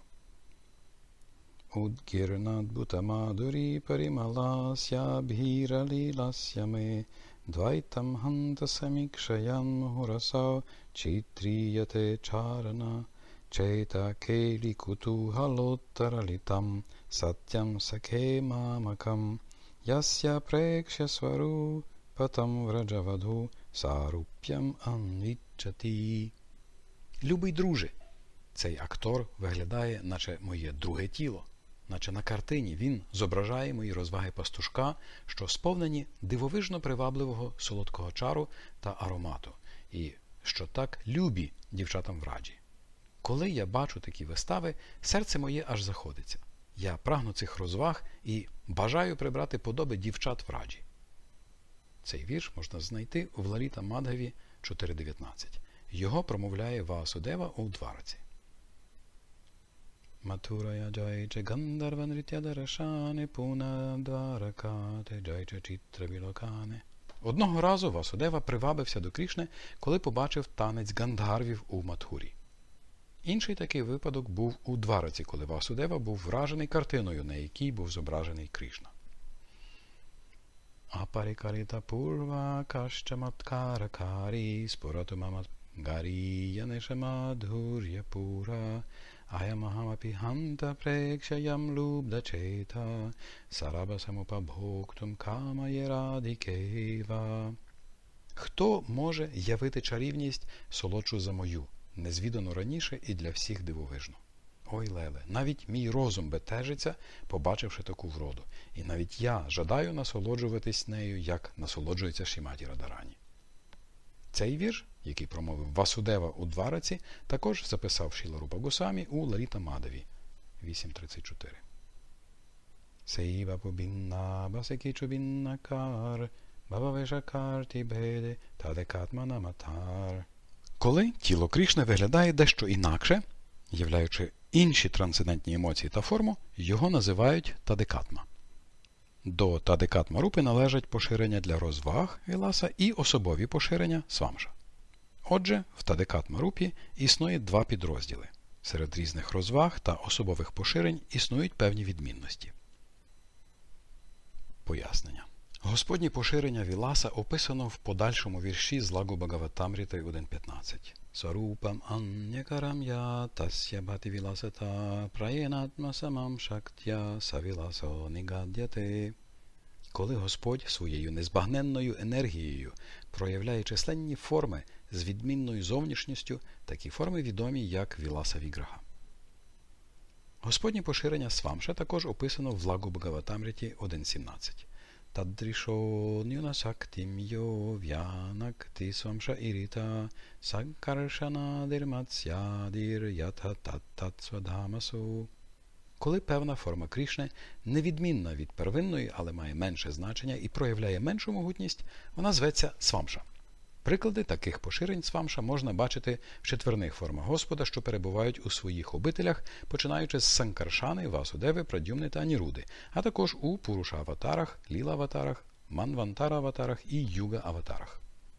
Удгірнадбутамадурі парімаласya бхіраліласями двайтам хантасамікшаян мугурасав читріяте чарана чейта кейлі кутугалоттаралітам сатям сакhe мамакам ясya прекшя свару патам враджавадху саруп'ям анвічаті. Любий друже, цей актор виглядає, наче моє друге тіло. наче на картині, він зображає мої розваги пастушка, що сповнені дивовижно привабливого солодкого чару та аромату, і що так любі дівчатам в раджі. Коли я бачу такі вистави, серце моє аж заходиться. Я прагну цих розваг і бажаю прибрати подоби дівчат в раджі. Цей вірш можна знайти в Лаліта Мадгаві 4.19. Його промовляє Васудева у Двараці. Матурая джайче гандарва нритя дарашане пуна дваракате джайче чітра білокане. Одного разу Васудева привабився до Крішни, коли побачив танець гандгарвів у Матхурі. Інший такий випадок був у Двараці, коли Васудева був вражений картиною, на якій був зображений Крішна. Апарикарита пурва кащаматкаракарі споратумамат гарі янешамадгур'я пура аямахамапі ханта прекшаям лубдачета сарабасамупабхоктум камаєрадікейва. Хто може явити чарівність солодшу за мою, незвідану раніше і для всіх дивовижну? Ой, Леле, навіть мій розум бентежиться, побачивши таку вроду. І навіть я жадаю насолоджуватись нею, як насолоджується Шіматі Радарані. Цей вірш, який промовив Васудева у Двараці, також записав Шріла Рупа Госвамі у Лаліта Мадаві 8.34. Сейва побінна басекічу біннакар бабавешакарті беде тадекатманаматар. Коли тіло Крішни виглядає дещо інакше, являючи інші трансцендентні емоції та форму, його називають тадекатма. До тадекатма рупи належать поширення для розваг віласа і особові поширення свамша. Отже, в тадекатма рупі існує два підрозділи. Серед різних розваг та особових поширень існують певні відмінності. Пояснення. Господні поширення віласа описано в подальшому вірші з Лагу Бхагаватамріти 1.15. Сварупам аннякарам я тасya бхати віласата праєнатма самам шактя савіласо нігадяте. Коли Господь своєю незбагненною енергією проявляє численні форми з відмінною зовнішністю, такі форми відомі як Віласа Віграха. Господнє поширення свамша також описано в Лагу Бхагаватамріті 1.17. Тадрішо нюна сактім йо в'янакти свамша іріта сакаршана дирмацядір ята таттат свадамасу. Коли певна форма Крішни невідмінна від первинної, але має менше значення і проявляє меншу могутність, вона зветься свамша. Приклади таких поширень свамша можна бачити в четверних формах Господа, що перебувають у своїх обителях, починаючи з Санкаршани, Васудеви, Прадюмни та Аніруди, а також у Пуруша-аватарах, Ліла-аватарах, Манвантара-аватарах і Юга-аватарах.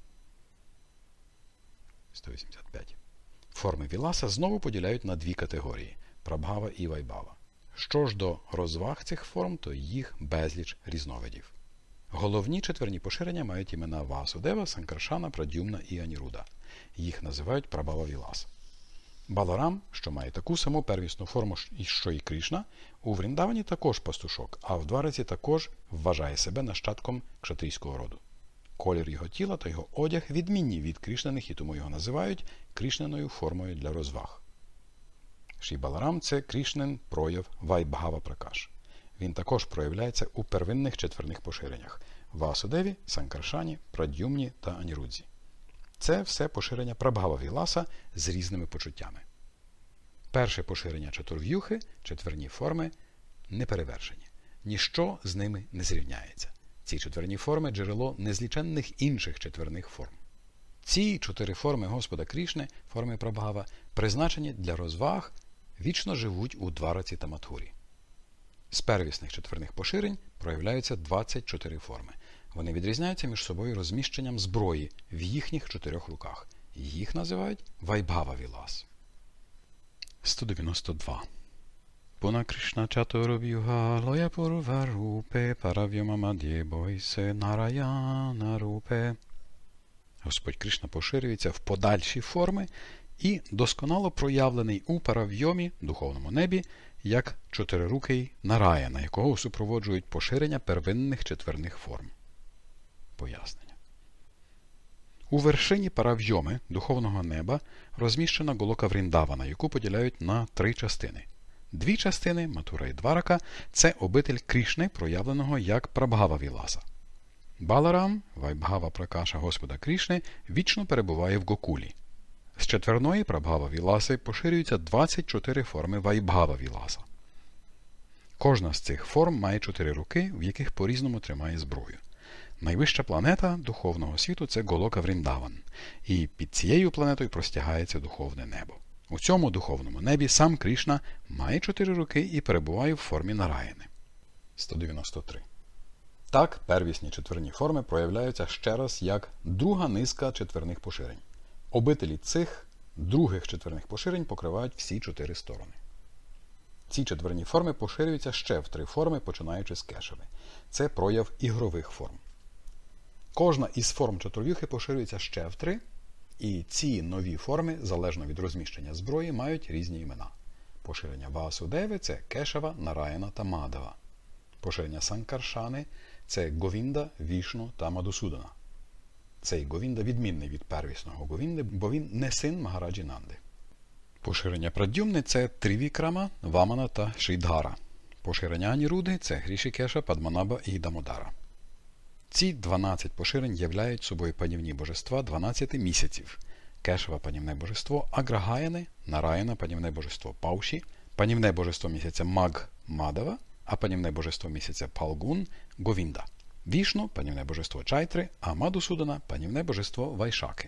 185. Форми Віласа знову поділяють на дві категорії – Прабхава і Вайбхава. Що ж до розваг цих форм, то їх безліч різновидів. Головні четверні поширення мають імена Васудева, Санкаршана, Прадюмна і Аніруда. Їх називають Прабхава Віласа. Баларам, що має таку саму первісну форму, що і Крішна, у Вріндавані також пастушок, а в Двараці також вважає себе нащадком кшатрійського роду. Колір його тіла та його одяг відмінні від Крішнаних, і тому його називають Крішниною формою для розваг. Шрі Баларам – це Крішнин прояв Вайбхава Пракаш. Він також проявляється у первинних четверних поширеннях – Васудеві, Санкаршані, Прадюмні та Анірудзі. Це все поширення Прабхава Віласа з різними почуттями. Перше поширення чатурв'юхи, четверні форми, неперевершені. Ніщо з ними не зрівняється. Ці четверні форми – джерело незліченних інших четверних форм. Ці чотири форми Господа Крішни, форми Прабхава, призначені для розваг, вічно живуть у Двараці та Матхурі. З первісних четверних поширень проявляються 24 форми. Вони відрізняються між собою розміщенням зброї в їхніх 4 руках. Їх називають Вайбхава Вілас. 192. Пуна Кришна чатурв'юга лоя пурва рупе парав'юма мад'є бойсе нараяна рупе. Господь Кришна поширюється в подальші форми і досконало проявлений у парав'йомі, духовному небі, як чотирирукий Нараяна, якого супроводжують поширення первинних четверних форм. Пояснення. У вершині парав'йоми, духовного неба, розміщена Голока Вріндавана, яку поділяють на 3 частини. Дві частини, Матура і Дварака, це обитель Крішни, проявленого як Прабхава Віласа. Баларам, Вайбхава Пракаша Господа Крішни, вічно перебуває в Гокулі. З четверної Прабхава Віласи поширюються 24 форми Вайбхава Віласа. Кожна з цих форм має 4 руки, в яких по-різному тримає зброю. Найвища планета духовного світу – це Голока Вріндаван, і під цією планетою простягається духовне небо. У цьому духовному небі сам Крішна має 4 руки і перебуває в формі Нараяни. 193. Так, первісні четверні форми проявляються ще раз як друга низка четверних поширень. Обителі цих других четверних поширень покривають всі 4 сторони. Ці четверні форми поширюються ще в 3 форми, починаючи з Кешеви. Це прояв ігрових форм. Кожна із форм чотирьохи поширюється ще в 3, і ці нові форми, залежно від розміщення зброї, мають різні імена. Поширення Васудеви – це Кешава, Нараяна та Мадава. Поширення Санкаршани – це Говінда, Вішну та Мадусудана. Цей Говінда відмінний від первісного Говінди, бо він не син Магараджі Нанди. Поширення Прадюмни – це Трівікрама, Вамана та Шрідгара. Поширення Аніруди – це Грішікеша, Падманаба і Дамодара. Ці 12 поширень являють собою панівні божества 12 місяців. Кешава – панівне божество Аграгаяни, Нараяна – панівне божество Пауші, панівне божество місяця Маг – Мадава, а панівне божество місяця Палгун – Говінда. Вішну – панівне божество Чайтри, а Мадусудана – панівне божество Вайшаки.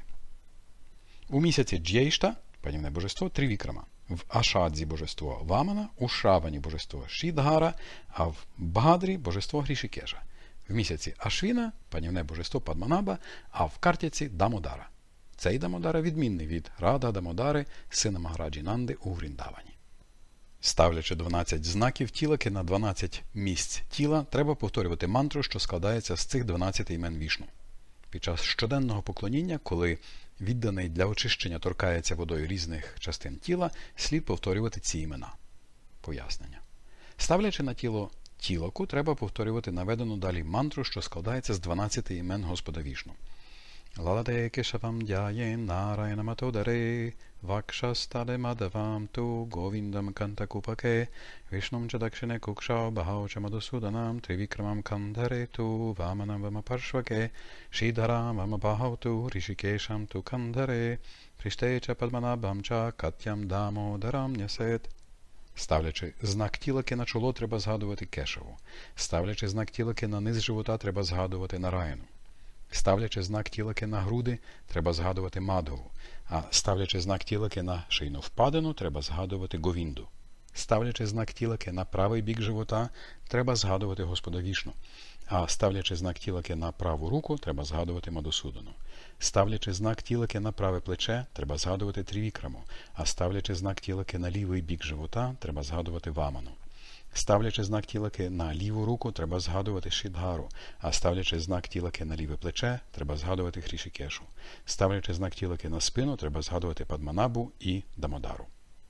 У місяці Джєйшта – панівне божество Трівікрама, в Ашадзі божество Вамана, у Шравані божество Шрідгара, а в Бхадрі божество Грішікеша. В місяці Ашвіна – панівне божество Падманаба, а в Картяці – Дамодара. Цей Дамодара відмінний від Рада Дамодари, сина Магараджі Нанди у Вріндавані. Ставлячи 12 знаків тілаки на 12 місць тіла, треба повторювати мантру, що складається з цих 12 імен Вішну. Під час щоденного поклоніння, коли відданий для очищення торкається водою різних частин тіла, слід повторювати ці імена. Пояснення. Ставлячи на тіло тілаку, треба повторювати наведену далі мантру, що складається з 12 імен Господа Вішну. Ладе кешавам дяє нараянаматодаре, вакшастаде мадавам ту говіндам кантакупаке, вішнум чадакшине кукшау бахауча мадусуданам, тривікрамам кандаре ту ваманам вамапаршваке, шідарам вамабахауту, рішікешам ту кандаре, хриштеча падманабамча катям дамодарам нясет. Ставлячи знак тілаки на чоло, треба згадувати Кешаву. Ставлячи знак тілаки на низ живота, треба згадувати Нараяну. Ставлячи знак тілаки на груди, треба згадувати Мадгаву. А ставлячи знак тілаки на шийну впадину, треба згадувати Говінду. Ставлячи знак тілаки на правий бік живота, треба згадувати Господа Вішну. А ставлячи знак тілаки на праву руку, треба згадувати Мадусудану. Ставлячи знак тілаки на праве плече, треба згадувати Трівікраму. А ставлячи знак тілаки на лівий бік живота, треба згадувати Ваману. Ставлячи знак тілаки на ліву руку, треба згадувати Шрідгару, а ставлячи знак тілаки на ліве плече, треба згадувати Грішікешу. Ставлячи знак тілаки на спину, треба згадувати Падманабу і Дамодару.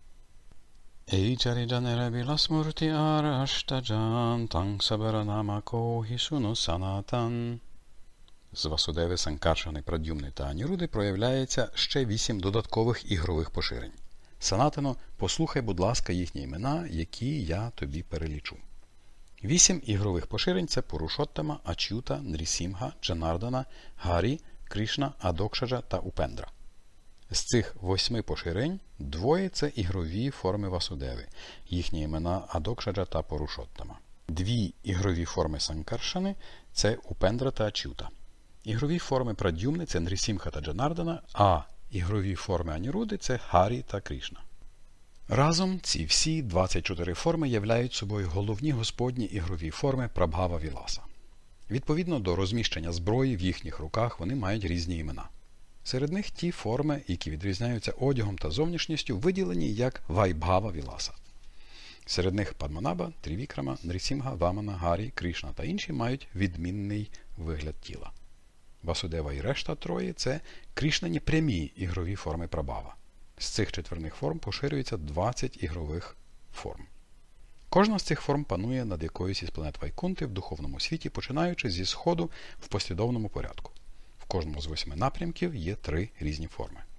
Ейчаріджанера біласмурті араштаджан, танг сабаранама когісуну санатан. З Васудеви, Санкаршани, Прадюмни та Аніруди проявляється ще 8 додаткових ігрових поширень. Санатано, послухай, будь ласка, їхні імена, які я тобі перелічу. 8 ігрових поширень – це Пурушоттама, Ачюта, Нрісімга, Джанардана, Гарі, Крішна, Адокшаджа та Упендра. З цих 8 поширень 2 – це ігрові форми Васудеви, їхні імена Адокшаджа та Пурушоттама. 2 ігрові форми Санкаршани – це Упендра та Ачюта. Ігрові форми Прадюмни – це Нрісімха та Джанардана, а ігрові форми Аніруди – це Харі та Крішна. Разом ці всі 24 форми являють собою головні господні ігрові форми Прабхава Віласа. Відповідно до розміщення зброї в їхніх руках вони мають різні імена. Серед них ті форми, які відрізняються одягом та зовнішністю, виділені як Вайбхава Віласа. Серед них Падманаба, Трівікрама, Нрісімга, Вамана, Гарі, Крішна та інші мають відмінний вигляд тіла. Васудева і решта трої – це Крішнані прямі ігрові форми Прабхава. З цих четверних форм поширюється 20 ігрових форм. Кожна з цих форм панує над якоюсь із планет Вайкунти в духовному світі, починаючи зі сходу в послідовному порядку. В кожному з 8 напрямків є 3 різні форми.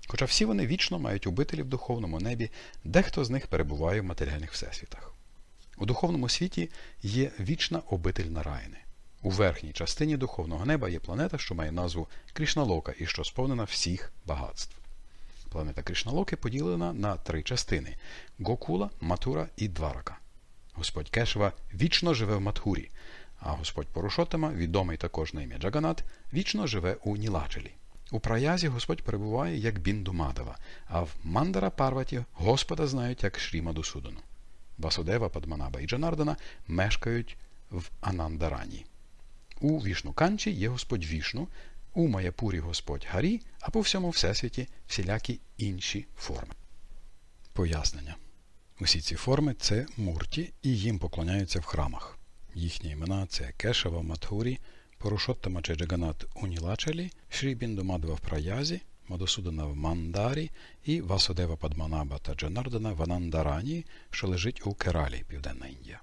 Хоча всі вони вічно мають обителі в духовному небі, дехто з них перебуває в матеріальних всесвітах. У духовному світі є вічна обитель Нараяни. У верхній частині духовного неба є планета, що має назву Кришналока і що сповнена всіх багатств. Планета Кришналоки поділена на 3 частини – Гокула, Матура і Дварака. Господь Кешава вічно живе в Матхурі, а Господь Порушоттама, відомий також на ім'я Джаганат, вічно живе у Нілачелі. У Праязі Господь перебуває як Бінду Мадава, а в Мандара Парваті Господа знають як Шрі Мадусудана. Васудева, Падманаба і Джанардана мешкають в Анандарані. У Вішну-канчі є Господь Вішну, у Маяпурі Господь Гарі, а по всьому всесвіті всілякі інші форми. Пояснення. Усі ці форми – це мурті, і їм поклоняються в храмах. Їхні імена – це Кешава в Матхурі, Порушоттама чи Джаганат у Нілачелі, Шрі Бінду Мадава в Праязі, Мадусудана в Мандарі і Васудева, Падманаба та Джанардана в Анандарані, що лежить у Кералі, Південна Індія.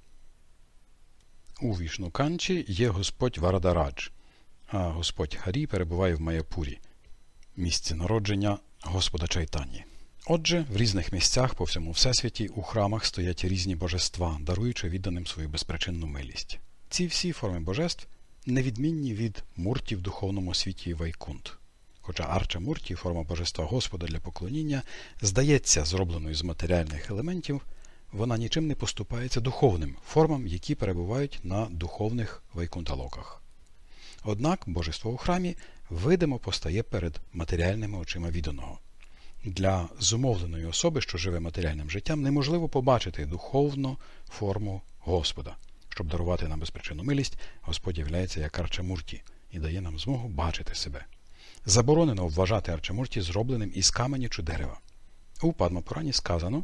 У Вішну-канчі є Господь Варадарадж, а Господь Харі перебуває в Маяпурі, місці народження Господа Чайтаньї. Отже, в різних місцях по всьому всесвіті у храмах стоять різні божества, даруючи відданим свою безпричинну милість. Ці всі форми божеств невідмінні від мурті в духовному світі Вайкунт. Хоча Арча Мурті, форма божества Господа для поклоніння, здається зробленою з матеріальних елементів, вона нічим не поступається духовним формам, які перебувають на духовних вайкунталоках. Однак божество у храмі видимо постає перед матеріальними очима відданого. Для зумовленої особи, що живе матеріальним життям, неможливо побачити духовну форму Господа. Щоб дарувати нам безпричинну милість, Господь являється як Арчамурті і дає нам змогу бачити себе. Заборонено вважати Арчамурті зробленим із каменю чи дерева. У Падмапурані сказано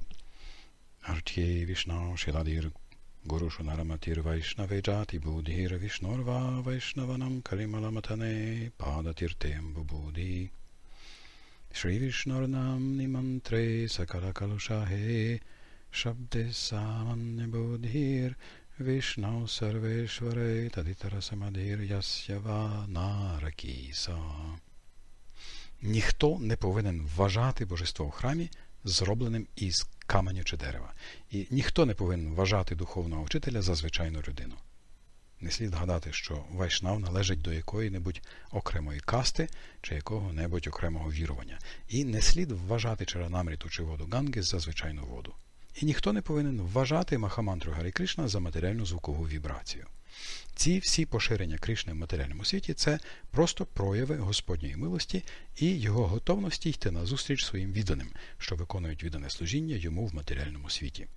Арчє Вішнау Шіладір Гурушу Нараматір Вайшнаведжати Будхір Вішнорва Вайшнаванам Калімаламатане Падатіртем Бубуді Шрі Вішнорнам Німантре Сакала Калушахе Шабде Саманне Будхір Вішнау Сарвешваре Тадитара Самадир Ясява Наракіса. Ніхто не повинен вважати божество в храмі зробленим із каменю чи дерева. І ніхто не повинен вважати духовного вчителя за звичайну людину. Не слід гадати, що вайшнав належить до якої-небудь окремої касти чи якого-небудь окремого вірування. І не слід вважати Чаранамріту чи воду Ганги за звичайну воду. І ніхто не повинен вважати Махамантру Гарі Кришна за матеріальну звукову вібрацію. Ці всі поширення Кришни в матеріальному світі – це просто прояви Господньої милості і його готовності йти назустріч своїм відданим, що виконують віддане служіння йому в матеріальному світі.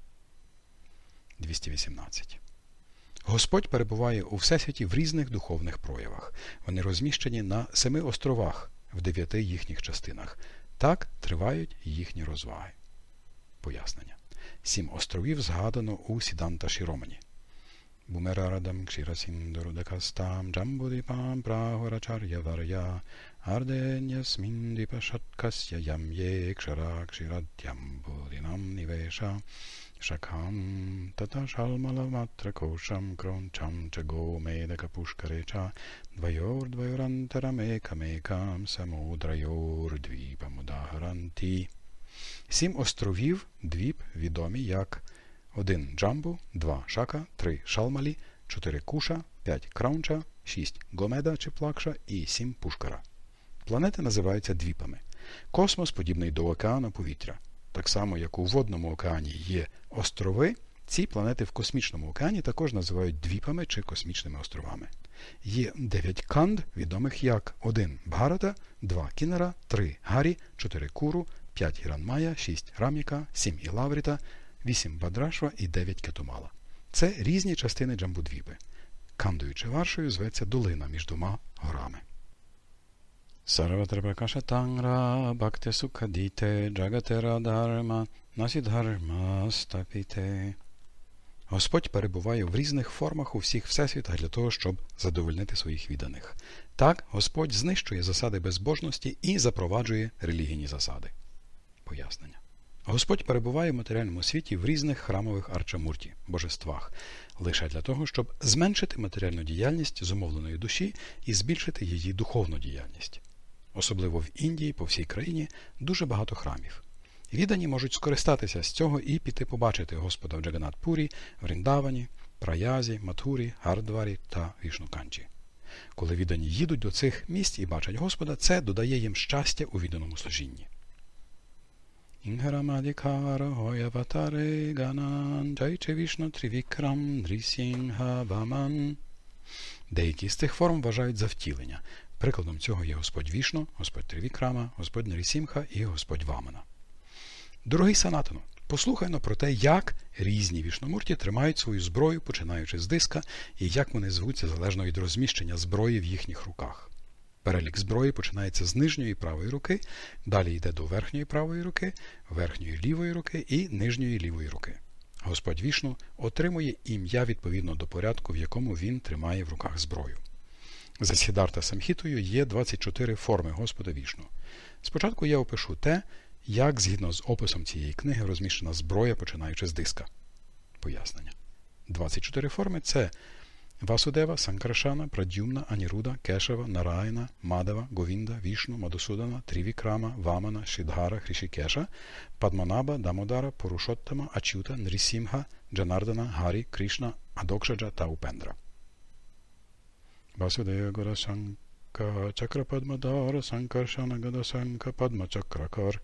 218. Господь перебуває у Всесвіті в різних духовних проявах. Вони розміщені на 7 островах в 9 їхніх частинах. Так тривають їхні розваги. Пояснення. 7 островів згадано у Сіданта Шіромані. Бумерарадам Кшірасіндорудакастам Джамбудипам Прагорачар'я Вар'я Арденясміндипа Шаткасya Ям'є Кшара Кширадям Будинам Нівеша Шакхам Тата Шалмаламатра Кошам Крончам Чаго Медака Пушкареча Двайор Двайорантарамекамекам Самудрайор Двіпамудагаранті. 7 островів, двіп, відомі як 1 Джамбу, 2 Шака, 3 Шалмалі, 4 Куша, 5 Краунча, 6 Гомеда чи Плакша і 7 Пушкара. Планети називаються двіпами. Космос подібний до океану повітря. Так само, як у водному океані є острови, ці планети в космічному океані також називають двіпами чи космічними островами. Є 9 канд, відомих як 1 Бхарата, 2 Кінара, 3 Гарі, 4 Куру, 5 Іранмая, 6 Раміка, 7 Ілавріта, 8 Бадрашва і 9 Кетумала. Це різні частини Джамбудвіпи. Кандою чи Варшою зветься долина між 2 горами. Сарватра Пракаша Тангра Бхакте Сукадіте Джагатера Дharma Насідгарма Стапіте. Господь перебуває в різних формах у всіх всесвітах для того, щоб задовольнити своїх відданих. Так, Господь знищує засади безбожності і запроваджує релігійні засади. Пояснення. Господь перебуває в матеріальному світі в різних храмових арчамурті, божествах, лише для того, щоб зменшити матеріальну діяльність зумовленої душі і збільшити її духовну діяльність. Особливо в Індії, по всій країні, дуже багато храмів. Віддані можуть скористатися з цього і піти побачити Господа в Джаганат-пурі, Вріндавані, Праязі, Матхурі, Гардварі та Вішнуканчі. Коли віддані їдуть до цих місць і бачать Господа, це додає їм щастя у відданому служінні. Інграмадікара гояватаре ганан джайче вішну трівікрам дрісінга ваман. Деякі з цих форм вважають за втілення. Прикладом цього є Господь Вішну, Господь Трівікрама, Господь Нарісімха і Господь Вамана. Дорогий Санатану, послухайно про те, як різні вішномурті тримають свою зброю, починаючи з диска, і як вони звуться залежно від розміщення зброї в їхніх руках. Перелік зброї починається з нижньої правої руки, далі йде до верхньої правої руки, верхньої лівої руки і нижньої лівої руки. Господь Вішну отримує ім'я відповідно до порядку, в якому він тримає в руках зброю. За Сідарта Самхітою є 24 форми Господа Вішну. Спочатку я опишу те, як згідно з описом цієї книги розміщена зброя, починаючи з диска. Пояснення. 24 форми – це Васудева, Санкаршана, Прадюмна, Аніруда, Кешава, Нараяна, Мадава, Говінда, Вішну, Мадусудана, Трівікрама, Вамана, Шидгара, Хрішікеша, Падманаба, Дамодар, Порушоттама, Ачюта, Нрісімга, Джанардана, Гарі, Кришна, Адокшаджа та Упендра. Васудева Гадасанка Чакрападмадара, Санкаршана Гадасанка Падмачакракар.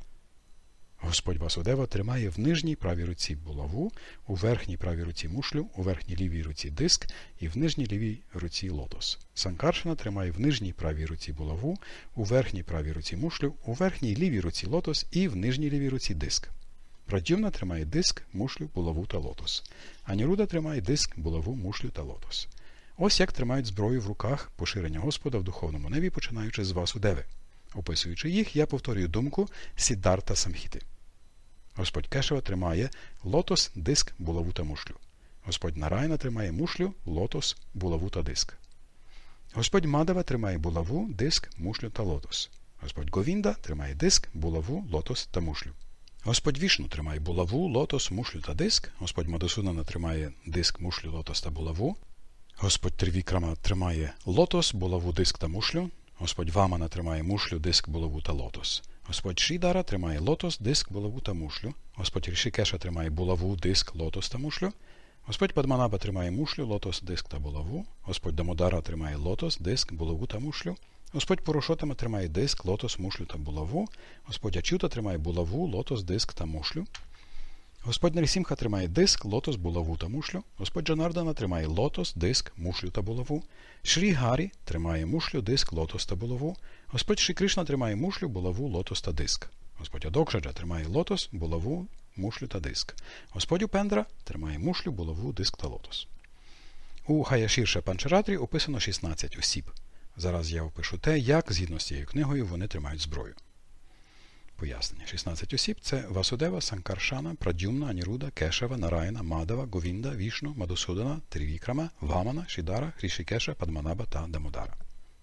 Господь Васудева тримає в нижній правій руці булаву, у верхній правій руці мушлю, у верхній лівій руці диск і в нижній лівій руці лотос. Санкаршана тримає в нижній правій руці булаву, у верхній правій руці мушлю, у верхній лівій руці лотос і в нижній лівій руці диск. Прадюмна тримає диск, мушлю, булаву та лотос. Аніруда тримає диск, булаву, мушлю та лотос. Ось як тримають зброю в руках поширення Господа в духовному небі, починаючи з Васудеви. Описуючи їх, я повторюю думку Сідарта Самхіти. Господь Кешава тримає лотос, диск, булаву та мушлю. Господь Нараяна тримає мушлю, лотос, булаву та диск. Господь Мадава тримає булаву, диск, мушлю та лотос. Господь Говінда тримає диск, булаву, лотос та мушлю. Господь Вішну тримає булаву, лотос, мушлю та диск. Господь Мадусудана тримає диск, мушлю, лотос та булаву. Господь Трівікрама тримає лотос, булаву, диск та мушлю. Господь Вамана тримає мушлю, диск, булаву та лотос. Господь Шрідара тримає лотос, диск, булаву та мушлю. Господь Рішікеша тримає булаву, диск, лотос та мушлю. Господь Падманаба тримає мушлю, лотос, диск та булаву. Господь Дамодара тримає лотос, диск, булаву та мушлю. Господь Порушотама тримає диск, лотос, мушлю та булаву. Господь Ачюта тримає булаву, лотос, диск та мушлю. Господь Нарісімха тримає диск, лотос, булаву та мушлю. Господь Джанардана тримає лотос, диск, мушлю та булаву. Шрі Гарі тримає мушлю, диск, лотос та булаву. Господь Шрі Кришна тримає мушлю, булаву, лотос та диск. Господь Адокшаджа тримає лотос, булаву, мушлю та диск. Господь Упендра тримає мушлю, булаву, диск та лотос. У Хаяшірша Панчаратрі описано 16 осіб. Зараз я опишу те, як, згідно з цією книгою, вони тримають зброю. Пояснення. 16 осіб – це Васудева, Санкаршана, Прадюмна, Аніруда, Кешава, Нараяна, Мадава, Говінда, Вішну, Мадусудана, Трівікрама, Вамана, Шидара, Хрішікеша, Падманаба та Дамодара.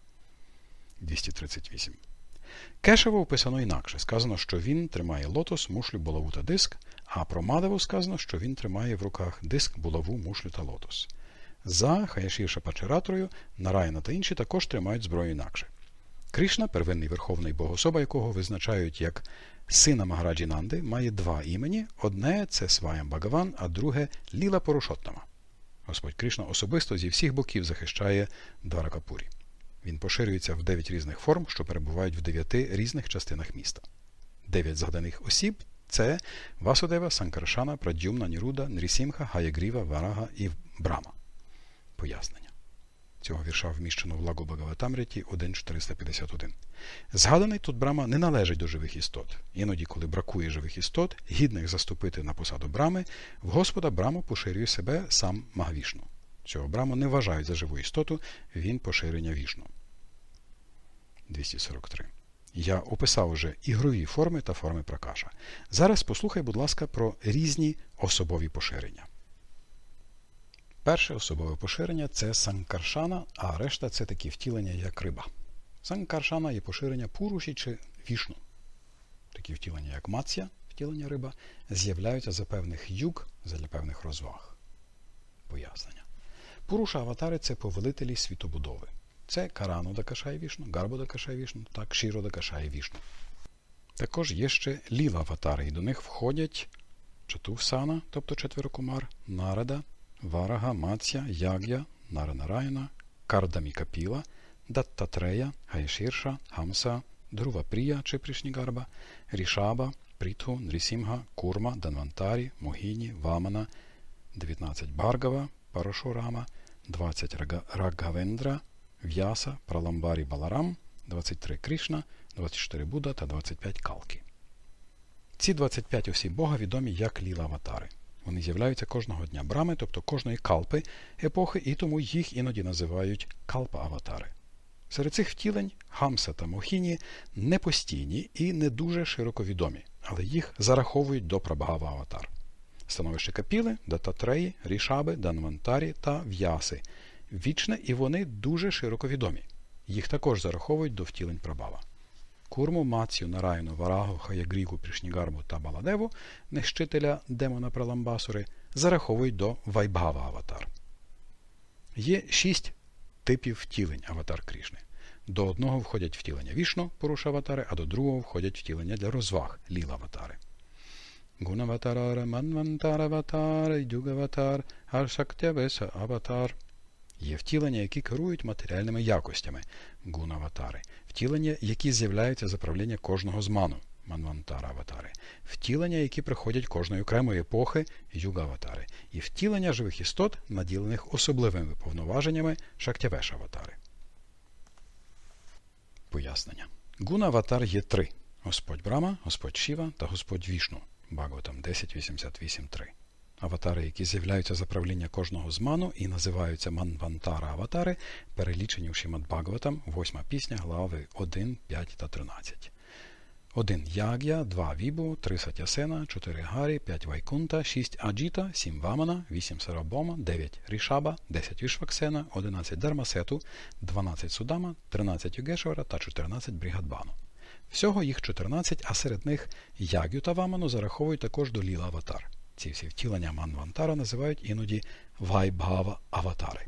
238. Кешава описано інакше. Сказано, що він тримає лотос, мушлю, булаву та диск, а про Мадаву сказано, що він тримає в руках диск, булаву, мушлю та лотос. За Хаяшірша Панчаратрою, Нараяна та інші також тримають зброю інакше. Кришна, первинний верховний богособа, якого визначають як сина Магараджі Нанди, має два імені. Одне – це Сваям Багаван, а друге – Ліла Порушоттама. Господь Кришна особисто зі всіх боків захищає Дваракапурі. Він поширюється в 9 різних форм, що перебувають в 9 різних частинах міста. 9 згаданих осіб – це Васудева, Санкаршана, Прадюмна, Ніруда, Нрісімха, Хаягріва, Варага і Брама. Пояснення. Цього вірша вміщено в Лагу Багаватамріті 1.451. Згаданий тут Брама не належить до живих істот. Іноді, коли бракує живих істот, гідних заступити на посаду Брами, в Господа Браму поширює себе сам Магавішну. Цього Браму не вважають за живу істоту, він поширення Вішну. 243. Я описав уже ігрові форми та форми Пракаша. Зараз послухай, будь ласка, про різні особові поширення. Перше особове поширення – це Санкаршана, а решта – це такі втілення, як риба. Санкаршана є поширення Пуруші чи Вішну. Такі втілення, як Маця, втілення риба, з'являються за певних юг, для певних розваг. Пояснення. Пуруша аватари – це повелителі світобудови. це Каранодакашай Вішну, Гарбодакашай Вішну та Кшіродакашай Вішну. Також є ще ліла-аватари, і до них входять Чатувсана, тобто четверо кумар, Нарада, Варага, Маця, Яг'я, Наранараяна, Кардамікапіла, Даттатрея, Гайшірша, Хамса, Друвапрія чи Пришнігарба, Рішаба, Притху, Нрісімга, Курма, Данвантарі, Могіні, Вамана, 19 Баргава, Парашурама, 20 Рагавендра, В'яса, Праламбарі Баларам, 23 Кришна, 24 Будда та 25 Калки. Ці 25 осіб Бога відомі як ліла-аватари. Вони з'являються кожного дня Брами, тобто кожної калпи епохи, і тому їх іноді називають калпа-аватари. Серед цих втілень Хамса та Мохіні не постійні і не дуже широко відомі, але їх зараховують до Прабхава-аватар. Становище Капіли, Даттатреї, Рішаби, Данвантарі та В'яси вічне, і вони дуже широко відомі. Їх також зараховують до втілень Прабхава. Курму, Мацю, Нараяну, Варагу, Хаягрігу, Пришнігарбу та Баладеву, нищителя демона Праламбасури, зараховують до Вайбхава-аватар. Є 6 типів втілень аватар Крішни. До одного входять втілення Вішну, Пуруша-аватари, а до другого входять втілення для розваг, ліла-аватари. Гунаватар, Манвантар-аватар, Дюгаватар, Аршактявеса-аватар. Є втілення, які керують матеріальними якостями, гунаватари. Втілення, які з'являються за правління кожного з ману, манвантара-аватари. Втілення, які приходять кожної окремої епохи, юга-аватари. І втілення живих істот, наділених особливими повноваженнями, шактявеша-аватари. Пояснення. Гуна-аватар є 3. Господь Брама, Господь Шіва та Господь Вішну. Бхагаватам 10.88.3. Аватари, які з'являються за правління кожного з ману і називаються Манвантара-аватари, перелічені у Шримад-Бхагаватам, 8 пісня, глави 1, 5 та 13. 1 Яг'я, 2 Вібу, 3 Сатясена, 4 Гарі, 5 Вайкунта, 6 Аджіта, 7 Вамана, 8 Сарабома, 9 Рішаба, 10 Вішваксена, 11 Дармасету, 12 Судама, 13 Югешвара та 14 Брігадбану. Всього їх 14, а серед них Яг'ю та Ваману зараховують також до ліла-аватар. Ці всі втілення Манвантара називають іноді Вайбхава-аватари.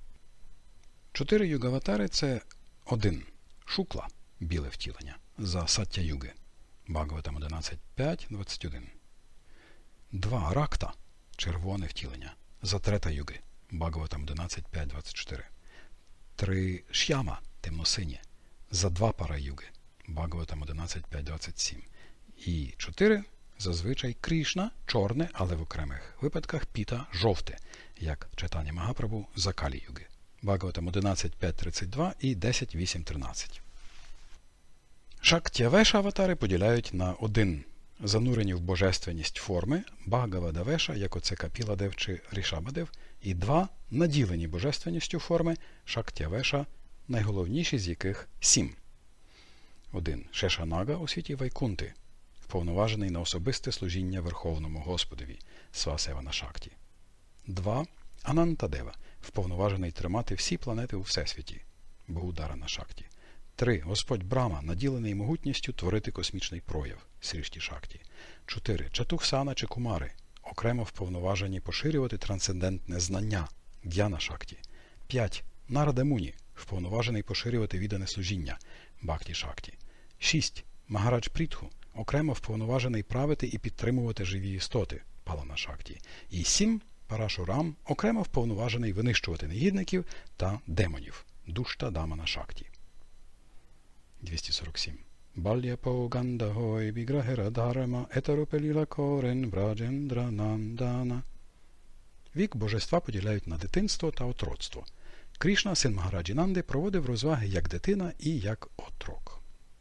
4 юга-аватари – це 1 Шукла – біле втілення, за Саття-юги, Бхагаватам 11.5.21. 2 Ракта – червоне втілення, за Трета-юги, Бхагаватам 11.5.24. 3 Ш'яма – темносинє, за 2 Пара-юги, Бхагаватам 11.5.27. І 4 зазвичай Крішна – чорне, але в окремих випадках Піта – жовте, як Чайтання Магапрабху за Калі-юги. Бхагаватам 11.5.32 і 10.8.13. Шактявеша-аватари поділяють на 1 занурені в божественність форми Бхагавадавеша, як оце Капіладев чи Рішабадев, і 2 наділені божественністю форми Шактявеша, найголовніші з яких 7. 1 Шешанага у світі Вайкунти, вповноважений на особисте служіння Верховному Господові, Свасевана Шакті. 2 Анантадева, вповноважений тримати всі планети у Всесвіті, Бхударана Шакті. 3 Господь Брама, наділений могутністю творити космічний прояв, Срішті Шакті. 4 Чатухсана чи Кумари, окремо вповноважені поширювати трансцендентне знання, Д'яна Шакті. 5 Нарада Муні, вповноважений поширювати віддане служіння, Бхакті Шакті. 6 Магарадж Притху, окремо вповноважений правити і підтримувати живі істоти, Палана Шакті. І 7 Парашурам, окремо вповноважений винищувати негідників та демонів, Душта Дамана Шакті. 247. Бальяпо Гандагой Віграхера Дharma Етеропеліла Корен Враджендра Нандана. Вік божества поділяють на дитинство та отродство. Крішна, син Магараджі Нанди, проводив розваги як дитина і як отрок.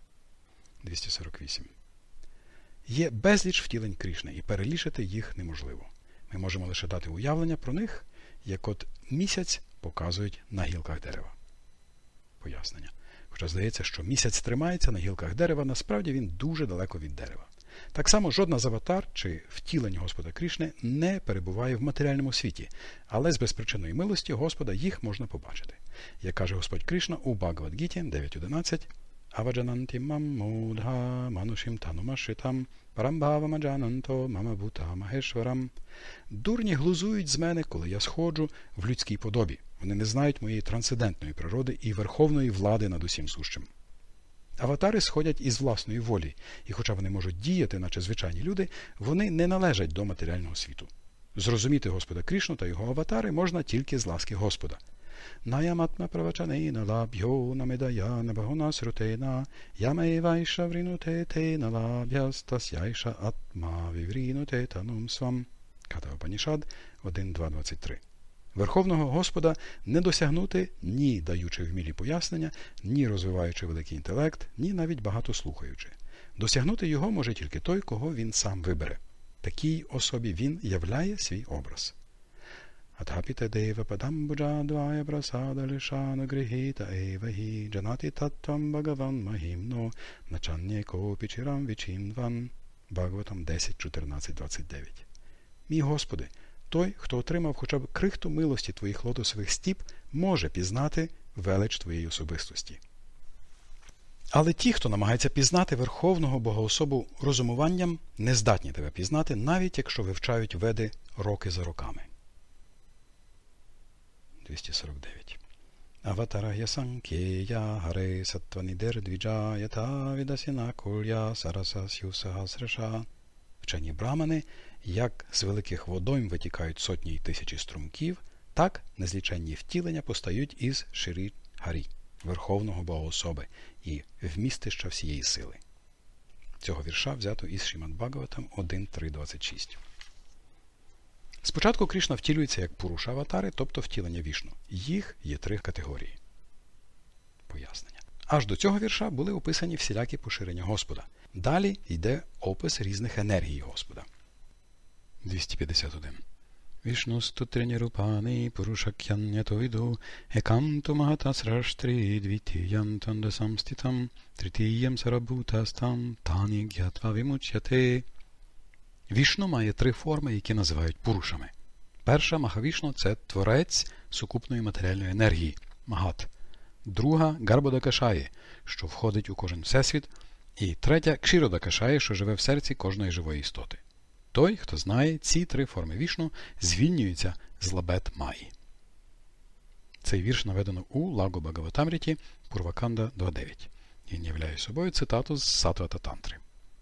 248. Є безліч втілень Крішни, і перелічити їх неможливо. Ми можемо лише дати уявлення про них, як от місяць показують на гілках дерева. Пояснення. Хоча здається, що місяць тримається на гілках дерева, насправді він дуже далеко від дерева. Так само жодна з аватар чи втілень Господа Крішни не перебуває в матеріальному світі, але з безпричинної милості Господа їх можна побачити. Як каже Господь Крішна у Бхагавад-гіті 9.11, Аваджананті маммудха манушим танумашитам парамбхавамаджананто мамабута махешварам. Дурні глузують з мене, коли я сходжу в людській подобі. Вони не знають моєї трансцендентної природи і верховної влади над усім сущим. Аватари сходять із власної волі, і хоча вони можуть діяти, наче звичайні люди, вони не належать до матеріального світу. Зрозуміти Господа Кришну та його аватари можна тільки з ласки Господа. Наяматма правачанейна лабьо намедая набагона срутейна ямейвайша врінутетейна лаб'ястасяйша атма віврінутетанум свам. Ката Упанішад 1.2.23. Верховного Господа не досягнути ні даючи вмілі пояснення, ні розвиваючи великий інтелект, ні навіть багато слухаючи. Досягнути його може тільки той, кого він сам вибере. Такій особі він являє свій образ. Атхапіта дейва падамбуджадвая прасада лишана грихіта ейвагі джанати таттвам багаван махімно начаннє копічірам вічіндван. Бхагаватам 10.14.29. Мій Господи, той, хто отримав хоча б крихту милості Твоїх лотосових стіп, може пізнати велич Твоєї особистості. Але ті, хто намагається пізнати Верховного Богоособу розумуванням, не здатні Тебе пізнати, навіть якщо вивчають веди роки за роками. 249. Аватарая санкея харе саттванідер двіджаята відасіна кулья сараса сюсагасраша. Вчені брамани, як з великих водойм витікають сотні й тисячі струмків, так незліченні втілення постають із Ширі Гарі, Верховного Богоособи, і вмістища всієї сили. Цього вірша взято із Шримад Бхагаватам 1.3.26. Спочатку Кришна втілюється як Пуруша-аватари, тобто втілення Вішну. Їх є 3 категорії. Пояснення. Аж до цього вірша були описані всілякі поширення Господа. Далі йде опис різних енергій Господа. 251. Вішнустутряні рупани пурушакянято віду еканту магатасраштрі двітіянтанда самститам тритієм сарабутастам тані гятва вимучяте. Вішну має 3 форми, які називають пурушами. Перша Махавішну – це творець сукупної матеріальної енергії – Магат. Друга – Гарбодакашаї, що входить у кожен всесвіт. І третя – Кшіродакашаї, що живе в серці кожної живої істоти. Той, хто знає ці 3 форми Вішну, звільнюється з лабет Маї. Цей вірш наведено у Лагу Бхагаватамріті, Пурваканда 2.9. Він являє собою цитату з Сатвата Тантри.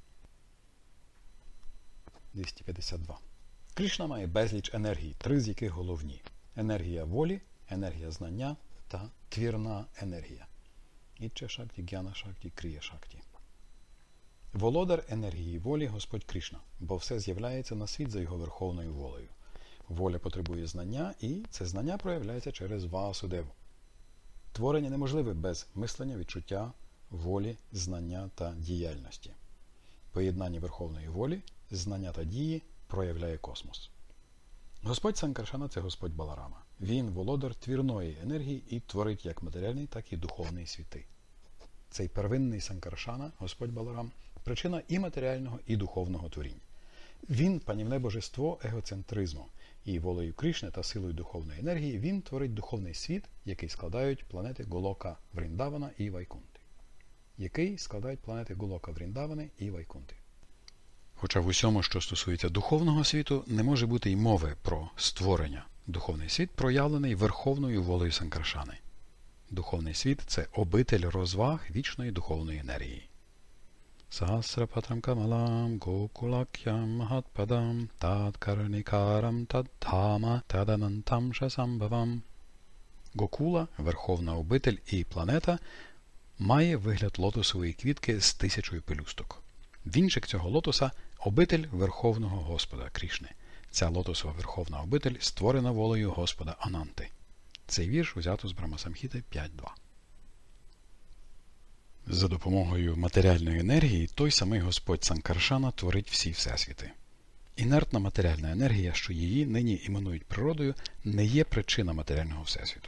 252. Кришна має безліч енергій, 3 з яких головні. Енергія волі, енергія знання та твірна енергія. Ічча Шакті, Гьяна Шакті, Крія Шакті. Володар енергії волі Господь Кришна, бо все з'являється на світ за його верховною волею. Воля потребує знання, і це знання проявляється через Васудеву. Творення неможливе без мислення, відчуття, волі, знання та діяльності. Поєднання верховної волі, знання та дії проявляє космос. Господь Санкаршана – це Господь Баларама. Він володар твірної енергії і творить як матеріальний, так і духовний світи. Цей первинний Санкаршана, Господь Баларам, причина і матеріального, і духовного творіння. Він – панівне божество егоцентризму, і волею Кришни та силою духовної енергії він творить духовний світ, який складають планети Голока, Вріндавана і Вайкунти. Хоча в усьому, що стосується духовного світу, не може бути й мови про створення. Духовний світ проявлений верховною волею Санкаршани. Духовний світ – це обитель розваг вічної духовної енергії. Сахасрапатрам камалам гокулакям махатпадам тадкарникарам таддхама таданантам шасамбавам. Гокула, верховна обитель і планета, має вигляд лотосової квітки з 1000 пелюсток. Вінчик цього лотоса – обитель Верховного Господа Кришни. Ця лотосова верховна обитель створена волею Господа Ананти. Цей вірш взято з Брамасамхіти 5.2. За допомогою матеріальної енергії той самий Господь Санкаршана творить всі всесвіти. Інертна матеріальна енергія, що її нині іменують природою, не є причина матеріального всесвіту.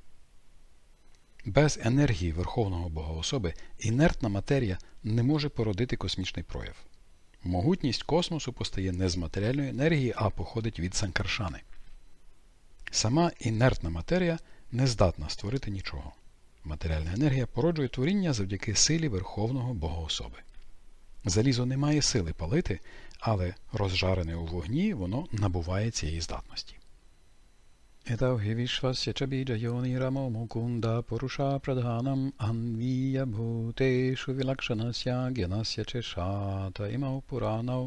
Без енергії Верховного Богоособи інертна матерія не може породити космічний прояв. Могутність космосу постає не з матеріальної енергії, а походить від Санкаршани. Сама інертна матерія не здатна створити нічого. Матеріальна енергія породжує творіння завдяки силі Верховного Богоособи. Залізо не має сили палити, але розжарене у вогні, воно набуває цієї здатності. Етавгі вішвасya ча біджа йонірamo мукунда пуруша прадханам анвія бхутешу вілакшанасya гянасya чешата імав пуранав.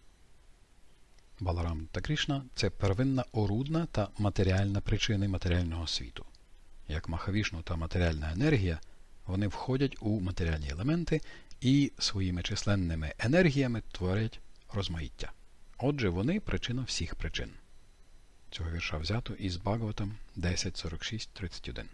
Баларам та Кришна – це первинна орудна та матеріальна причини матеріального світу. Як Махавішну та матеріальна енергія, вони входять у матеріальні елементи і своїми численними енергіями творять розмаїття. Отже, вони – причина всіх причин. Цього вірша взято із Бхагаватам 10.46.31.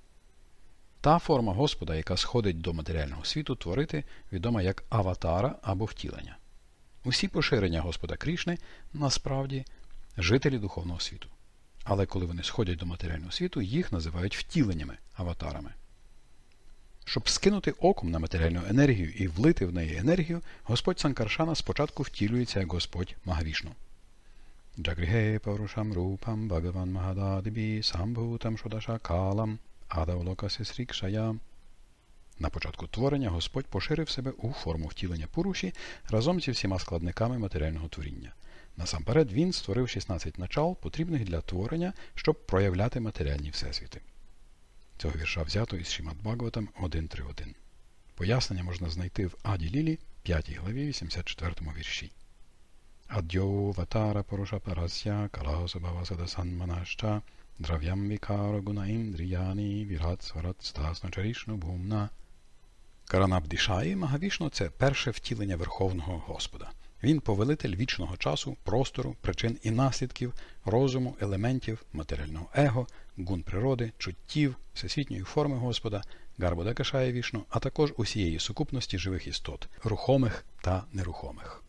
Та форма Господа, яка сходить до матеріального світу, творити, відома як аватара або втілення. Усі поширення Господа Крішни насправді жителі духовного світу. Але коли вони сходять до матеріального світу, їх називають втіленнями, аватарами. Щоб скинути оком на матеріальну енергію і влити в неї енергію, Господь Санкаршана спочатку втілюється як Господь Магавішну. Джагріге парушам рупам Бхагаван Махададибі самбхутам шодаша калам адавлокаси срікшая. На початку творення Господь поширив себе у форму втілення Пуруші разом зі всіма складниками матеріального творіння. Насамперед він створив 16 начал, потрібних для творення, щоб проявляти матеріальні всесвіти. Цього вірша взято із Шримад Бхагаватам 1.3.1. Пояснення можна знайти в Аді Лілі, 5 главі, 84 вірші. Адьо ватара поруша парасya каласабава садасанманашча драв'ям вікара гуна індріяні вірат сварат стасно чарішну бхумна. Каранабдішаї Магавішну – це перше втілення Верховного Господа. Він повелитель вічного часу, простору, причин і наслідків, розуму, елементів, матеріального его, гун природи, чуттів, всесвітньої форми Господа, Гарбодакашая Вішну, а також усієї сукупності живих істот, рухомих та нерухомих.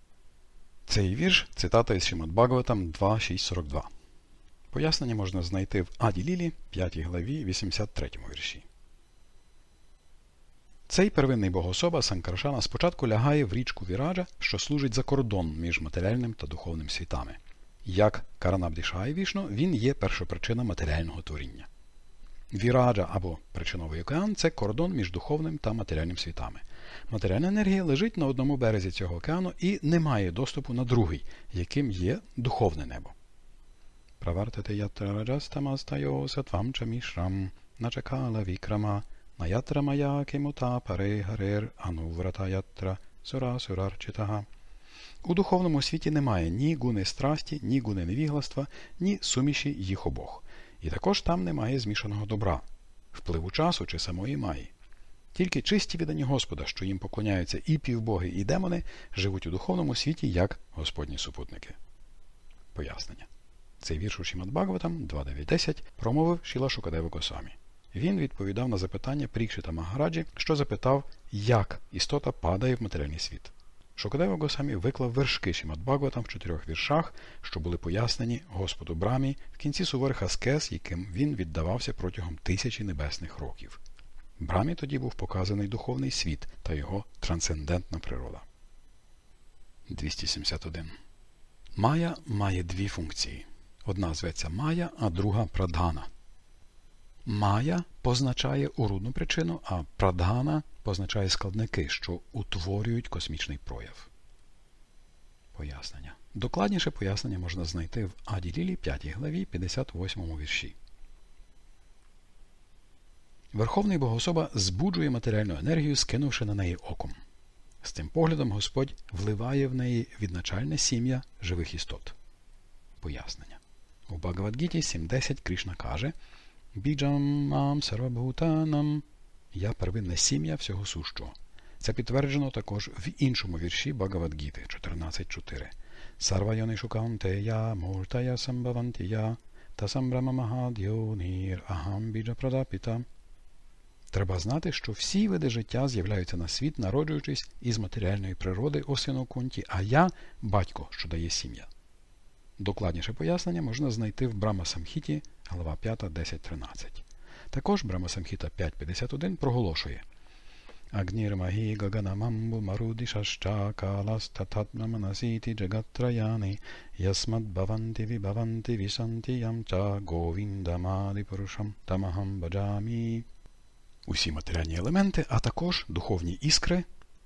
Цей вірш – цитата із Шримад Бхагаватам 2.6.42. Пояснення можна знайти в Аді Лілі, 5 главі, 83 вірші. Цей первинний богособа Санкаршана спочатку лягає в річку Віраджа, що служить за кордон між матеріальним та духовним світами. Як Каранабдішай Вішну, він є першопричина матеріального творіння. Віраджа або причиновий океан – це кордон між духовним та матеріальним світами. Матеріальна енергія лежить на одному березі цього океану і не має доступу на другий, яким є духовне небо. Правартате ятра раджастамастайо сатвам чамішрам начакала вікрама наятра мая кемута паре гарер ануврата ятра сура сурарчитага. У духовному світі немає ні гуни страсті, ні гуни невігластва, ні суміші їх обох. І також там немає змішаного добра, впливу часу чи самої маї. Тільки чисті віддані Господа, що їм поклоняються і півбоги, і демони, живуть у духовному світі як Господні супутники. Пояснення. Цей вірш у Шримад Бхагаватам 2.9.10 промовив Шріла Шукадева Госвамі. Він відповідав на запитання Прікшита Магараджі, що запитав, як істота падає в матеріальний світ. Шукадева Госвамі виклав вершки Шримад Бхагаватам в 4 віршах, що були пояснені Господу Брамі в кінці суворих аскез, яким він віддавався протягом 1000 небесних років. Брамі тоді був показаний духовний світ та його трансцендентна природа. 271. Майя має дві функції. Одна зветься Майя, а друга Прадхана. Майя позначає орудну причину, а Прадхана позначає складники, що утворюють космічний прояв. Пояснення. Докладніше пояснення можна знайти в Аді Лілі 5 главі 58 вірші. Верховний Богособа збуджує матеріальну енергію, скинувши на неї оком. З цим поглядом Господь вливає в неї відначальне сім'я живих істот. Пояснення. У Бхагавад-гіті 7.10 Кришна каже «Біджам мам сарвабхутанам» – «Я первинне сім'я всього сущого». Це підтверджено також в іншому вірші Бхагавад-гіти 14.4. «Сарвайони шукантея муртая самбавантія та самбрама махадйонір ахам біджа прадапіта». Треба знати, що всі види життя з'являються на світ, народжуючись із матеріальної природи, о сину Кунті, а я – батько, що дає сім'я. Докладніше пояснення можна знайти в Брама-самхіті, глава 5, 10.13. Також Брама-самхіта 5.51 проголошує «Агнір-магі гаганамамбу марудішашча каластататмаманасіті джагатраяни ясмад-баванти вібаванти вісанти ямча говіндамади порушам тамахам баджамі». Усі матеріальні елементи, а також духовні іскри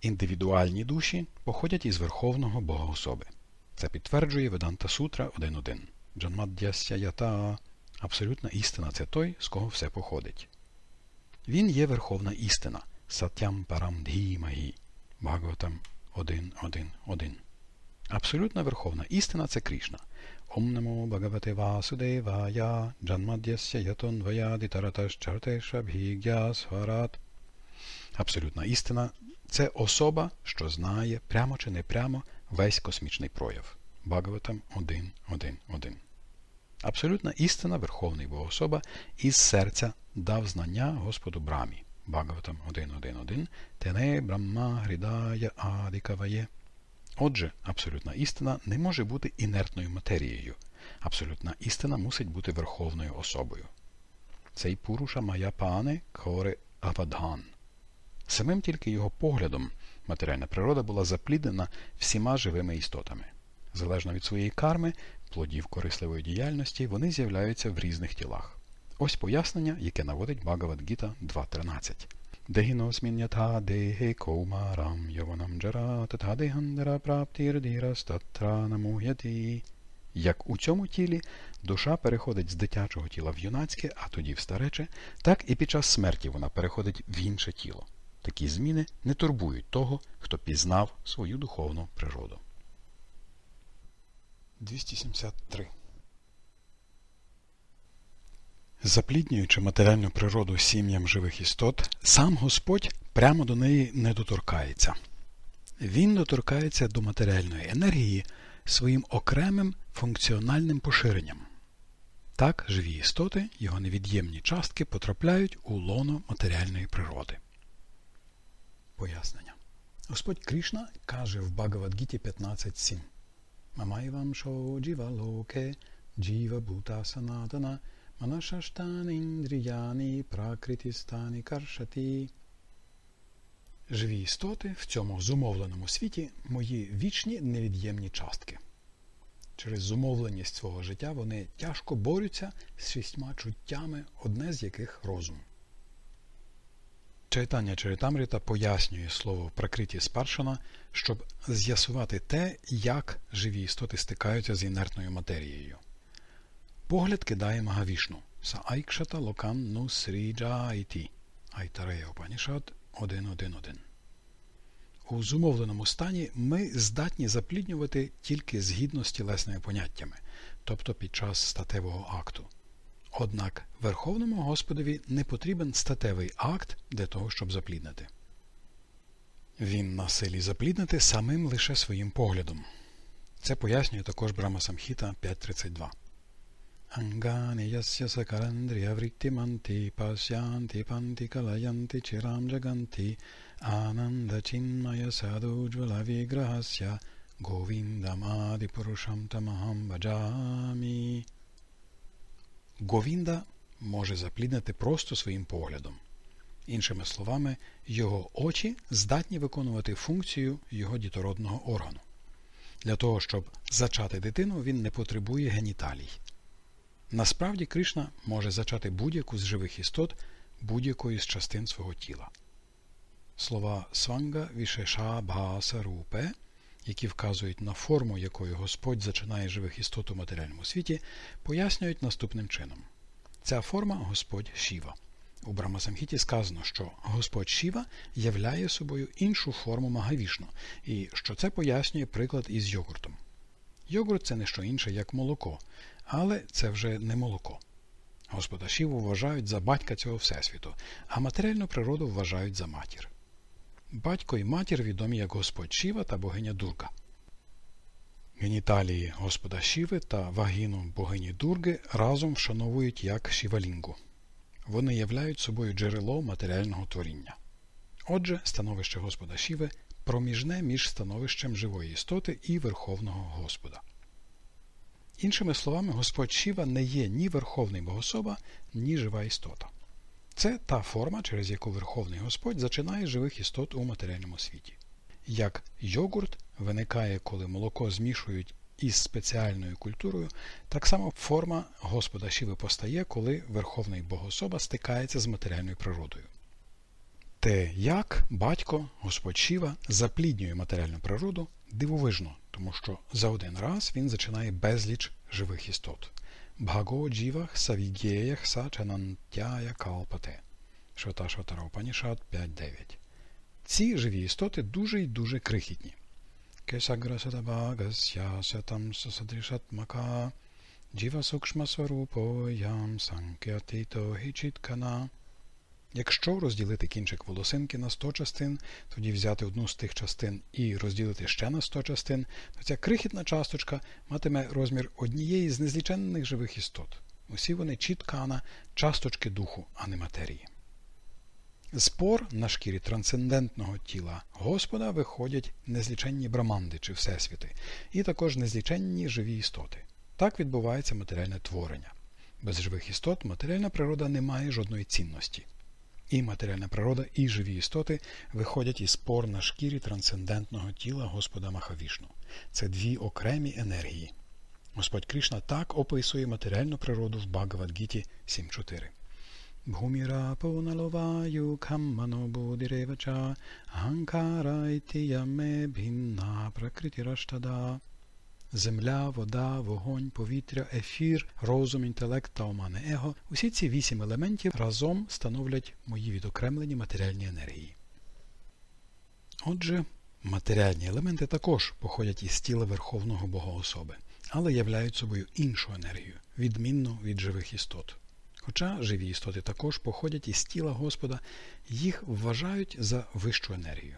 індивідуальні душі походять із Верховного Бога-особи. Це підтверджує Веданта Сутра 1.1. Джанмад'ясya ята. Абсолютна істина – це той, з кого все походить. Він є Верховна істина. Сатям парам дхімагі. Бхагаватам 1.1.1. Абсолютна Верховна істина – це Кришна. Ом намо Бхагавате Васудевая. Джанмад'ясya ятонваяди тараташ чартеша бхіг'я сварат. Абсолютна істина – це особа, що знає, прямо чи непрямо, весь космічний прояв. Бхагаватам 1.1.1. Абсолютна істина, Верховний Богособа, із серця дав знання Господу Брамі. Бхагаватам 1.1.1. Тене Брамма Гридая Адикаває. Отже, абсолютна істина не може бути інертною матерією. Абсолютна істина мусить бути Верховною особою. Цей Пуруша Маяпане Коре Авадган. Самим тільки його поглядом матеріальна природа була запліднена всіма живими істотами. Залежно від своєї карми, плодів корисливої діяльності, вони з'являються в різних тілах. Ось пояснення, яке наводить Бхагавад-гіта 2.13. Дегіносмін'ятха деге коумарам йованам джара татха дегандара праптір статра намуг'яти. Як у цьому тілі душа переходить з дитячого тіла в юнацьке, а тоді в старече, так і під час смерті вона переходить в інше тіло. Такі зміни не турбують того, хто пізнав свою духовну природу. 273. Запліднюючи матеріальну природу сім'ям живих істот, сам Господь прямо до неї не доторкається. Він доторкається до матеріальної енергії своїм окремим функціональним поширенням. Так живі істоти, його невід'ємні частки, потрапляють у лоно матеріальної природи. Пояснення. Господь Кришна каже в Бхагавад-гіті 15.7. Мамайвам шо джіва локе, джіва бхута санатана, манашаштани індріяні пракритістані каршати. Живі істоти в цьому зумовленому світі – мої вічні невід'ємні частки. Через зумовленість свого життя вони тяжко борються з 6 чуттями, одне з яких – розум. Чайтання Чаритамріта пояснює слово «пракриті спаршана», щоб з'ясувати те, як живі істоти стикаються з інертною матерією. Погляд кидає Магавішну. Саайкшата локам ну сріджа айті. Айтарея Упанішад 1.1.1. У зумовленому стані ми здатні запліднювати тільки згідно з тілесними поняттями, тобто під час статевого акту. Однак Верховному Господові не потрібен статевий акт для того, щоб запліднити. Він на силі запліднити самим лише своїм поглядом. Це пояснює також Брама-самхіта 5.32. Ангани ясya сакарандрія вріттіманти пасянти панти калаянти чирам джаганти ананда чинмая садуджвала віграхасya говіндамади пурушам тамахам баджамі. Говінда може запліднити просто своїм поглядом. Іншими словами, його очі здатні виконувати функцію його дітородного органу. Для того, щоб зачати дитину, він не потребує геніталій. Насправді, Кришна може зачати будь-яку з живих істот будь-якої з частин свого тіла. Слова «сванга вішеша бхаса рупе», які вказують на форму, якою Господь зачинає живих істот у матеріальному світі, пояснюють наступним чином. Ця форма – Господь Шіва. У Брама-самхіті сказано, що Господь Шіва являє собою іншу форму Магавішну, і що це пояснює приклад із йогуртом. Йогурт – це не що інше, як молоко, але це вже не молоко. Господа Шіву вважають за батька цього всесвіту, а матеріальну природу вважають за матір. Батько і матір відомі як Господь Шіва та богиня Дурга. Геніталії Господа Шіви та вагіну богині Дурги разом вшановують як Шівалінгу. Вони являють собою джерело матеріального творіння. Отже, становище Господа Шіви проміжне між становищем живої істоти і Верховного Господа. Іншими словами, Господь Шіва не є ні Верховний Богособа, ні жива істота. Це та форма, через яку Верховний Господь зачинає живих істот у матеріальному світі. Як йогурт виникає, коли молоко змішують із спеціальною культурою, так само форма Господа Шіви постає, коли Верховний Богособа стикається з матеріальною природою. Те, як батько, Господь Шіва, запліднює матеріальну природу, дивовижно, тому що за один раз він зачинає безліч живих істот. Бхаго джівах савігєях сачанантяя калпате. Шваташватара Упанішад 5.9. Ці живі істоти дуже й дуже крихітні. Кесаграсадабагасya сятам сасадрішатмака джіва сукшма сварупо ям санкятито гічіткана. Якщо розділити кінчик волосинки на 100 частин, тоді взяти одну з тих частин і розділити ще на 100 частин, то ця крихітна часточка матиме розмір однієї з незліченних живих істот. Усі вони чіткана, часточки духу, а не матерії. З пор на шкірі трансцендентного тіла Господа виходять незліченні браманди чи всесвіти, і також незліченні живі істоти. Так відбувається матеріальне творення. Без живих істот матеріальна природа не має жодної цінності. І матеріальна природа, і живі істоти виходять із пор на шкірі трансцендентного тіла Господа Махавішну. Це дві окремі енергії. Господь Кришна так описує матеріальну природу в Бхагавад-гіті 7.4. Бхумірапо наловаю каммано будиревача аганкара ітіяме бхімна пракритіраштада. Земля, вода, вогонь, повітря, ефір, розум, інтелект та омане его – усі ці 8 елементів разом становлять мої відокремлені матеріальні енергії. Отже, матеріальні елементи також походять із тіла Верховного Бога-особи, але являють собою іншу енергію, відмінну від живих істот. Хоча живі істоти також походять із тіла Господа, їх вважають за вищу енергію.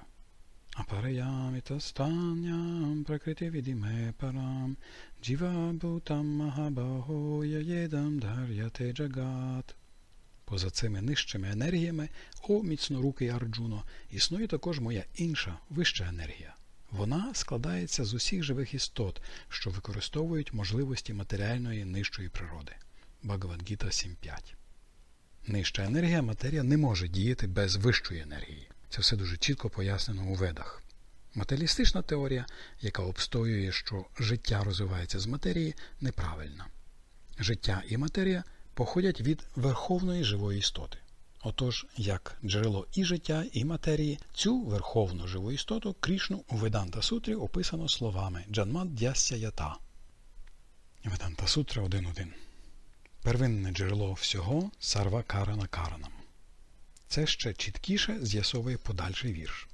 Апараямітастанням пракрити відіме парам джіва бутам махабахоя єдам дар'яте джагат. Поза цими нижчими енергіями, о міцнорукий Арджуно, існує також моя інша, вища енергія. Вона складається з усіх живих істот, що використовують можливості матеріальної нижчої природи. Бхагавад-гіта 7.5. Нижча енергія, матерія, не може діяти без вищої енергії. Це все дуже чітко пояснено у Ведах. Матеріалістична теорія, яка обстоює, що життя розвивається з матерії, неправильна. Життя і матерія походять від верховної живої істоти. Отож, як джерело і життя, і матерії, цю верховну живу істоту Крішну у Веданта-сутрі описано словами «Джанмат дясся ята». Веданта-сутра 1.1. Первинне джерело всього – сарва карана каранам. Це ще чіткіше з'ясовує подальший вірш.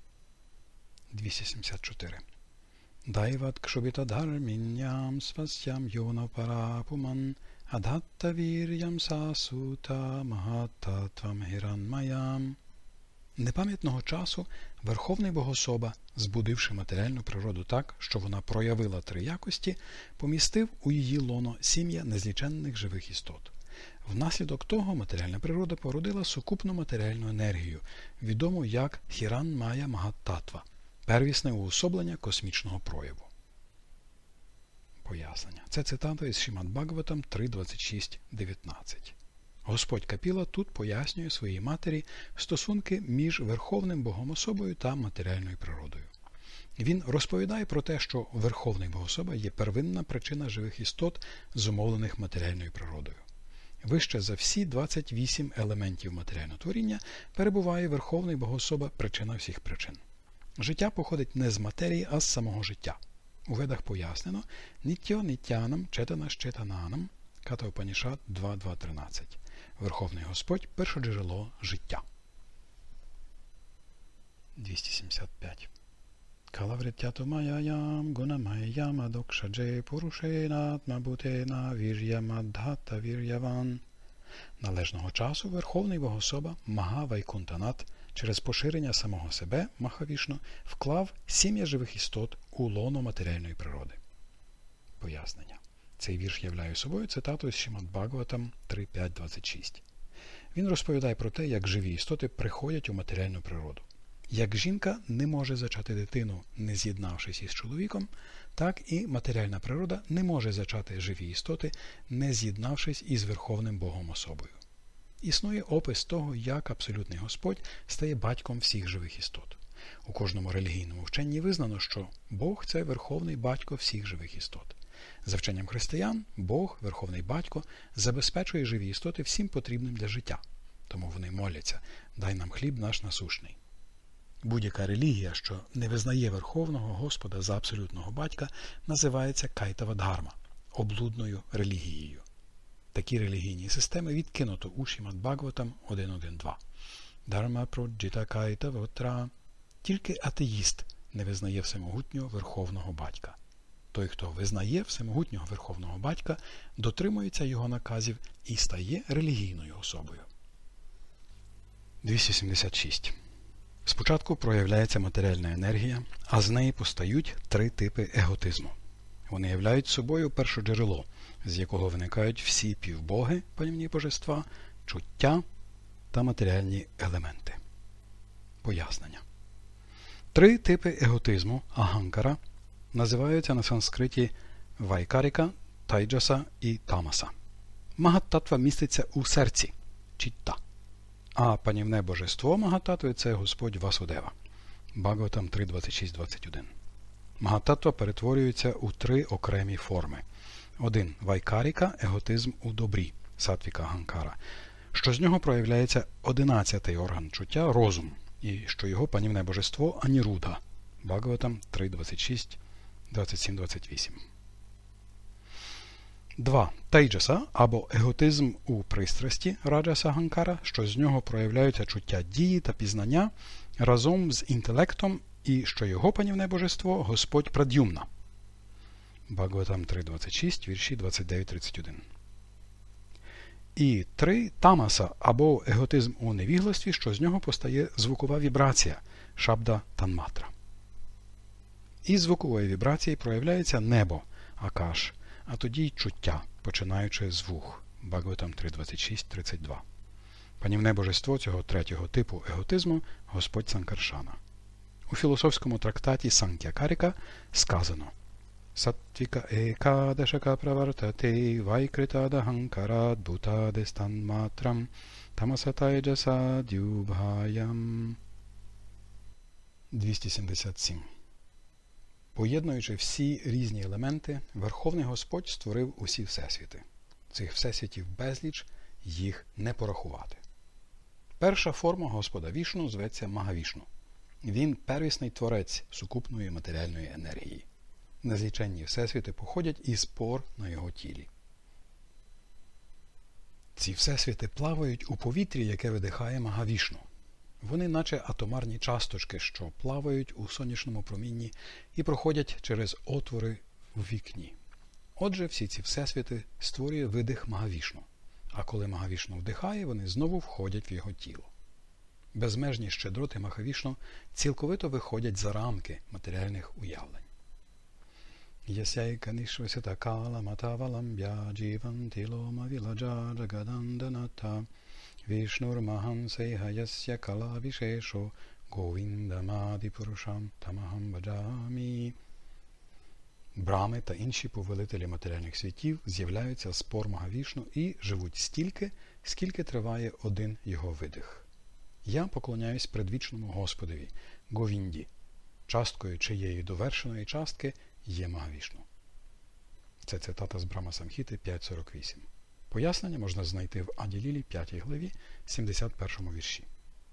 274. Дайват кшубітадharмінням свасям йонапарапуман адхаттавір'ям сасута магаттатвам гіранмаям. Непам'ятного часу Верховний Богособа, збудивши матеріальну природу так, що вона проявила 3 якості, помістив у її лоно сім'я незліченних живих істот. Внаслідок того матеріальна природа породила сукупну матеріальну енергію, відому як Хіран-майя Магаттатва, первісне уособлення космічного прояву. Пояснення. Це цитата із Шримад-Бхагаватам 3.26.19. Господь Капіла тут пояснює своїй матері стосунки між Верховним Богом-особою та матеріальною природою. Він розповідає про те, що Верховний Богособа є первинна причина живих істот, зумовлених матеріальною природою. Вище за всі 28 елементів матеріального творіння перебуває Верховний Богособа, причина всіх причин. Життя походить не з матерії, а з самого життя. У Ведах пояснено «Нітьо нітянам четанаш четананам» Ката Упанішад 2.2.13. Верховний Господь – першоджерело життя. 275. Калавриттято маяям гунамаям адокшадже пурушенатма бутена вір'ямаддхата вір'яван. Належного часу Верховний Богособа Магавайкунтанат через поширення самого себе, Махавішну, вклав сім'я живих істот у лоно матеріальної природи. Пояснення. Цей вірш являє собою цитату з Шримад-Бхагаватам 3.5.26. Він розповідає про те, як живі істоти приходять у матеріальну природу. Як жінка не може зачати дитину, не з'єднавшись із чоловіком, так і матеріальна природа не може зачати живі істоти, не з'єднавшись із Верховним Богом-особою. Існує опис того, як абсолютний Господь стає батьком всіх живих істот. У кожному релігійному вченні визнано, що Бог – це Верховний Батько всіх живих істот. За вченням християн, Бог, Верховний Батько, забезпечує живі істоти всім потрібним для життя. Тому вони моляться «Дай нам хліб наш насущний». Будь-яка релігія, що не визнає Верховного Господа за абсолютного батька, називається кайтава-дхарма – облудною релігією. Такі релігійні системи відкинуто у Шримад-Бхагаватам 1.1.2. Дharma проджита кайтавотра. Тільки атеїст не визнає всемогутнього Верховного Батька. Той, хто визнає всемогутнього Верховного Батька, дотримується його наказів і стає релігійною особою. 276. Спочатку проявляється матеріальна енергія, а з неї постають три типи еготизму. Вони являють собою першоджерело, з якого виникають всі півбоги, панівні божества, чуття та матеріальні елементи. Пояснення. Три типи еготизму аганкара називаються на санскриті вайкаріка, тайджаса і тамаса. Магаттатва міститься у серці – чітта. А панівне божество Магаттатви – це Господь Васудева. Бхагаватам 3.26-21. Магаттатва перетворюється у три окремі форми. 1. Вайкаріка – еготизм у добрі, сатвіка аганкара, що з нього проявляється 11-й орган чуття – розум, і що його панівне божество Анірудха. Бхагаватам 3.26, 27-28. 2. Тайджаса, або еготизм у пристрасті раджаса аганкара, що з нього проявляються чуття дії та пізнання разом з інтелектом, і що його панівне божество Господь Прад'юмна. Бхагаватам 3.26, вірші 29-31. І 3. Тамаса, або еготизм у невігластві, що з нього постає звукова вібрація – шабда танматра. Із звукової вібрації проявляється небо – акаш, а тоді й чуття, починаючи з вух. Бхагаватам 3.26-32. Панівне божество цього третього типу еготизму – Господь Санкаршана. У філософському трактаті Санк'якаріка сказано: Саттвіка екадашака правартати вайкритадаганкарат бутадестанматрам тамасатайджаса дюбгаям. 277. Поєднуючи всі різні елементи, Верховний Господь створив усі всесвіти. Цих всесвітів безліч, їх не порахувати. Перша форма Господа Вішну зветься Магавішну. Він – первісний творець сукупної матеріальної енергії. Незліченні всесвіти походять із пор на його тілі. Ці всесвіти плавають у повітрі, яке видихає Магавішну. Вони наче атомарні часточки, що плавають у сонячному промінні і проходять через отвори у вікні. Отже, всі ці всесвіти створює видих Магавішну. А коли Магавішну вдихає, вони знову входять в його тіло. Безмежні щедроти Магавішну цілковито виходять за рамки матеріальних уявлень. Ясяйка нішвасята кала матаваламбя джіванти лома віладжа джагаданданата вішнурмахансейга ясya кала вішешо говіндамаді пурушам тамахам баджамі. Брами та інші повелителі матеріальних світів з'являються з пор Магавішну і живуть стільки, скільки триває один його видих. Я поклоняюсь предвічному Господові, Говінді, часткою чиєї довершеної частки є Магавішну. Це цитата з Брама Самхіти 5.48. Пояснення можна знайти в Аді-лілі 5 главі 71 вірші.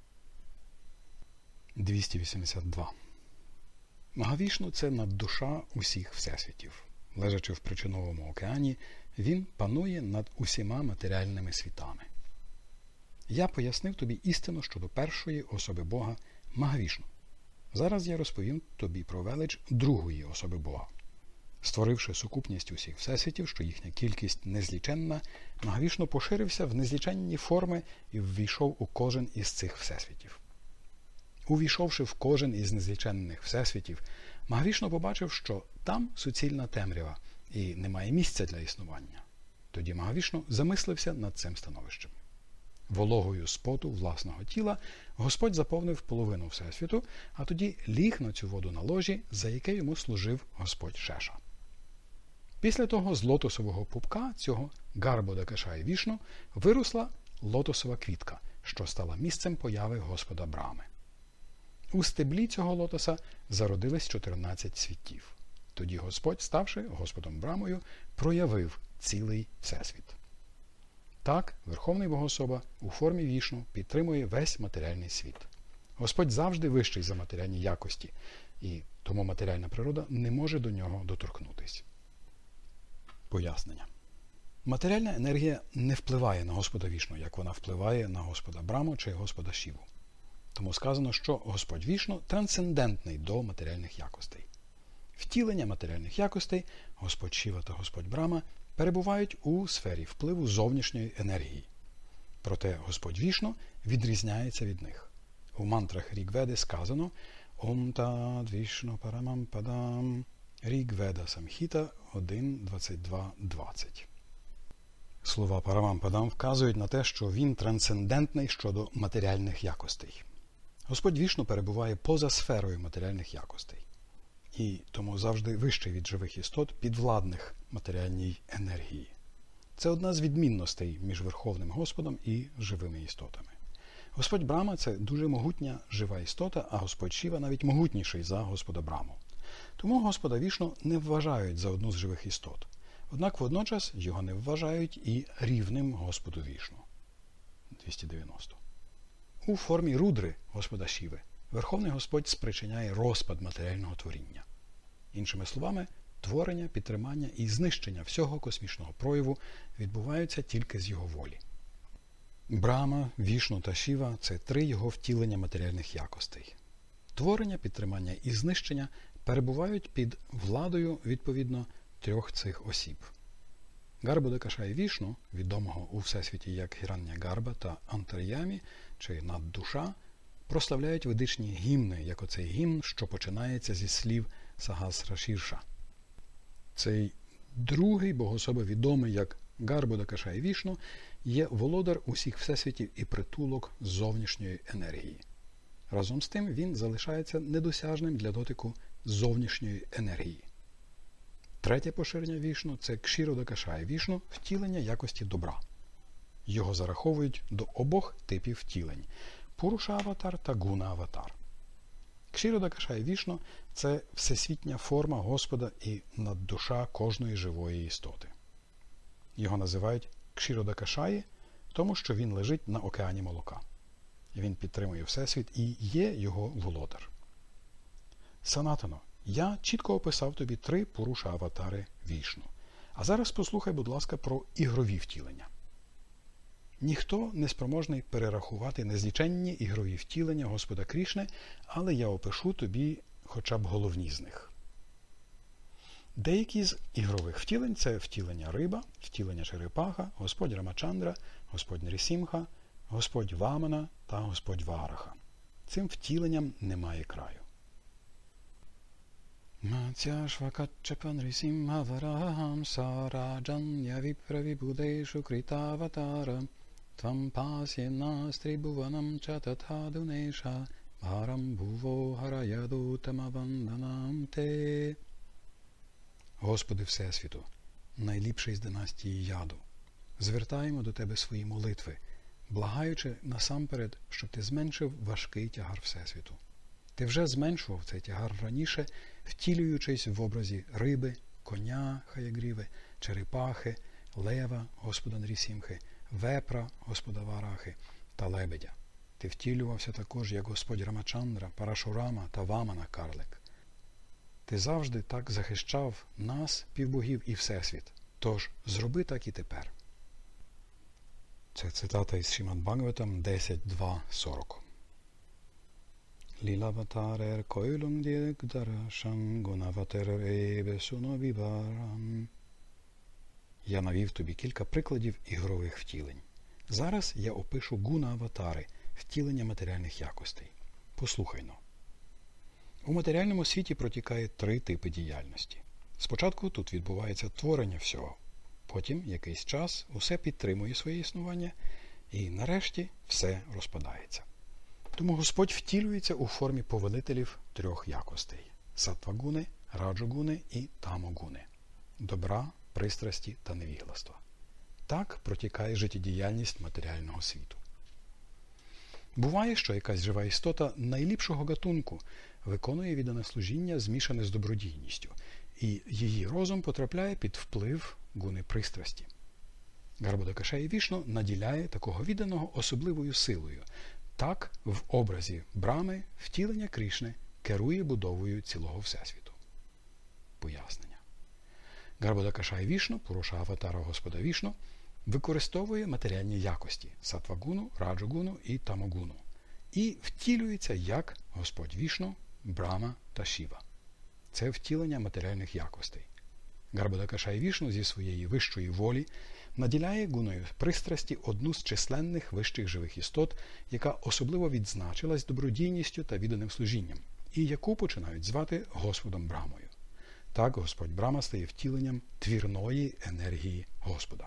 282. Магавішну – це наддуша усіх всесвітів. Лежачи в причиновому океані, він панує над усіма матеріальними світами. Я пояснив тобі істину щодо першої особи Бога – Магавішну. Зараз я розповім тобі про велич другої особи Бога. Створивши сукупність усіх всесвітів, що їхня кількість незліченна, Магавішну поширився в незліченні форми і ввійшов у кожен із цих всесвітів. Увійшовши в кожен із незліченних всесвітів, Магавішну побачив, що там суцільна темрява і немає місця для існування. Тоді Магавішну замислився над цим становищем. Вологою з поту власного тіла Господь заповнив половину всесвіту, а тоді ліг на цю воду на ложі, за яке йому служив Господь Шеша. Після того з лотосового пупка цього Гарбодакашаї Вішну виросла лотосова квітка, що стала місцем появи Господа Брами. У стеблі цього лотоса зародились 14 світів. Тоді Господь, ставши Господом Брамою, проявив цілий всесвіт. Так, Верховний Богособа у формі Вішну підтримує весь матеріальний світ. Господь завжди вищий за матеріальні якості, і тому матеріальна природа не може до нього доторкнутись. Пояснення. Матеріальна енергія не впливає на Господа Вішну, як вона впливає на Господа Браму чи Господа Шіву. Тому сказано, що Господь Вішну трансцендентний до матеріальних якостей. Втілення матеріальних якостей, Господь Шіва та Господь Брама, перебувають у сфері впливу зовнішньої енергії. Проте Господь Вішну відрізняється від них. У мантрах Рігведи сказано «Ом тад Вішну парамам падам» Рігведа Самхіта 1.22.20. Слова Парамам Падам вказують на те, що він трансцендентний щодо матеріальних якостей. Господь Вішну перебуває поза сферою матеріальних якостей. І тому завжди вищий від живих істот, підвладних матеріальній енергії. Це одна з відмінностей між Верховним Господом і живими істотами. Господь Брама – це дуже могутня жива істота, а Господь Шіва навіть могутніший за Господа Браму. Тому Господа Вішну не вважають за одну з живих істот. Однак водночас його не вважають і рівним Господу Вішну. 290. У формі рудри Господа Шіви Верховний Господь спричиняє розпад матеріального творіння. Іншими словами, творення, підтримання і знищення всього космічного прояву відбуваються тільки з його волі. Брама, Вішну та Шіва – це три його втілення матеріальних якостей. Творення, підтримання і знищення перебувають під владою, відповідно, трьох цих осіб. Гарбодакаша Вішну, відомого у Всесвіті як Гіран'я Гарба та Антар'ямі, чи наддуша, прославляють ведичні гімни, як оцей гімн, що починається зі слів Сагасра Шірша. Цей другий богособа, відомий як Гарбодакаша Вішну, є володар усіх всесвітів і притулок зовнішньої енергії. Разом з тим він залишається недосяжним для дотику зовнішньої енергії. Третє поширення Вішну – це Кшіродакаша Вішну – втілення якості добра. Його зараховують до обох типів втілень – Пуруша-аватар та Гуна-аватар. Кшіродакаша Вішну – це всесвітня форма Господа і наддуша кожної живої істоти. Його називають Кшіродакашаї, тому що він лежить на океані молока. Він підтримує Всесвіт і є його володар. Санатано, я чітко описав тобі три Пуруша-аватари Вішну. А зараз послухай, будь ласка, про ігрові втілення. Ніхто не спроможний перерахувати незліченні ігрові втілення Господа Крішни, але я опишу тобі хоча б головні з них. Деякі з ігрових втілень – це втілення риба, втілення черепаха, Господь Рамачандра, Господь Нрісімха, Господь Вамана та Господь Вараха. Цим втіленням немає краю. Матяшвакачапа Нрісімха Варахам Сараджання Віправібудешу Критаватара Твам пасєна стрибуванам чататадунеша Варам Буво Хараядутамаванданам Те. Господи Всесвіту, найліпший з династії Яду, звертаємо до Тебе свої молитви, благаючи насамперед, щоб Ти зменшив важкий тягар Всесвіту. Ти вже зменшував цей тягар раніше, втілюючись в образі риби, коня Хаягріви, черепахи, лева Господа Нрісімхи, вепра Господа Варахи та лебедя. Ти втілювався також як Господь Рамачандра, Парашурама та Вамана Карлик. Ти завжди так захищав нас, півбогів і Всесвіт. Тож зроби так і тепер. Це цитата із Шримад Бхагаватам 10.2.40. Лілаватарер койлум діргдара шангунаватерер ебе суновіварам. Я навів тобі кілька прикладів ігрових втілень. Зараз я опишу гуна-аватари – втілення матеріальних якостей. Послухайно. У матеріальному світі протікає три типи діяльності. Спочатку тут відбувається творення всього. Потім, якийсь час, усе підтримує своє існування. І, нарешті, все розпадається. Тому Господь втілюється у формі повелителів трьох якостей – саттвагуни, раджогуни і тамогуни – добра, пристрасті та невігластва. Так протікає життєдіяльність матеріального світу. Буває, що якась жива істота найліпшого гатунку виконує віддане служіння, змішане з добродійністю, і її розум потрапляє під вплив гуни пристрасті. Гарбодакаша Вішну наділяє такого відданого особливою силою, Так, в образі Брами втілення Кришни керує будовою цілого Всесвіту. Пояснення. Гарбодакашай Вішну, Пуруша Аватара Господа Вішну, використовує матеріальні якості – сатвагуну, раджогуну і тамогуну. І втілюється як Господь Вішну, Брама та Шіва. Це втілення матеріальних якостей. Гарбодакашай Вішну зі своєї вищої волі наділяє гуною пристрасті одну з численних вищих живих істот, яка особливо відзначилась добродійністю та відданим служінням, і яку починають звати Господом Брамою. Так Господь Брама стає втіленням твірної енергії Господа.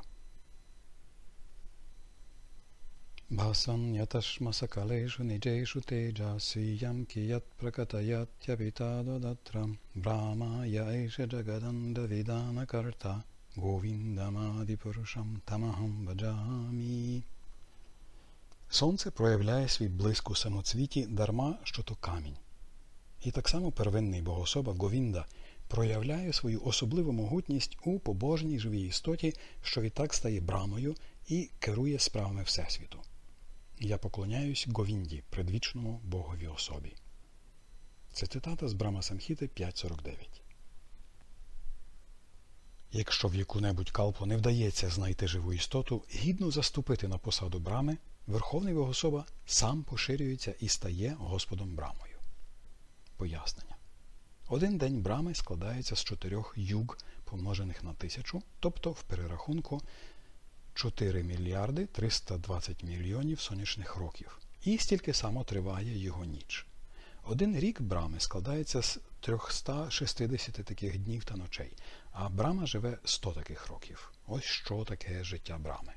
Басан яташмасакалешу ниджешу теджа свіям кіят пракатаят ябіта додатрам Брама яйше джагаданда відана карта Говіндамаді Пурушам тамахам баджамі. Сонце проявляє свій блиск у самоцвіті дарма, що то камінь. І так само первинний богособа Говінда проявляє свою особливу могутність у побожній живій істоті, що відтак стає Брамою і керує справами Всесвіту. Я поклоняюсь Говінді, предвічному Богові особі. Це цитата з Брама Самхіти 5.49. Якщо в яку-небудь калпу не вдається знайти живу істоту, гідну заступити на посаду Брами, Верховний Богособа сам поширюється і стає Господом Брамою. Пояснення. Один день Брами складається з 4 юг, помножених на 1000, тобто в перерахунку 4 мільярди 320 мільйонів сонячних років. І стільки само триває його ніч. Один рік Брами складається з 360 таких днів та ночей, а Брама живе 100 таких років. Ось що таке життя Брами.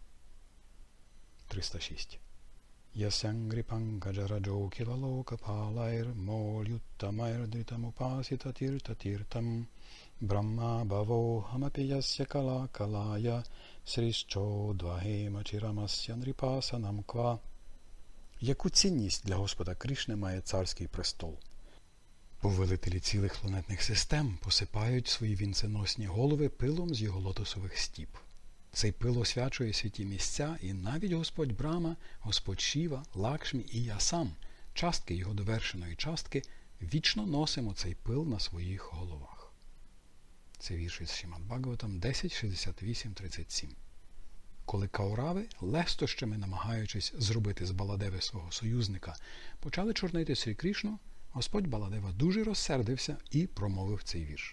306. Ясянгрі панкаджараджо кілалока палайр мол'юттамайр дритамупасіта тіртатіртам Брахма баво хамапіясya кала калая сріщо двагема чирамасya нріпасанам ква. Яку цінність для Господа Кришни має царський престол? Повелителі цілих планетних систем посипають свої вінценосні голови пилом з його лотосових стіп. Цей пил освячує святі місця, і навіть Господь Брама, Господь Шіва, Лакшмі і я сам, частки його довершеної частки, вічно носимо цей пил на своїх головах. Це вірш із Шримад Бхагаватам 10.68.37. Коли Каурави, лестощами намагаючись зробити з Баладеви свого союзника, почали чорнити Срі Кришну, Господь Баладева дуже розсердився і промовив цей вірш.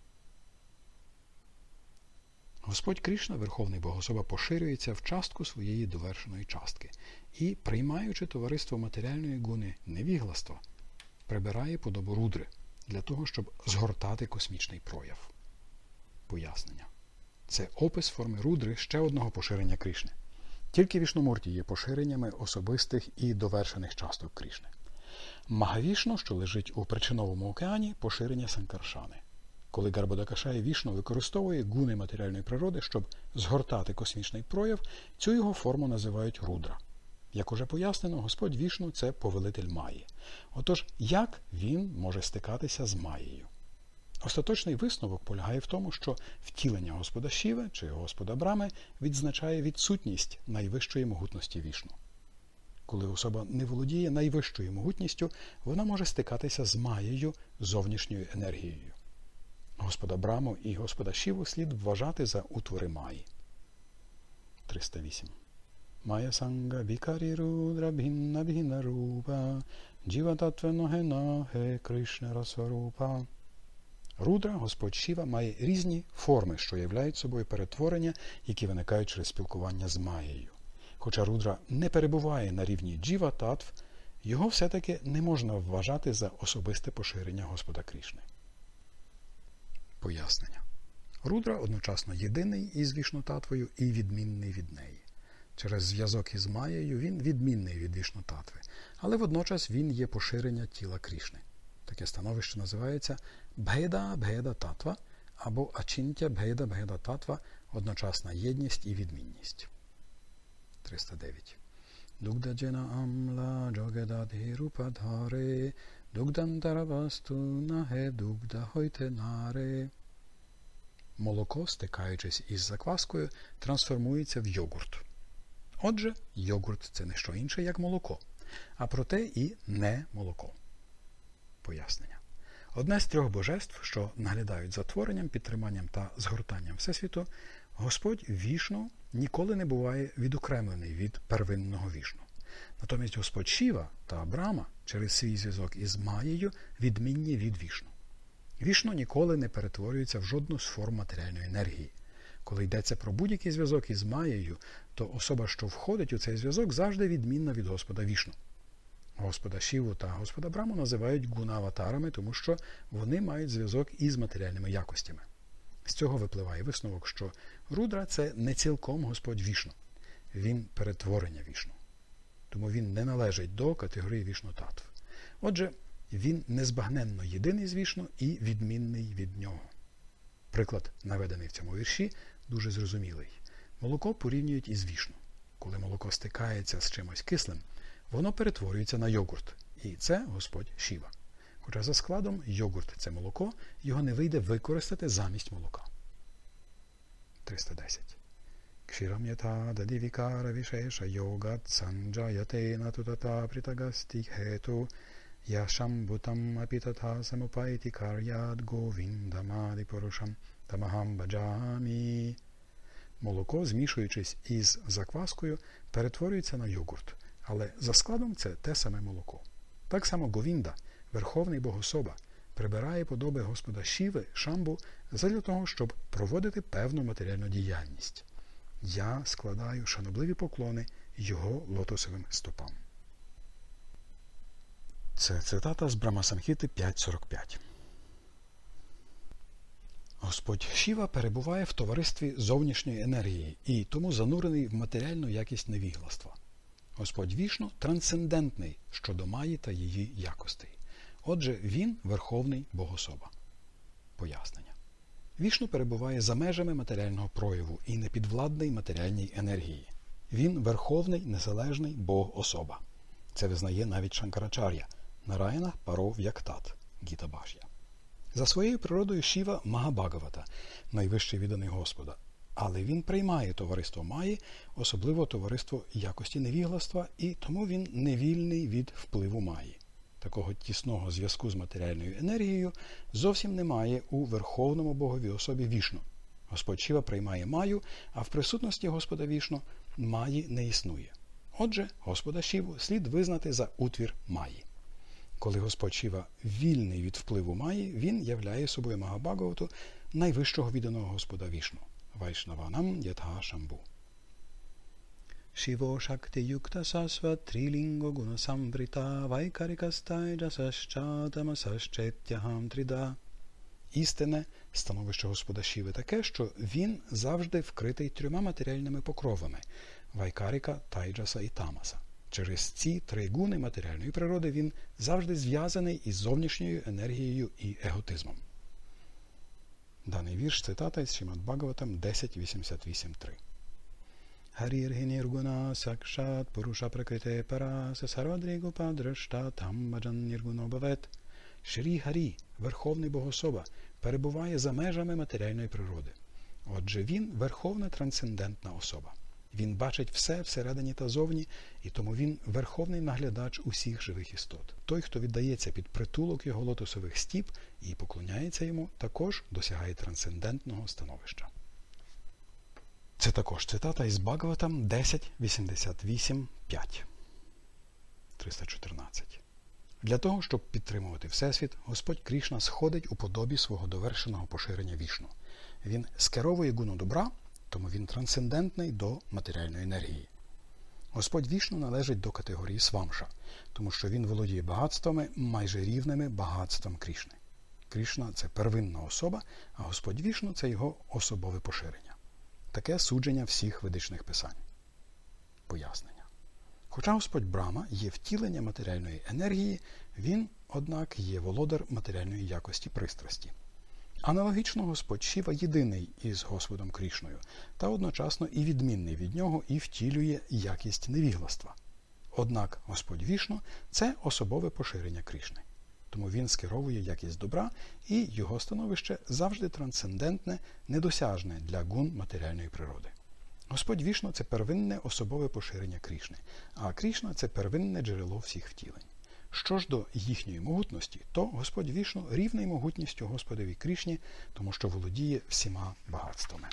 Господь Кришна, Верховний Богособа, поширюється в частку своєї довершеної частки і, приймаючи товариство матеріальної гуни невігластва, прибирає подобу рудри для того, щоб згортати космічний прояв. Пояснення. Це опис форми рудри ще одного поширення Кришни. Тільки Вішнумурті є поширеннями особистих і довершених часток Кришни. Магавішну, що лежить у причиновому океані, поширення Санкаршани. Коли Гарбодакашай Вішну використовує гуни матеріальної природи, щоб згортати космічний прояв, цю його форму називають рудра. Як уже пояснено, Господь Вішну – це повелитель Маї. Отож, як він може стикатися з Маєю? Остаточний висновок полягає в тому, що втілення Господа Шіви чи Господа Брами відзначає відсутність найвищої могутності Вішну. Коли особа не володіє найвищою могутністю, вона може стикатися з Маєю, зовнішньою енергією. Господа Браму і Господа Шіву слід вважати за утвори Маї. 308. Майя санга вікарі рудра бхінна бхінна рупа джіва татвеноге наге Кришна расварупа. Рудра, Господь Шіва, має різні форми, що являють собою перетворення, які виникають через спілкування з Маєю. Хоча рудра не перебуває на рівні джіва татв, його все-таки не можна вважати за особисте поширення Господа Кришни. Пояснення. Рудра одночасно єдиний із Вішну-татвою і відмінний від неї. Через зв'язок із Маєю він відмінний від Вішну-татви, але водночас він є поширення тіла Кришни. Таке становище називається Бхеда-Бхеда-татва або Ачінтя-Бхеда-Бхеда-татва – одночасна єдність і відмінність. 309. Дугдаджена амла джогедадхірупадхаре дугдантарабасту наге дугдахойтенаре. Молоко, стикаючись із закваскою, трансформується в йогурт. Отже, йогурт – це не що інше, як молоко. а проте і не молоко. Пояснення. Одне з трьох божеств, що наглядають за творенням, підтриманням та згортанням Всесвіту, Господь Вішну ніколи не буває відокремлений від первинного Вішну. Натомість Господь Шіва та Брама через свій зв'язок із Маєю відмінні від Вішну. Вішну ніколи не перетворюється в жодну з форм матеріальної енергії. Коли йдеться про будь-який зв'язок із Маєю, то особа, що входить у цей зв'язок, завжди відмінна від Господа Вішну. Господа Шіву та Господа Браму називають гуна-аватарами, тому що вони мають зв'язок із матеріальними якостями. З цього випливає висновок, що Рудра – це не цілком Господь Вішну. Він перетворення Вішну. Тому він не належить до категорії Вішну-татв. Отже, він незбагненно єдиний з Вішну і відмінний від нього. Приклад, наведений в цьому вірші, дуже зрозумілий. Молоко порівнюють із Вішну. Коли молоко стикається з чимось кислим, воно перетворюється на йогурт. І це Господь Шіва. Хоча за складом йогурт – це молоко, його не вийде використати замість молока. 310. Кширам ята дадівікара вішеша йогат санджаяте натутата притагасті хету яшам бутам апітата самопайті кар'ят говіндамаді порушам тамахам баджамі. Молоко, змішуючись із закваскою, перетворюється на йогурт. Але за складом це те саме молоко. Так само Говінда, Верховний Богособа, прибирає подоби Господа Шіви, Шамбу, задля того, щоб проводити певну матеріальну діяльність. Я складаю шанобливі поклони його лотосовим стопам. Це цитата з Брама-самхіти 5.45. Господь Шіва перебуває в товаристві зовнішньої енергії і тому занурений в матеріальну якість невігластва. Господь Вішну трансцендентний щодо Маї та її якостей. Отже, він – Верховний Богособа. Пояснення. Вішну перебуває за межами матеріального прояву і не підвладний матеріальній енергії. Він – Верховний Незалежний Бог-особа. Це визнає навіть Шанкарачар'я, Нараяна Паров Яктат, Гіта Баш'я. За своєю природою Шіва – Магабхагавата, найвищий відданий Господа. Але він приймає товариство Маї, особливо товариство якості невігластва, і тому він не вільний від впливу Маї. Такого тісного зв'язку з матеріальною енергією зовсім немає у Верховному Богові особі Вішну. Господь Шіва приймає Маю, а в присутності Господа Вішну Маї не існує. Отже, Господа Шіву слід визнати за утвір Маї. Коли Господь Шіва вільний від впливу Маї, він являє собою Магабхагавату, найвищого відданого Господа Вішну. Вайшнаванам ятха шамбу. Шіво шакти юкта сасва трілінго гуна самврита вайкарикастай джасашчатамасашчеттягам тріда. Істинне становище Господа Шіви таке, що він завжди вкритий трьома матеріальними покровами – вайкарика, тайджаса і тамаса. Через ці три гуни матеріальної природи він завжди зв'язаний із зовнішньою енергією і еготизмом. Даний вірш цитата із Шримад Бхагаватам 10.88.3. Харірхі ніргуна сакшат пуруша пракрите параса сарвадрігу падрашта там баджан ніргуно бавет. Шрі Харі, Верховний Богособа, перебуває за межами матеріальної природи. Отже, він – верховна трансцендентна особа. Він бачить все всередині та зовні, і тому він – верховний наглядач усіх живих істот. Той, хто віддається під притулок його лотосових стіп і поклоняється йому, також досягає трансцендентного становища. Це також цитата із Бхагаватам 10.88.5. 314. Для того, щоб підтримувати Всесвіт, Господь Крішна сходить у подобі свого довершеного поширення Вішну. Він скеровує гуну добра, тому він трансцендентний до матеріальної енергії. Господь Вішну належить до категорії Свамша, тому що він володіє багатствами, майже рівними багатствам Крішни. Крішна – це первинна особа, а Господь Вішну – це його особове поширення. Таке судження всіх ведичних писань. Пояснення. Хоча Господь Брама є втілення матеріальної енергії, він, однак, є володар матеріальної якості пристрасті. Аналогічно Господь Шіва єдиний із Господом Крішною, та одночасно і відмінний від нього і втілює якість невігластва. Однак Господь Вішну – це особове поширення Крішни. Тому він скеровує якість добра, і його становище завжди трансцендентне, недосяжне для гун матеріальної природи. Господь Вішну – це первинне особове поширення Крішни, а Крішна – це первинне джерело всіх втілень. Що ж до їхньої могутності, то Господь Вішну рівний могутністю Господові Крішні, тому що володіє всіма багатствами.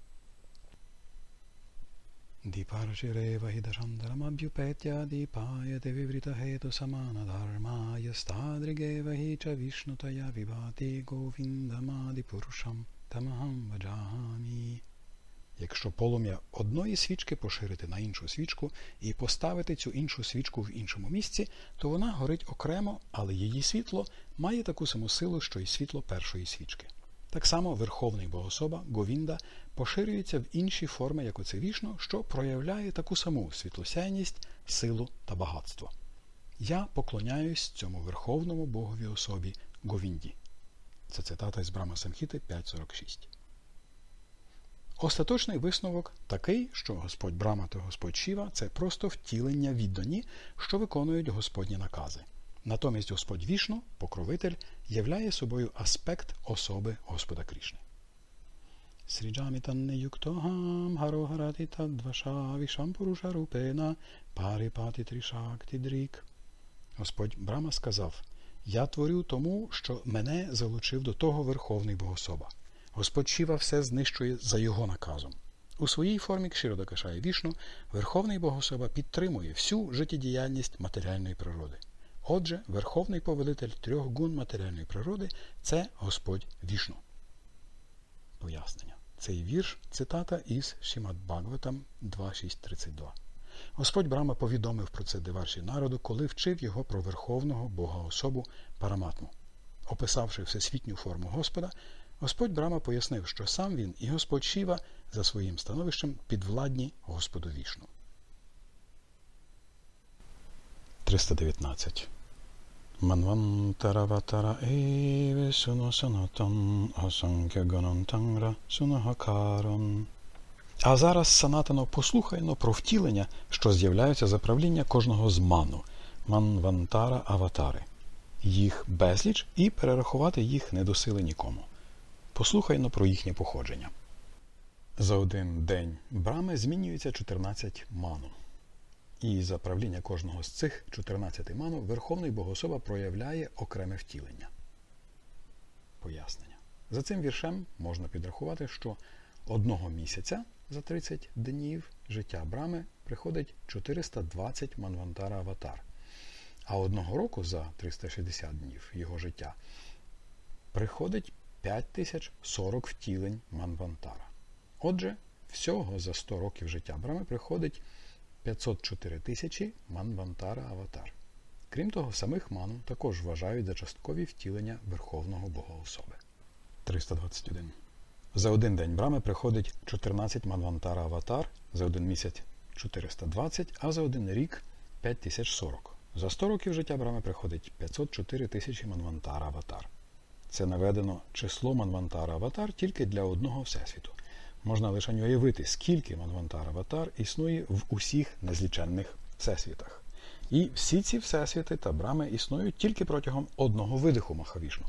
Діпаржирeva hidashandaramabhyupetya dipayate vivrita hetu samana dharmaya stadrigeva hicha vishnutaya vibhati govindamadi purusham tamaham vajahami. Якщо полум'я одної свічки поширити на іншу свічку і поставити цю іншу свічку в іншому місці, то вона горить окремо, але її світло має таку саму силу, що й світло першої свічки. Так само Верховний Богособа, Говінда, поширюється в інші форми, як оце Вішну, що проявляє таку саму світлосяйність, силу та багатство. Я поклоняюсь цьому Верховному Богові особі Говінді. Це цитата із Брама Самхіти 5.46. Остаточний висновок такий, що Господь Брама та Господь Шіва – це просто втілення віддані, що виконують Господні накази. Натомість Господь Вішну, покровитель, являє собою аспект особи Господа Крішни. Сріджамітанне юктогам гарогарати тадваша вішам пуруша рупена парипати трішакти дрік. Господь Брама сказав: «Я творю тому, що мене залучив до того Верховний Богособа». Господь Шіва все знищує за його наказом. У своїй формі Кшіродакашаї Вішну Верховний Богособа підтримує всю життєдіяльність матеріальної природи. Отже, Верховний повелитель трьох гун матеріальної природи – це Господь Вішну. Пояснення. Цей вірш – цитата із Шримад Бхагаватам 2.6.32. Господь Брама повідомив про це Деварші народу, коли вчив його про Верховного Бога-особу Параматму. Описавши всесвітню форму Господа, Господь Брама пояснив, що сам він і Господь Шіва за своїм становищем підвладні Господу Вішну. 319. Манвантараватара еве суно санатан асанкя ганантангра сунахакаран. А зараз, Санатано, послухайно про втілення, що з'являються за правління кожного з ману, манвантара аватари. Їх безліч і перерахувати їх не до сили нікому. Послухайно про їхнє походження. За один день Брами змінюється 14 ману. І за правління кожного з цих 14 ману Верховний Богособа проявляє окреме втілення. Пояснення. За цим віршем можна підрахувати, що одного місяця за 30 днів життя Брами приходить 420 манвантара аватар, а одного року за 360 днів його життя приходить 5040 втілень манвантара. Отже, всього за 100 років життя Брами приходить 504 тисячі манвантара аватар. Крім того, самих ману також вважають за часткові втілення Верховного Бога-особи. 321. За один день Брами приходить 14 манвантара аватар, за один місяць 420, а за один рік 5040. За 100 років життя Брами приходить 504 тисячі манвантара аватар. Це наведено число манвантара аватар тільки для одного всесвіту. Можна лише уявити, скільки манвантар аватар існує в усіх незліченних всесвітах. І всі ці всесвіти та Брами існують тільки протягом одного видиху Махавішну.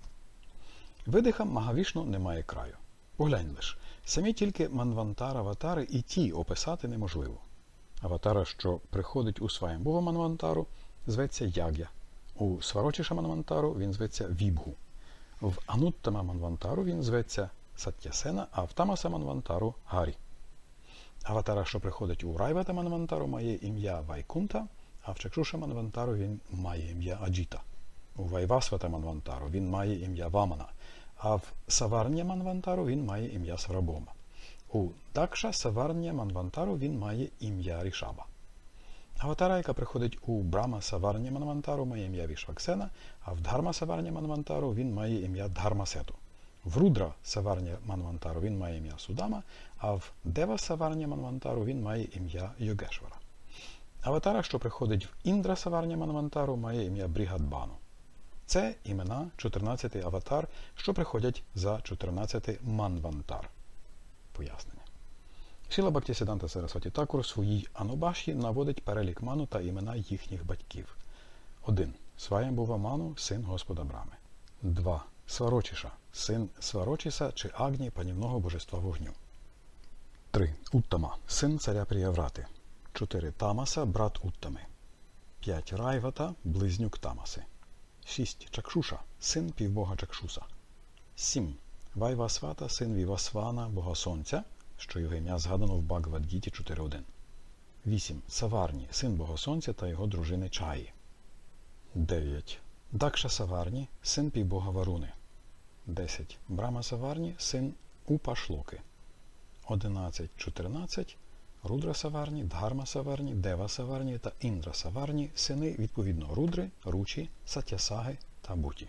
Видихам Махавішну немає краю. Поглянь лиш, самі тільки манвантар аватари і ті описати неможливо. Аватара, що приходить у Сваямбува манвантару, зветься Яг'я. У Сварочіша манвантару він зветься Вібгу. В Ануттама манвантару він зветься Саттясена, а в Тамаса манвантару Гарі. Аватара, що приходить у Райвата манвантару, має ім'я Вайкунта, а в Чакшуша манвантару він має ім'я Аджіта. У Вайвасвата манвантару він має ім'я Вамана, а в Саварня манвантару він має ім'я Сварабома. У Дакша Саварня манвантару він має ім'я Рішаба. Аватара, яка приходить у Брама Саварня манвантару, має ім'я Вішваксена, а в Дхарма Саварня манвантару він має ім'я Дхармасету. В Рудра Саварня манвантару він має ім'я Судама, а в Дева Саварня манвантару він має ім'я Йогешвара. Аватара, що приходить в Індра Саварня манвантару, має ім'я Брігадбану. Це імена 14 аватар, що приходять за 14 манвантар. Пояснення. Шріла Бхактісіддханта Сарасваті Такур у своїй Анубаші наводить перелік ману та імена їхніх батьків. 1. Сваямбува ману, син Господа Брами. 2. Сварочіша, син Сварочіса чи Агні, панівного божества вогню. 3. 3. Уттама, син царя Прияврати. 4. Тамаса, брат Уттами. 5. Райвата, близнюк Тамаси. 6. Чакшуша, син півбога Чакшуса. 7. Вайвасвата, син Вівасвана, бога сонця, що його ім'я згадано в Бхагавад-гіті 4.1. 8. Саварні, син бога сонця та його дружини Чаї. 9. Дакша Саварні, син півбога Варуни. 10. Брама Саварні, син Упашлоки. 11. 14. Рудра Саварні, Дхарма Саварні, Дева Саварні та Індра Саварні, сини, відповідно, Рудри, Ручі, Сатясаги та Буті.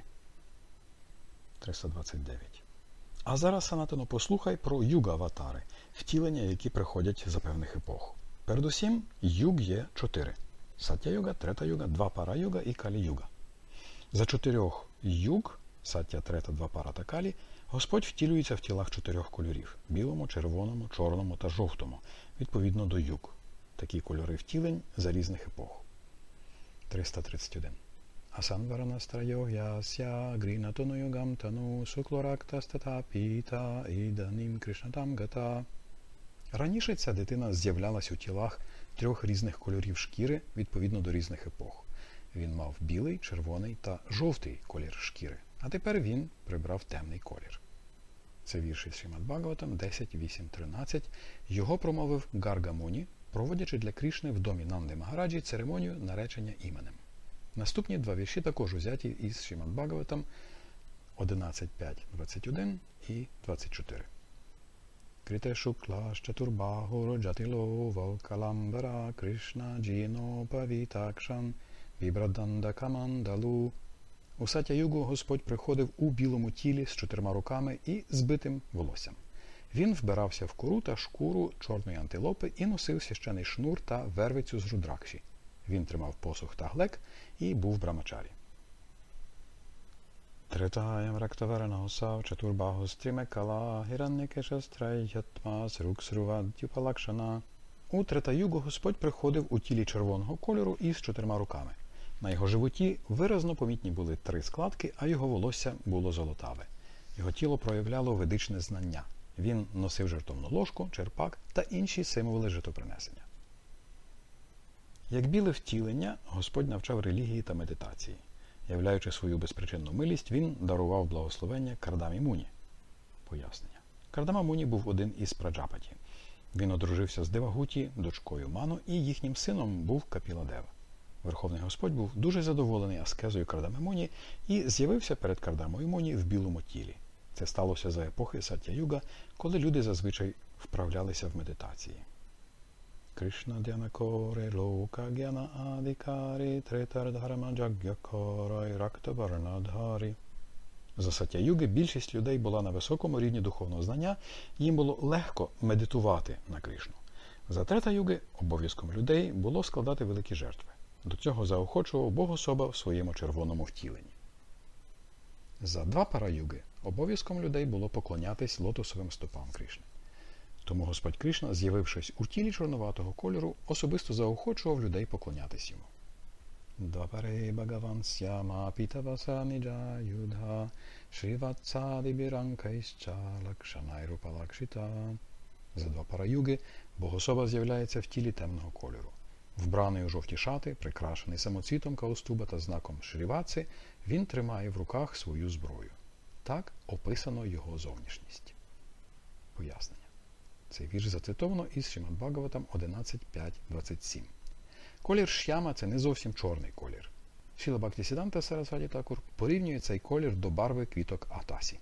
329. А зараз, Санатано, послухай про юга-аватари, втілення, які приходять за певних епох. Передусім, юг є 4. Сатя-юга, Трета-юга, Двапара-юга і Калі-юга. За 4 юг, Сатя, Трета, Двапара та Калі, Господь втілюється в тілах 4 кольорів – білому, червоному, чорному та жовтому, відповідно до юг. Такі кольори втілень за різних епох. 331. Асанваранастрайогясya грінатонуюгам тану суклорактастата піта іданім кришнатам гата. Раніше ця дитина з'являлась у тілах 3 різних кольорів шкіри відповідно до різних епох. Він мав білий, червоний та жовтий колір шкіри, а тепер він прибрав темний колір. Це вірш із Шримад Бхагаватам 10.8.13. Його промовив Гарга Муні, проводячи для Крішни в домі Нанди Магараджі церемонію наречення іменем. Наступні 2 вірші також узяті із Шримад Бхагаватам 11.5.21 і 24. Крите шукла щатурбаху роджатило валкаламбара Кришна джіно павітакшан вібраданда камандалу. У Сатя-югу Господь приходив у білому тілі з 4 руками і збитим волоссям. Він вбирався в кору та шкуру чорної антилопи і носив священий шнур та вервицю з рудракші. Він тримав посох та глек і був брамачарі. Третаям рактаваранагосав чатурбахос тримекала гіраннікешастрайятмас руксрувадюпалакшана. У Третаюгу Господь приходив у тілі червоного кольору із 4 руками. На його животі виразно помітні були 3 складки, а його волосся було золотаве. Його тіло проявляло ведичне знання. Він носив жертовну ложку, черпак та інші символи жертвопринесення. Як біле втілення, Господь навчав релігії та медитації. Являючи свою безпричинну милість, він дарував благословення Кардамі Муні. Пояснення. Кардама Муні був один із праджапаті. Він одружився з Девагуті, дочкою Ману, і їхнім сином був Капіладева. Верховний Господь був дуже задоволений аскезою Кардами Муні і з'явився перед Кардамою Муні в білому тілі. Це сталося за епохи Сатя-юга, коли люди зазвичай вправлялися в медитації. Кришна дянакоре лока гяна адикарі третардхарма джагякорай рактаварнадхарі. За Сатя-юги більшість людей була на високому рівні духовного знання, їм було легко медитувати на Кришну. За Трета-юги обов'язком людей було складати великі жертви. До цього заохочував Бог-особа в своєму червоному втіленні. За Двапара-юги обов'язком людей було поклонятись лотосовим стопам Кришни. Тому Господь Кришна, з'явившись у тілі чорноватого кольору, особисто заохочував людей поклонятись йому. Двапаре Бхагаван Сяма Питаваса Ниджа Юдха Шриватсади Біранкайща Лакшанайрупалакшита. За Двапара-юги Богособа з'являється в тілі темного кольору. Вбраний у жовті шати, прикрашений самоцвітом Каустуба та знаком Шріваци, він тримає в руках свою зброю. Так описано його зовнішність. Пояснення. Цей вірш зацитовано із Шримад Бхагаватам 11.5.27. Колір ш'яма – це не зовсім чорний колір. Шріла Бхактисіданта Сарасваті Такур порівнює цей колір до барви квіток атасі.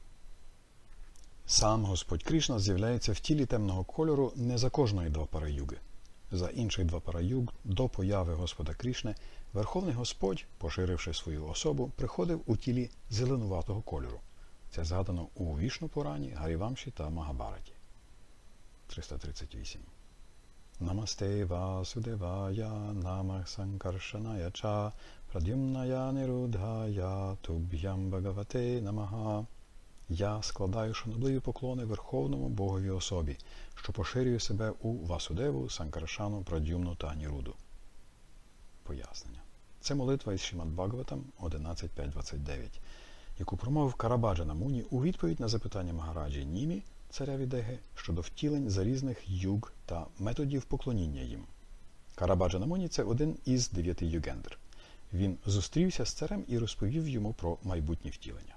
Сам Господь Кришна з'являється в тілі темного кольору не за кожної Двапара-юги. За інших Двапара-юг до появи Господа Кришни Верховний Господь, поширивши свою особу, приходив у тілі зеленуватого кольору. Це згадано у Вішну-пурані, Гарівамші та Магабараті. 338. Намасте Васудевая, намах Санкаршаная ча, Прадюмная Нирудхая, Туб'ям Бхагавате намага. Я складаю шанобливі поклони Верховному Богові особі, що поширює себе у Васудеву, Санкаршану, Прадюмну та Аніруду. Пояснення. Це молитва із Шримад Бхагаватам 11.5.29, яку промовив Карабаджана Муні у відповідь на запитання Магараджі Німі, царя Відеги, щодо втілень залізних юг та методів поклоніння їм. Карабаджа-Намоні – це один із 9 югендр. Він зустрівся з царем і розповів йому про майбутні втілення.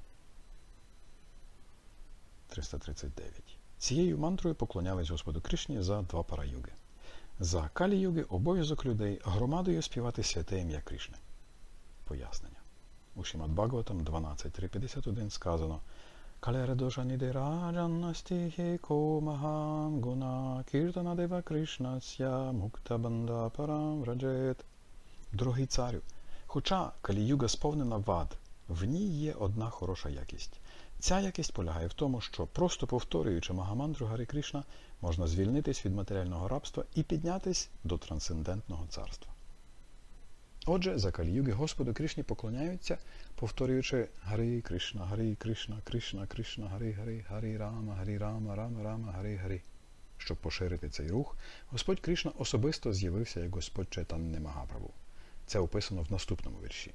339. Цією мантрою поклонялись Господу Кришні за 2 пара-юги. За Калі-юги обов'язок людей громадою співати святе ім'я Кришни. Пояснення. У Шримад-Бхагаватам 12.3.51 сказано: Калера доша нідераджанна стіхі комахам гуна кіртана дева Кришнася мукта банда парам враджет. Дорогий царю, хоча Калі-юга сповнена вад, в ній є одна хороша якість. Ця якість полягає в тому, що просто повторюючи Магамантру Гарі Кришна, можна звільнитись від матеріального рабства і піднятись до трансцендентного царства. Отже, за Калі-юги Господу Кришні поклоняються, повторюючи Гарі Кришна, Гарі Кришна, Кришна, Кришна, Гарі Гарі, Гарі Рама, Гарі Рама, Рама Рама, Гарі Гарі. Щоб поширити цей рух, Господь Кришна особисто з'явився як Господь Чайтанья Магапрабху. Це описано в наступному вірші.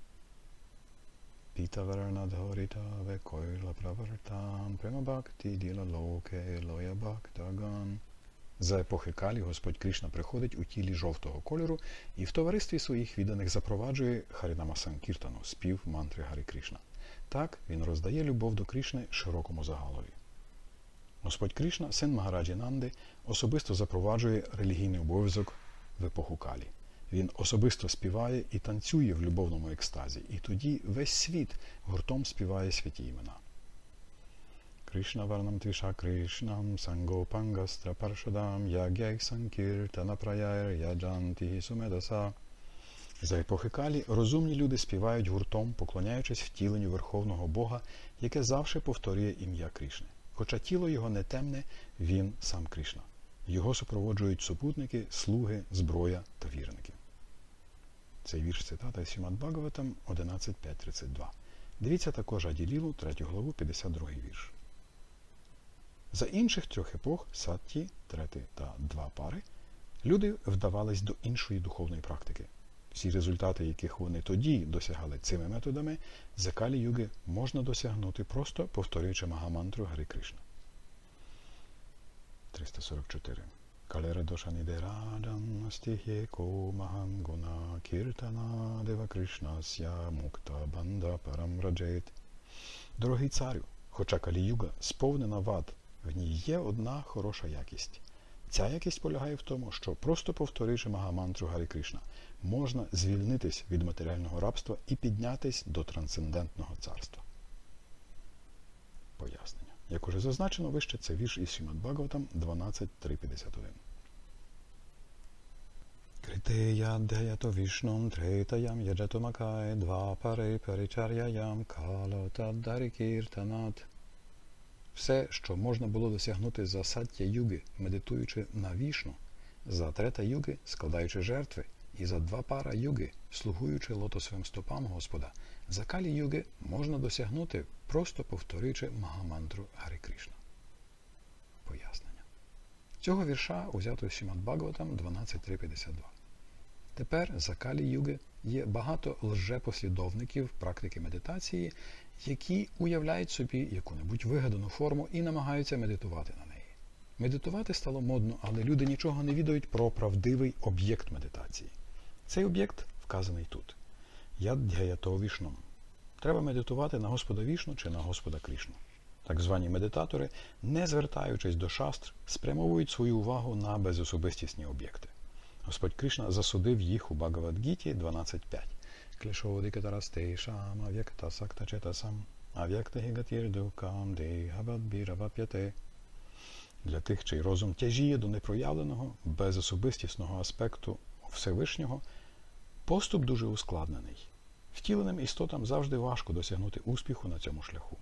Пітаваранадхорита векойла правартан према-бхакти діла локе лоя бхактаган. За епохи Калі Господь Кришна приходить у тілі жовтого кольору і в товаристві своїх відданих запроваджує Харінама Санкіртану, спів мантри Гарі Кришна. Так він роздає любов до Кришни широкому загалові. Господь Кришна, син Магараджі Нанди, особисто запроваджує релігійний обов'язок в епоху Калі. Він особисто співає і танцює в любовному екстазі, і тоді весь світ гуртом співає святі імена. Кришна варнам твіша Кришнам сангопангастра паршадам ягяйх санкіртана праяйр яджантігі сумедаса. За епохи Калі розумні люди співають гуртом, поклоняючись втіленню Верховного Бога, яке завжди повторює ім'я Кришни. Хоча тіло його не темне, він сам Кришна. Його супроводжують супутники, слуги, зброя та вірники. Цей вірш цитата із Шримад-Бхагаватам 11.5.32. Дивіться також Аді-лілу, 3 главу, 52 вірш. За інших 3 епох, Сатті, 3 та 2 пари, люди вдавались до іншої духовної практики. Всі результати, яких вони тоді досягали цими методами, за Калі-юги можна досягнути просто повторюючи Магамантру Гарі Кришна. 344. Калера доша нідераджан стіхє комахам гуна кіртана дева Кришнася мукта банда парам раджет. Дорогий царю, хоча Калі-юга сповнена вад, в ній є одна хороша якість. Ця якість полягає в тому, що просто повторюючи Магамантру Гарі Кришна, можна звільнитись від матеріального рабства і піднятись до трансцендентного царства. Пояснення. Як уже зазначено вище, це вірш із Шримад-Бхагаватам 12.3.51. Критея дхаято вішнум третаям яджатомакай два пари паричаряям калотаддарі кіртанат. Все, що можна було досягнути за Саття-юги, медитуючи на Вішну, за Трета-юги, складаючи жертви, і за 2 пара-юги, слугуючи лотосовим стопам Господа, за Калі-юги можна досягнути, просто повторюючи Магамантру Гарі Кришна. Пояснення. Цього вірша узято з Шримад-Бхагаватам 12.3.52. Тепер за Калі-юги є багато лжепослідовників практики медитації, які уявляють собі яку-небудь вигадану форму і намагаються медитувати на неї. Медитувати стало модно, але люди нічого не відають про правдивий об'єкт медитації. Цей об'єкт вказаний тут. Яддхаято вішном. Треба медитувати на Господа Вішну чи на Господа Кришну. Так звані медитатори, не звертаючись до шастр, спрямовують свою увагу на безособистісні об'єкти. Господь Кришна засудив їх у Бхагавад-гіті 12.5. Клешодикатарастейшам ав'яктасактачетасам ав'яктагігатірдукам дейгавадбіравап'яте. Для тих, чий розум тяжіє до непроявленого, безособистісного аспекту Всевишнього, поступ дуже ускладнений. Втіленим істотам завжди важко досягнути успіху на цьому шляху.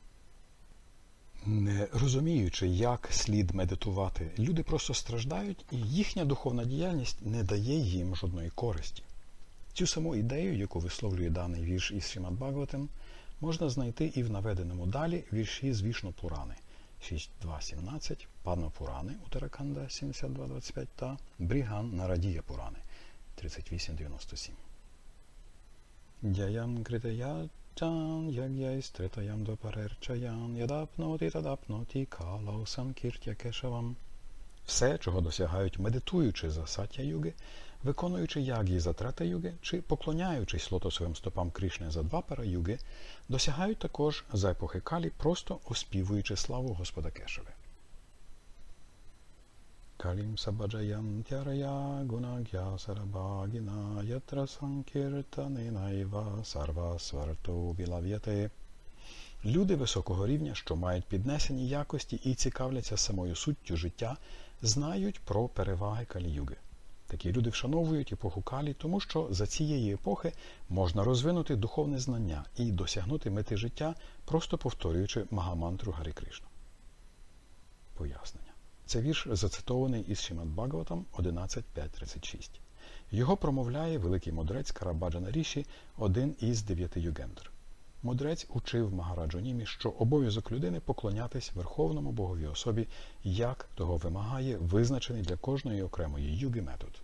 Не розуміючи, як слід медитувати, люди просто страждають, і їхня духовна діяльність не дає їм жодної користі. Цю саму ідею, яку висловлює даний вірш із Шримад-Бхагаватам, можна знайти і в наведеному далі вірші з Вішну-Пурани 6.2.17, Падма-Пурани Утараканда 72.25 та Бріган Нарадія Пурани 38.97. Дяям критая Чан яг'яй стритаям допарерчаян, ядапноті тадапноті калау санкіртя кешавам. Все, чого досягають медитуючи за сатья-юги, виконуючи яг'ї за трета-юги, чи поклоняючись лотосовим стопам Крішни за двапара-юги, досягають також за епохи Калі, просто оспівуючи славу Господа Кешави. Калім сабаджаям тярая гунаг'я сарабагіна ятра санкіртанинайва сарва сварто вілав'яте. Люди високого рівня, що мають піднесені якості і цікавляться самою суттю життя, знають про переваги Калі-юги. Такі люди вшановують епоху Калі, тому що за цієї епохи можна розвинути духовне знання і досягнути мети життя, просто повторюючи Магамантру Гарі Кришна. Пояснення. Це вірш зацитований із Шримад Бхагаватам 11.5.36. Його промовляє великий мудрець Карабаджана Ріші, один із 9 югендр. Мудрець учив Магараджу Німі, що обов'язок людини поклонятись Верховному Боговій особі, як того вимагає визначений для кожної окремої юги метод.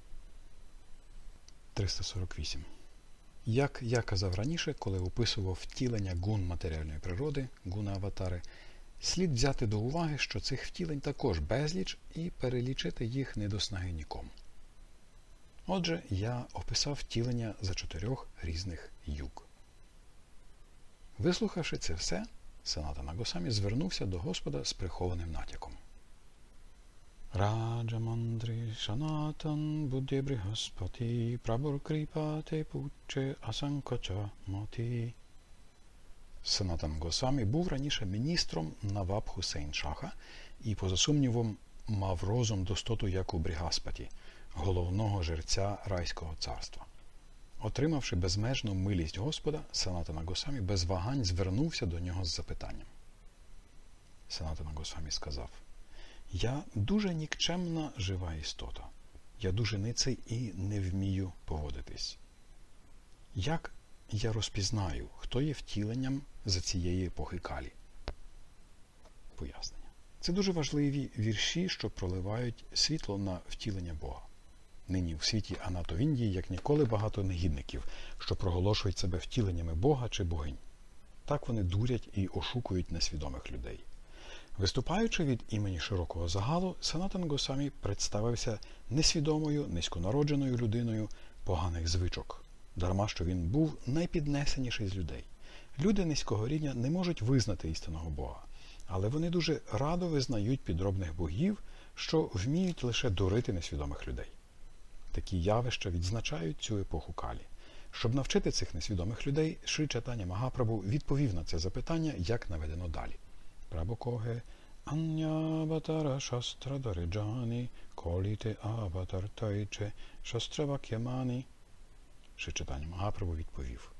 348. Як я казав раніше, коли описував втілення гун матеріальної природи, гуна-аватари, слід взяти до уваги, що цих втілень також безліч і перелічити їх не до снаги нікому. Отже, я описав втілення за 4 різних юг. Вислухавши це все, Санатана Госамі звернувся до Господа з прихованим натяком. Раджамандрі Санатан Будді Брихаспати Прабур Кріпате Пучче Асанкача Моті. Санатан Госамі був раніше міністром Наваб Хусейн Шаха і, поза сумнівом, мав розум достоту як у Брігаспаті, головного жерця Райського царства. Отримавши безмежну милість Господа, Санатана Госамі без вагань звернувся до нього з запитанням. Санатана Госамі сказав: «Я дуже нікчемна жива істота. Я дуже ниций і не вмію поводитись. Як я розпізнаю, хто є втіленням за цієї епохи Калі?» Пояснення. Це дуже важливі вірші, що проливають світло на втілення Бога. Нині в світі Анато-Індії, як ніколи, багато негідників, що проголошують себе втіленнями Бога чи богинь. Так вони дурять і ошукують несвідомих людей. Виступаючи від імені широкого загалу, Санатан Госамі представився несвідомою, низьконародженою людиною поганих звичок, дарма що він був найпіднесеніший з людей. Люди низького рівня не можуть визнати істинного Бога, але вони дуже радо визнають підробних богів, що вміють лише дурити несвідомих людей. Такі явища відзначають цю епоху Калі. Щоб навчити цих несвідомих людей, Шрі Чайтаня Магапрабху відповів на це запитання, як наведено далі. Прабхукоге ан'ябатара шастрадариджані коліте аватартайче шастравак'ямані. Шрі Чайтаня Магапрабху відповів: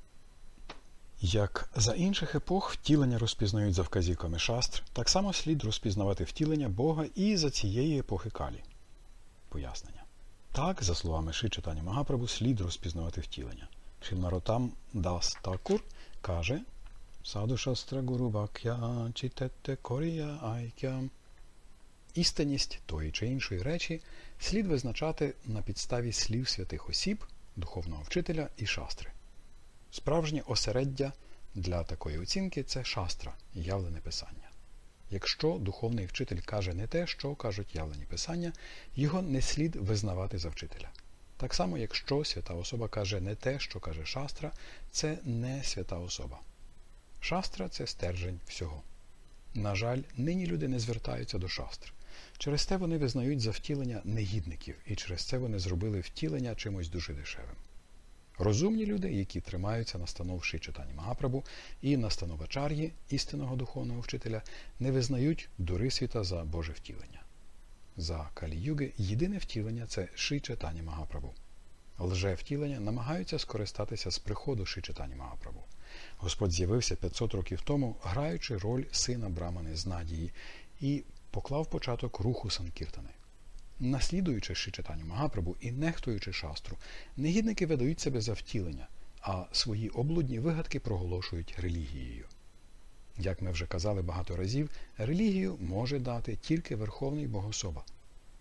як за інших епох втілення розпізнають за вказівками шастр, так само слід розпізнавати втілення Бога і за цієї епохи Калі. Пояснення. Так, за словами Шрі Чайтаня Магапрабху, слід розпізнавати втілення. Шрімаротам Дас Такур каже: «Саду шастра гуру вак'я чітетте корія айкя». Істинність тої чи іншої речі слід визначати на підставі слів святих осіб, духовного вчителя і шастри. Справжнє осереддя для такої оцінки – це шастра, явлене писання. Якщо духовний вчитель каже не те, що кажуть явлені писання, його не слід визнавати за вчителя. Так само, якщо свята особа каже не те, що каже шастра, це не свята особа. Шастра – це стержень всього. На жаль, нині люди не звертаються до шастр. Через те вони визнають за втілення негідників, і через це вони зробили втілення чимось дуже дешевим. Розумні люди, які тримаються настанов Шрі Чайтані Магапрабху і настанов Ачар'ї, істинного духовного вчителя, не визнають дури світа за Боже втілення. За Калі-юги єдине втілення – це Шрі Чайтані Магапрабху. Лже-втілення намагаються скористатися з приходу Шрі Чайтані Магапрабху. Господь з'явився 500 років тому, граючи роль сина Брамани з Надії, і поклав початок руху Санкіртани. Наслідуючи Шрі Чайтаню Магапрабху і нехтуючи шастру, негідники видають себе за втілення, а свої облудні вигадки проголошують релігією. Як ми вже казали багато разів, релігію може дати тільки Верховний Богособа.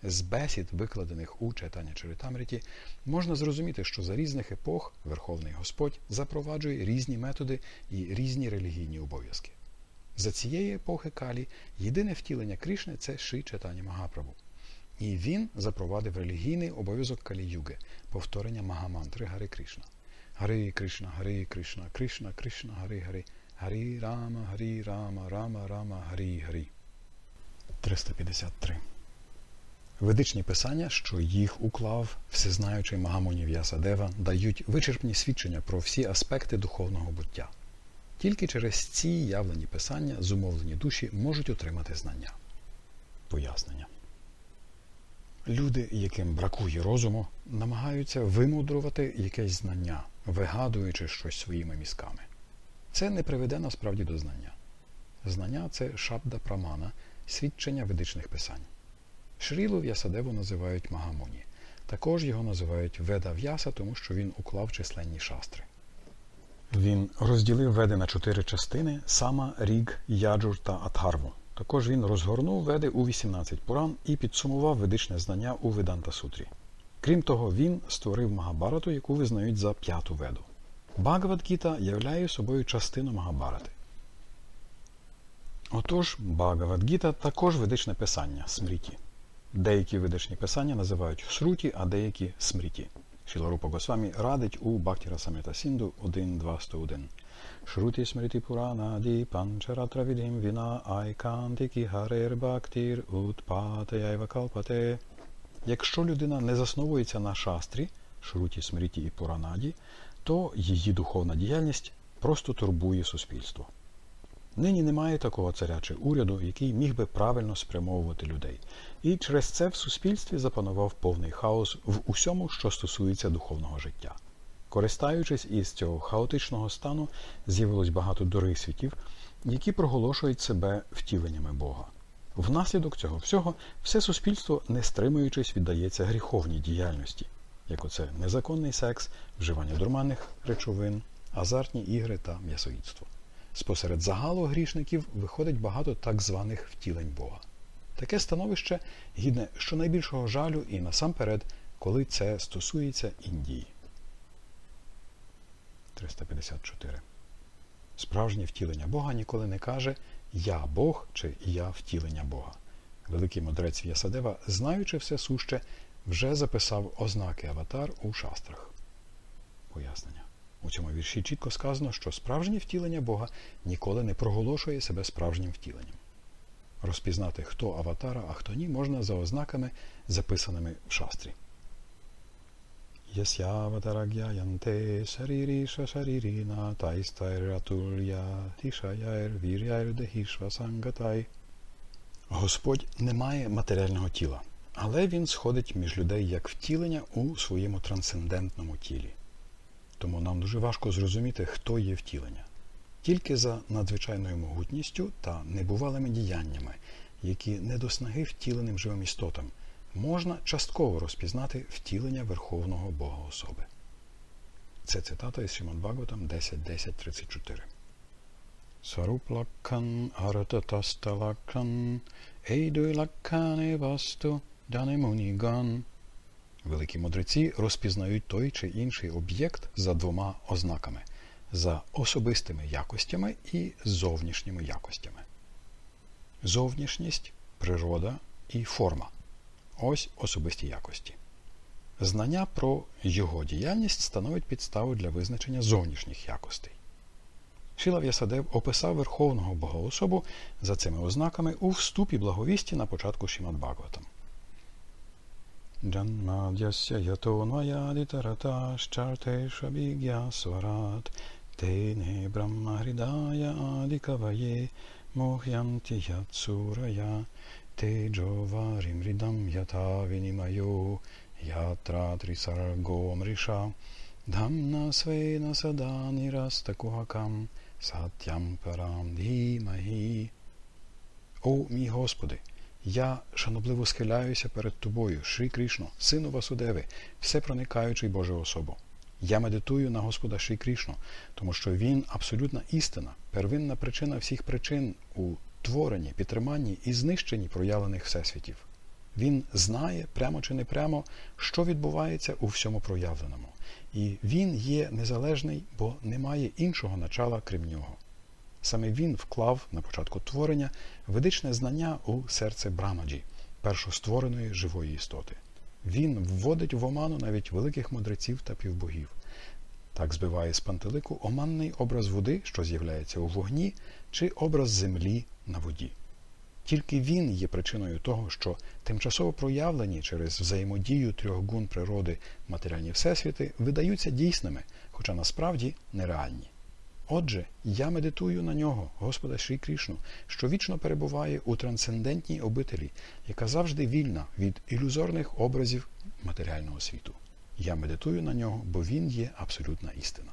З бесід, викладених у Чайтання Чаритамріті, можна зрозуміти, що за різних епох Верховний Господь запроваджує різні методи і різні релігійні обов'язки. За цієї епохи Калі єдине втілення Крішни – це Шрі Чайтання Магапрабху. І він запровадив релігійний обов'язок Калі-юги – повторення Магамантри Гари Кришна. Гари Кришна, Гари Кришна, Кришна Кришна, Гари Гари, Гарі Рама, Гарі Рама, Рама Рама, Гарі Гарі. 353. Ведичні писання, що їх уклав всезнаючий Магамуні В'ясадева, дають вичерпні свідчення про всі аспекти духовного буття. Тільки через ці явлені писання зумовлені душі можуть отримати знання. Пояснення. Люди, яким бракує розуму, намагаються вимудрувати якесь знання, вигадуючи щось своїми мізками. Це не приведе насправді до знання. Знання – це шабда прамана, свідчення ведичних писань. Шрілу В'ясадеву називають Магамуні. Також його називають Веда В'яса, тому що він уклав численні шастри. Він розділив веди на 4 частини – Сама, Ріг, Яджур та Атхарву. Також він розгорнув веди у 18 пуран і підсумував ведичне знання у Веданта-сутрі. Крім того, він створив Магабарату, яку визнають за 5-ту веду. Бхагавад-гіта являє собою частину Магабарати. Отож, Бхагавад-гіта також ведичне писання – смріті. Деякі ведичні писання називають шруті, а деякі – смріті. Шріла Рупа Госвамі радить у Бхакті-расамрита Сінду 1.2.101. Шруті смріті пуранаді панчаратра відім віна айкантікі гарер бхактір утпатаяйва калпате. Якщо людина не засновується на шастрі, шруті, смріті і пуранаді, то її духовна діяльність просто турбує суспільство. Нині немає такого царя чи уряду, який міг би правильно спрямовувати людей. І через це в суспільстві запанував повний хаос в усьому, що стосується духовного життя. Користаючись із цього хаотичного стану, з'явилось багато дурисвітів, які проголошують себе втіленнями Бога. Внаслідок цього всього все суспільство, не стримуючись, віддається гріховній діяльності, як оце незаконний секс, вживання дурманних речовин, азартні ігри та м'ясоїдство. Спосеред загалу грішників виходить багато так званих втілень Бога. Таке становище гідне щонайбільшого жалю і насамперед, коли це стосується Індії. 354. Справжнє втілення Бога ніколи не каже «Я Бог» чи «Я втілення Бога». Великий мудрець В'ясадева, знаючи все суще, вже записав ознаки аватар у шастрах. Пояснення. У цьому вірші чітко сказано, що справжнє втілення Бога ніколи не проголошує себе справжнім втіленням. Розпізнати, хто аватара, а хто ні, можна за ознаками, записаними в шастрі. Ясяватарагяянте шаріріша шаріріна тайстайратулья тішаяйр віряйр дехішва сангатай. Господь не має матеріального тіла, але Він сходить між людей як втілення у своєму трансцендентному тілі. Тому нам дуже важко зрозуміти, хто є втілення. Тільки за надзвичайною могутністю та небувалими діяннями, які не до снаги втіленим живим істотам, можна частково розпізнати втілення Верховного Бога особи. Це цитата із Шримад Бхагаватам 10.10.34. Сваруплакхан арататасталакхан ейдуйлакхане васту данемуніган. Великі мудреці розпізнають той чи інший об'єкт за 2 ознаками – за особистими якостями і зовнішніми якостями. Зовнішність, природа і форма – ось особисті якості. Знання про його діяльність становить підставу для визначення зовнішніх якостей. Шріла В'ясадев описав Верховного Богоособу за цими ознаками у вступі благовісті на початку Шримад Бхагаватам. Джанмадясya ятонваядитараташчартеша біг'я сварат тене брахмагридая адикаває мох'янти ятсурая теджоварим ридам ята вінімайо ятра трисарго мриша дhamna свена сада нірастакухакам сатям парам дімахі. О, мій Господи! Я шанобливо схиляюся перед Тобою, Шрі Кришно, Сину Васудеви, всепроникаючий Боже особо. Я медитую на Господа Шрі Кришну, тому що Він абсолютна істина, первинна причина всіх причин у творенні, підтриманні і знищенні проявлених всесвітів. Він знає, прямо чи не прямо, що відбувається у всьому проявленому. І він є незалежний, бо немає іншого начала, крім нього. Саме він вклав на початку творення ведичне знання у серце Брамаджі, першоствореної живої істоти. Він вводить в оману навіть великих мудреців та півбогів. Так збиває з пантелику оманний образ води, що з'являється у вогні, чи образ землі на воді. Тільки він є причиною того, що тимчасово проявлені через взаємодію трьох гун природи матеріальні всесвіти видаються дійсними, хоча насправді нереальні. Отже, я медитую на нього, Господа Шрі Кришну, що вічно перебуває у трансцендентній обителі, яка завжди вільна від ілюзорних образів матеріального світу. Я медитую на нього, бо він є абсолютна істина.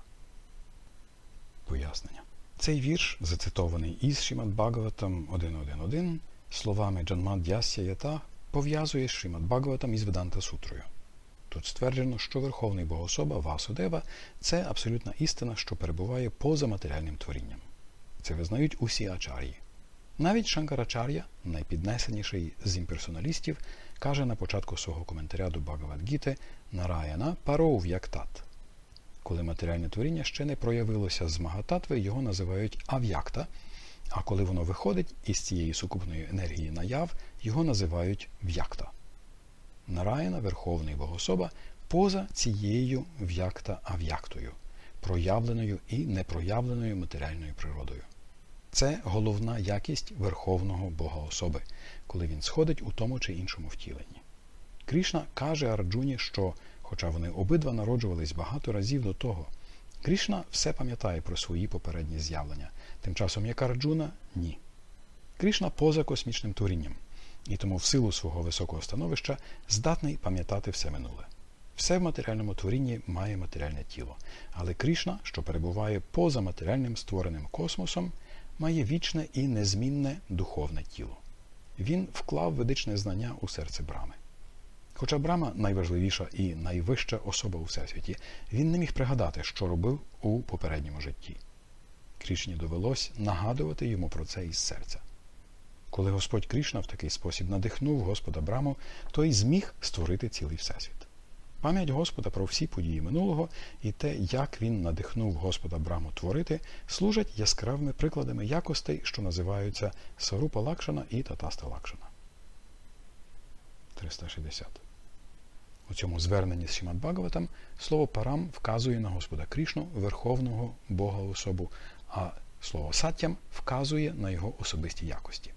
Пояснення. Цей вірш, зацитований із Шрімад Бхагаватам 1.1.1, словами Джанмад'ясya Ята, пов'язує Шрімад Бхагаватам із Веданта Сутрою. Тут стверджено, що Верховний Богособа Васудева – це абсолютна істина, що перебуває поза матеріальним творінням. Це визнають усі ачар'ї. Навіть Шанкарачар'я, найпіднесеніший з імперсоналістів, каже на початку свого коментаря до Бхагавад-гіти «Нараяна паров яктат». Коли матеріальне творіння ще не проявилося з Магататви, його називають ав'якта, а коли воно виходить із цієї сукупної енергії наяв, його називають в'якта. Нараяна, Верховний Богособа, поза цією в'якта-ав'яктою, проявленою і непроявленою матеріальною природою. Це головна якість Верховного Бога-особи, коли він сходить у тому чи іншому втіленні. Кришна каже Арджуні, що, хоча вони обидва народжувались багато разів до того, Кришна все пам'ятає про свої попередні з'явлення, тим часом як Арджуна – ні. Кришна поза космічним творінням, і тому в силу свого високого становища здатний пам'ятати все минуле. Все в матеріальному творінні має матеріальне тіло, але Кришна, що перебуває поза матеріальним створеним космосом, має вічне і незмінне духовне тіло. Він вклав ведичне знання у серце Брами. Хоча Брама – найважливіша і найвища особа у Всесвіті, він не міг пригадати, що робив у попередньому житті. Кришні довелось нагадувати йому про це із серця. Коли Господь Кришна в такий спосіб надихнув Господа Браму, той зміг створити цілий Всесвіт. Пам'ять Господа про всі події минулого і те, як він надихнув Господа Браму творити, служать яскравими прикладами якостей, що називаються Сварупа Лакшана і Татаста Лакшана. 360. У цьому зверненні з Шрімад Бхагаватам слово «парам» вказує на Господа Кришну, Верховного Бога-особу, а слово «саттям» вказує на його особисті якості.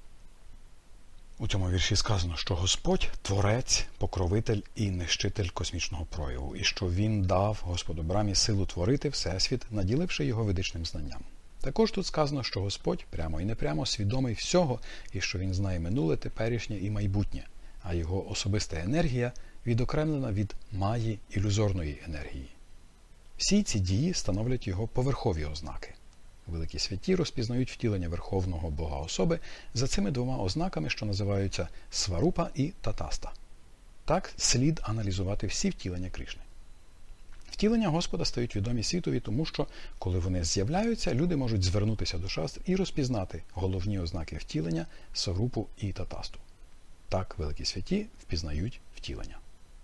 У цьому вірші сказано, що Господь – творець, покровитель і нищитель космічного прояву, і що Він дав Господу Брамі силу творити Всесвіт, наділивши його ведичним знанням. Також тут сказано, що Господь прямо і непрямо свідомий всього, і що Він знає минуле, теперішнє і майбутнє, а його особиста енергія відокремлена від маї ілюзорної енергії. Всі ці дії становлять його поверхові ознаки. Великі святі розпізнають втілення Верховного Бога-особи за цими двома ознаками, що називаються Сварупа і Татаста. Так слід аналізувати всі втілення Кришни. Втілення Господа стають відомі світові, тому що, коли вони з'являються, люди можуть звернутися до шастр і розпізнати головні ознаки втілення Сварупу і Татасту. Так великі святі впізнають втілення.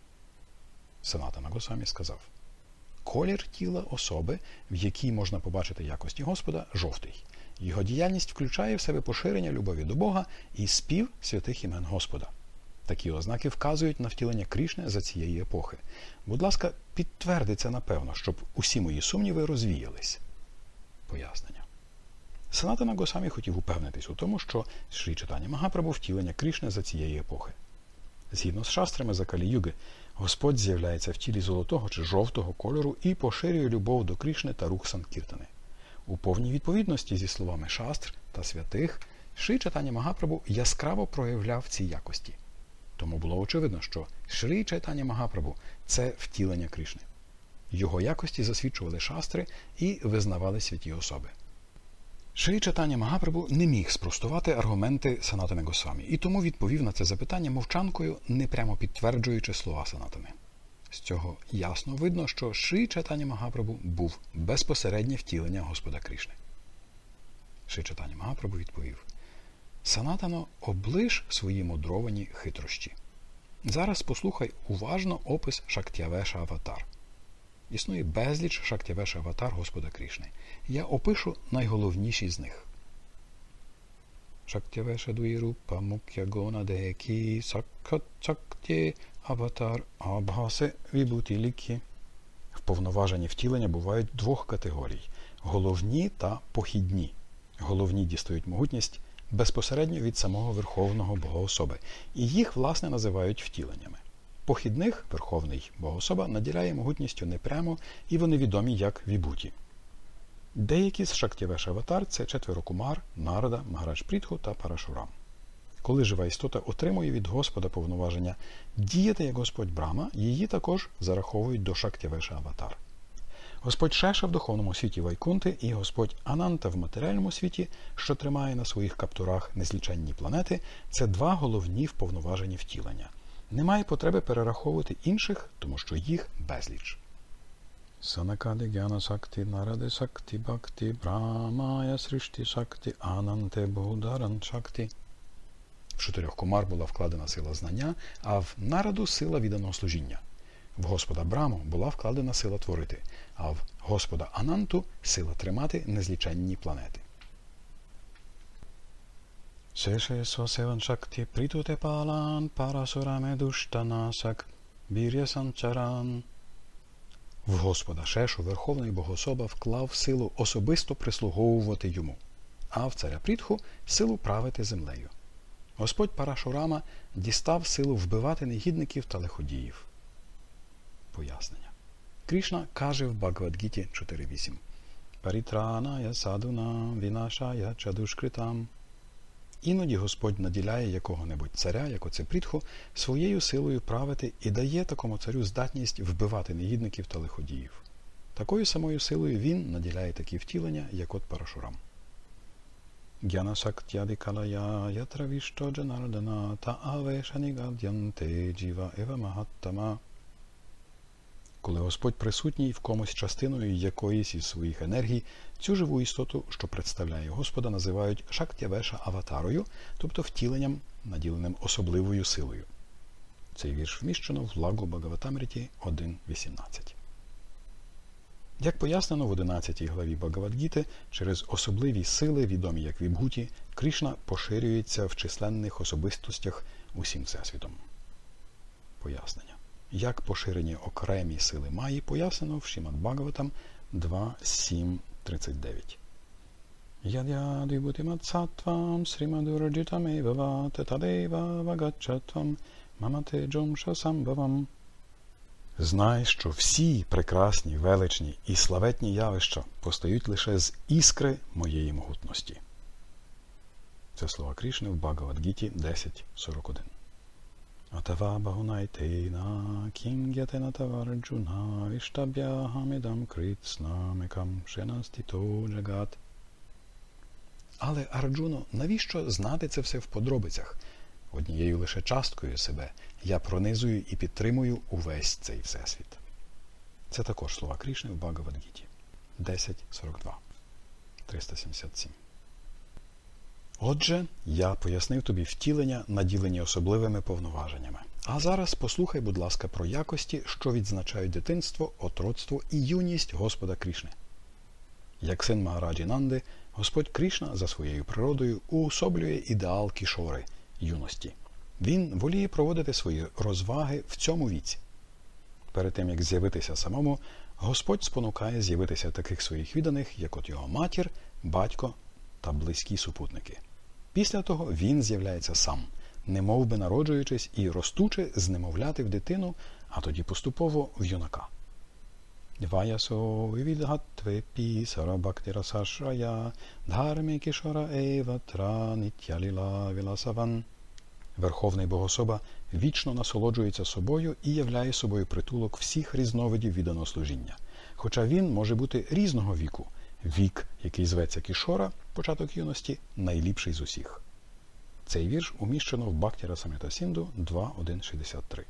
Санатана Госвамі сказав: колір тіла особи, в якій можна побачити якості Господа, жовтий. Його діяльність включає в себе поширення любові до Бога і спів святих імен Господа. Такі ознаки вказують на втілення Кришни за цієї епохи. Будь ласка, підтверди це напевно, щоб усі мої сумніви розвіялись. Пояснення. Санатана Госвамі хотів упевнитись у тому, що Шрі Чайтання Магапрабху втілення Кришни за цієї епохи. Згідно з шастрами за Калі-юги, Господь з'являється в тілі золотого чи жовтого кольору і поширює любов до Кришни та рух Санкіртани. У повній відповідності зі словами шастр та святих, Шрі Чайтання Магапрабху яскраво проявляв ці якості. Тому було очевидно, що Шрі Чайтання Магапрабху – це втілення Кришни. Його якості засвідчували шастри і визнавали святі особи. Шрі Чайтання Магапрабху не міг спростувати аргументи Санатани Госвамі, і тому відповів на це запитання мовчанкою, не прямо підтверджуючи слова Санатани. З цього ясно видно, що Шрі Чайтання Магапрабху був безпосереднє втілення Господа Кришни. Шрі Чайтання Магапрабху відповів: «Санатано, облиш свої мудровані хитрощі. Зараз послухай уважно опис Шактявеша Аватар. Існує безліч Шактявеша Аватар Господа Крішни. Я опишу найголовніші з них. Шактявеша Дуїрупа Мук'я Гона Декі Сакхат Шакті Аватар Абгасе Вібуті Лікі. Вповноважені втілення бувають двох категорій – головні та похідні. Головні дістають могутність безпосередньо від самого Верховного Богоособи, і їх, власне, називають втіленнями. Похідних Верховний Богоособа наділяє могутністю непрямо, і вони відомі як вібуті. Деякі з Шактявеша Аватар – це четверо Кумар, Нарада, Магарадж Прітху та Парашурам. Коли жива істота отримує від Господа повноваження діяти як Господь Брама, її також зараховують до Шактявеша Аватар. Господь Шеша в духовному світі Вайкунти і Господь Ананта в матеріальному світі, що тримає на своїх каптурах незліченні планети, це два головні вповноважені втілення. Немає потреби перераховувати інших, тому що їх безліч. Санакади Гяна Сакти Наради Сакти Бхакти Брамая Сришти Сакти Ананте Бхударан Шакти. В чотирьох Кумар була вкладена сила знання, а в Нараду сила відданого служіння. В Господа Браму була вкладена сила творити, а в Господа Ананту сила тримати незліченні планети. Шеше Свасеван Шакти Притуте Палан Парасураме Душтанасак Бір'я Санчаран. В Господа Шешу Верховний Богособа вклав силу особисто прислуговувати йому, а в царя Прітху силу правити землею. Господь Парашурама дістав силу вбивати негідників та лиходіїв. Пояснення. Крішна каже в Бхагавад-гіті 4.8. Парітраная садуна вінашая чадушкритам. Іноді Господь наділяє якого-небудь царя, як оце Прітху, своєю силою правити і дає такому царю здатність вбивати негідників та лиходіїв. Такою самою силою він наділяє такі втілення, як от Парашурам. Гьяна Шактяди Калая Ятравішто Джанардана та Авешанігадянте Джіва Ева Магаттама. Коли Господь присутній в комусь частиною якоїсь із своїх енергій, цю живу істоту, що представляє Господа, називають Шактявеша Аватарою, тобто втіленням, наділеним особливою силою. Цей вірш вміщено в Лагу Бхагаватамріті 1.18. Як пояснено в 11 главі Бхагавад-гіти, через особливі сили, відомі як Вібгуті, Крішна поширюється в численних особистостях усім всесвітом. Пояснення. Як поширені окремі сили Маї, пояснено в Шримад Бхагаватам 2.7.39. Яд'ядвібутиматсатвам сримадурджитамейва тадейва вагачатвам мамате джомша самбавам. Знай, що всі прекрасні, величні і славетні явища постають лише з іскри моєї могутності. Це слова Крішни в Бхагавад-гіті 10.41. Атава багунайтейна кінг'ятена таварджуна віштаб'яхамідам критснамекам шенастіто джагат. Але, Арджуно, навіщо знати це все в подробицях? Однією лише часткою себе я пронизую і підтримую увесь цей всесвіт. Це також слова Крішни в Бхагавад-гіті 10.42. 377. Отже, я пояснив тобі втілення, наділені особливими повноваженнями. А зараз послухай, будь ласка, про якості, що відзначають дитинство, отроцтво і юність Господа Крішни. Як син Магараджі Нанди, Господь Крішна за своєю природою уособлює ідеал кішори – юності. Він воліє проводити свої розваги в цьому віці. Перед тим, як з'явитися самому, Господь спонукає з'явитися таких своїх відданих, як от його матір, батько та близькі супутники. Після того він з'являється сам, немов би народжуючись і ростучи з немовляти в дитину, а тоді поступово в юнака. Ваясо вивідгатвепі сарабактирасашрая дхармі кішора еватра нітяліла віласаван. Верховний Богособа вічно насолоджується собою і являє собою притулок всіх різновидів відданого служіння. Хоча він може бути різного віку. Вік, який зветься Кішора, початок юності, найліпший з усіх. Цей вірш уміщено в Бхакті-расамрита Сінду 2.1.63.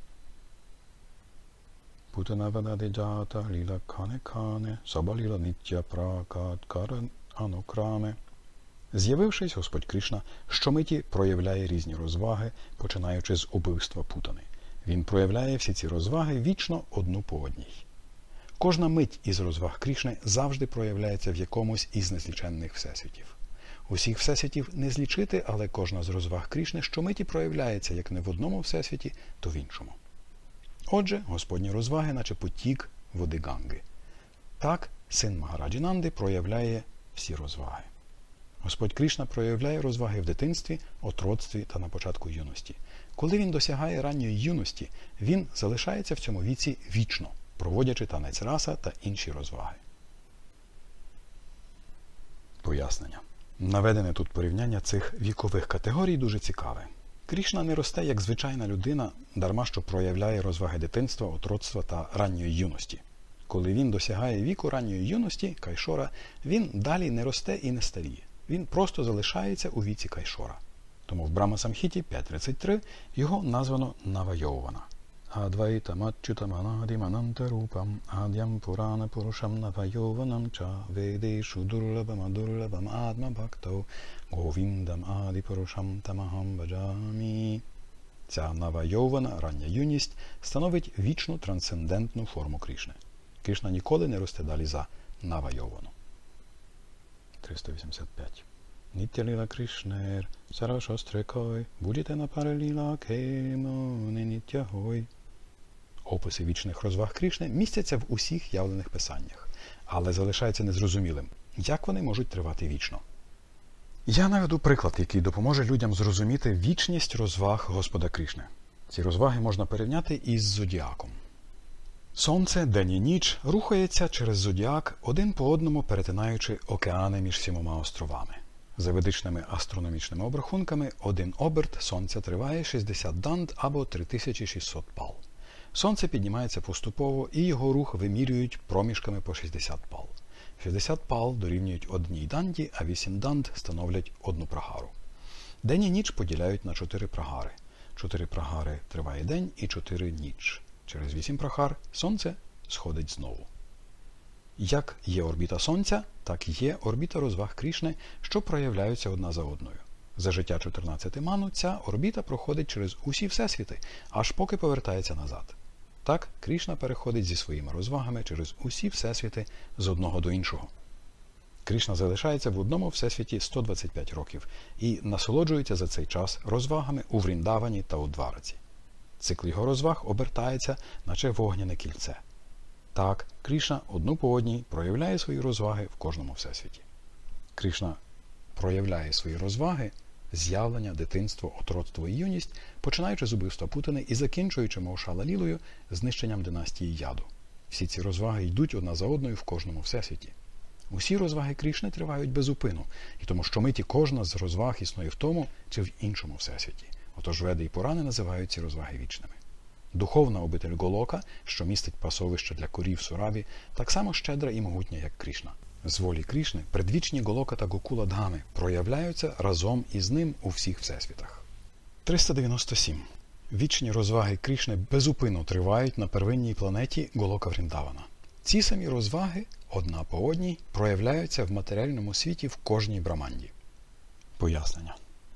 Путанавададжата ліла кане-кане, сабаліла ниття пракат каран анукраме. З'явившись, Господь Крішна щомиті проявляє різні розваги, починаючи з убивства Путани. Він проявляє всі ці розваги вічно одну по одній. Кожна мить із розваг Крішни завжди проявляється в якомусь із незліченних всесвітів. Усіх всесвітів не злічити, але кожна з розваг Крішни щомиті проявляється як не в одному всесвіті, то в іншому. Отже, Господні розваги, наче потік води Ганги. Так, син Магараджі Нанди проявляє всі розваги. Господь Крішна проявляє розваги в дитинстві, отроцтві та на початку юності. Коли він досягає ранньої юності, він залишається в цьому віці вічно, проводячи танець раса та інші розваги. Пояснення. Наведене тут порівняння цих вікових категорій дуже цікаве. Крішна не росте як звичайна людина, дарма що проявляє розваги дитинства, отроцтва та ранньої юності. Коли він досягає віку ранньої юності, кайшора, він далі не росте і не старіє. Він просто залишається у віці кайшора. Тому в Брахма-самхіті 5.33 його названо Навайована. Адвайта маччутам анадим анантарупам адям пурана пурушам навайованам ча ведешу дурлабам адурлабам адма бхактау говіндам ади пурушам тамахам баджамі. Ця навайована, рання юність, становить вічну трансцендентну форму Крішни. Крішна ніколи не росте далі за навайовану. 385. Нітя ліла Крішнер, сарашострекой, будете на параліла кемо, не нітя гой. Описи вічних розваг Крішни містяться в усіх явлених писаннях, але залишається незрозумілим, як вони можуть тривати вічно. Я наведу приклад, який допоможе людям зрозуміти вічність розваг Господа Крішни. Ці розваги можна порівняти із зодіаком. Сонце, день і ніч рухається через зодіак, один по одному перетинаючи океани між 7 островами. За ведичними астрономічними обрахунками, один оберт Сонця триває 60 данд або 3600 пал. Сонце піднімається поступово, і його рух вимірюють проміжками по 60 пал. 60 пал дорівнюють одній данді, а 8 данд становлять одну прагару. День і ніч поділяють на 4 прагари. 4 прагари триває день і 4 ніч. Через 8 прагар Сонце сходить знову. Як є орбіта Сонця, так і є орбіта розваг Крішни, що проявляються одна за одною. За життя 14 ману ця орбіта проходить через усі всесвіти, аж поки повертається назад. Так, Крішна переходить зі своїми розвагами через усі всесвіти з одного до іншого. Крішна залишається в одному всесвіті 125 років і насолоджується за цей час розвагами у Вріндавані та у Двараці. Цикл його розваг обертається, наче вогняне кільце. Так, Крішна одну по одній проявляє свої розваги в кожному всесвіті. Крішна проявляє свої розваги, з'явлення, дитинство, отроцтво і юність, починаючи з убивства Путани і закінчуючи Маушала Лілою знищенням династії Яду. Всі ці розваги йдуть одна за одною в кожному всесвіті. Усі розваги Крішни тривають без упину, і тому щомиті кожна з розваг існує в тому чи в іншому всесвіті. Отож Веди і Пурани називають ці розваги вічними. Духовна обитель Голока, що містить пасовище для корів Сураві, так само щедра і могутня, як Крішна. З волі Крішни предвічні Голока та Гокула Дгами проявляються разом із ним у всіх всесвітах. 397. Вічні розваги Крішни безупинно тривають на первинній планеті Голока Вріндавана. Ці самі розваги, одна по одній, проявляються в матеріальному світі в кожній браманді. Пояснення.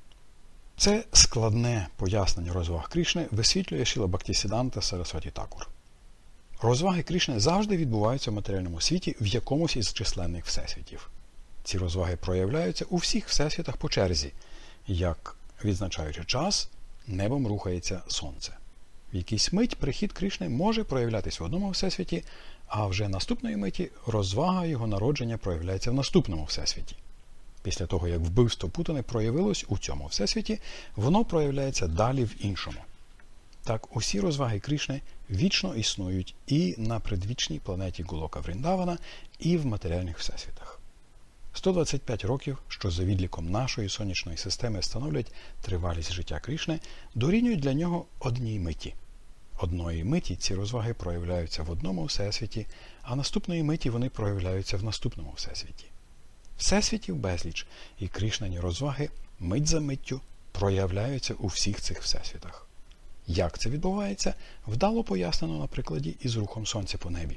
Це складне пояснення розваг Крішни висвітлює Шріла Бхактісіданта Сарасваті Такур. Розваги Крішни завжди відбуваються в матеріальному світі в якомусь із численних всесвітів. Ці розваги проявляються у всіх всесвітах по черзі, як, відзначаючи час, небом рухається сонце. В якійсь мить прихід Крішни може проявлятися в одному всесвіті, а вже наступної миті розвага його народження проявляється в наступному всесвіті. Після того, як вбивство Путани проявилось у цьому всесвіті, воно проявляється далі в іншому. Так, усі розваги Крішни вічно існують і на предвічній планеті Голока Вріндавана, і в матеріальних всесвітах. 125 років, що за відліком нашої сонячної системи становлять тривалість життя Крішни, дорівнюють для нього одній миті. Одної миті ці розваги проявляються в одному всесвіті, а наступної миті вони проявляються в наступному всесвіті. Всесвітів безліч, і Крішнані розваги мить за миттю проявляються у всіх цих всесвітах. Як це відбувається, вдало пояснено на прикладі із рухом сонця по небі.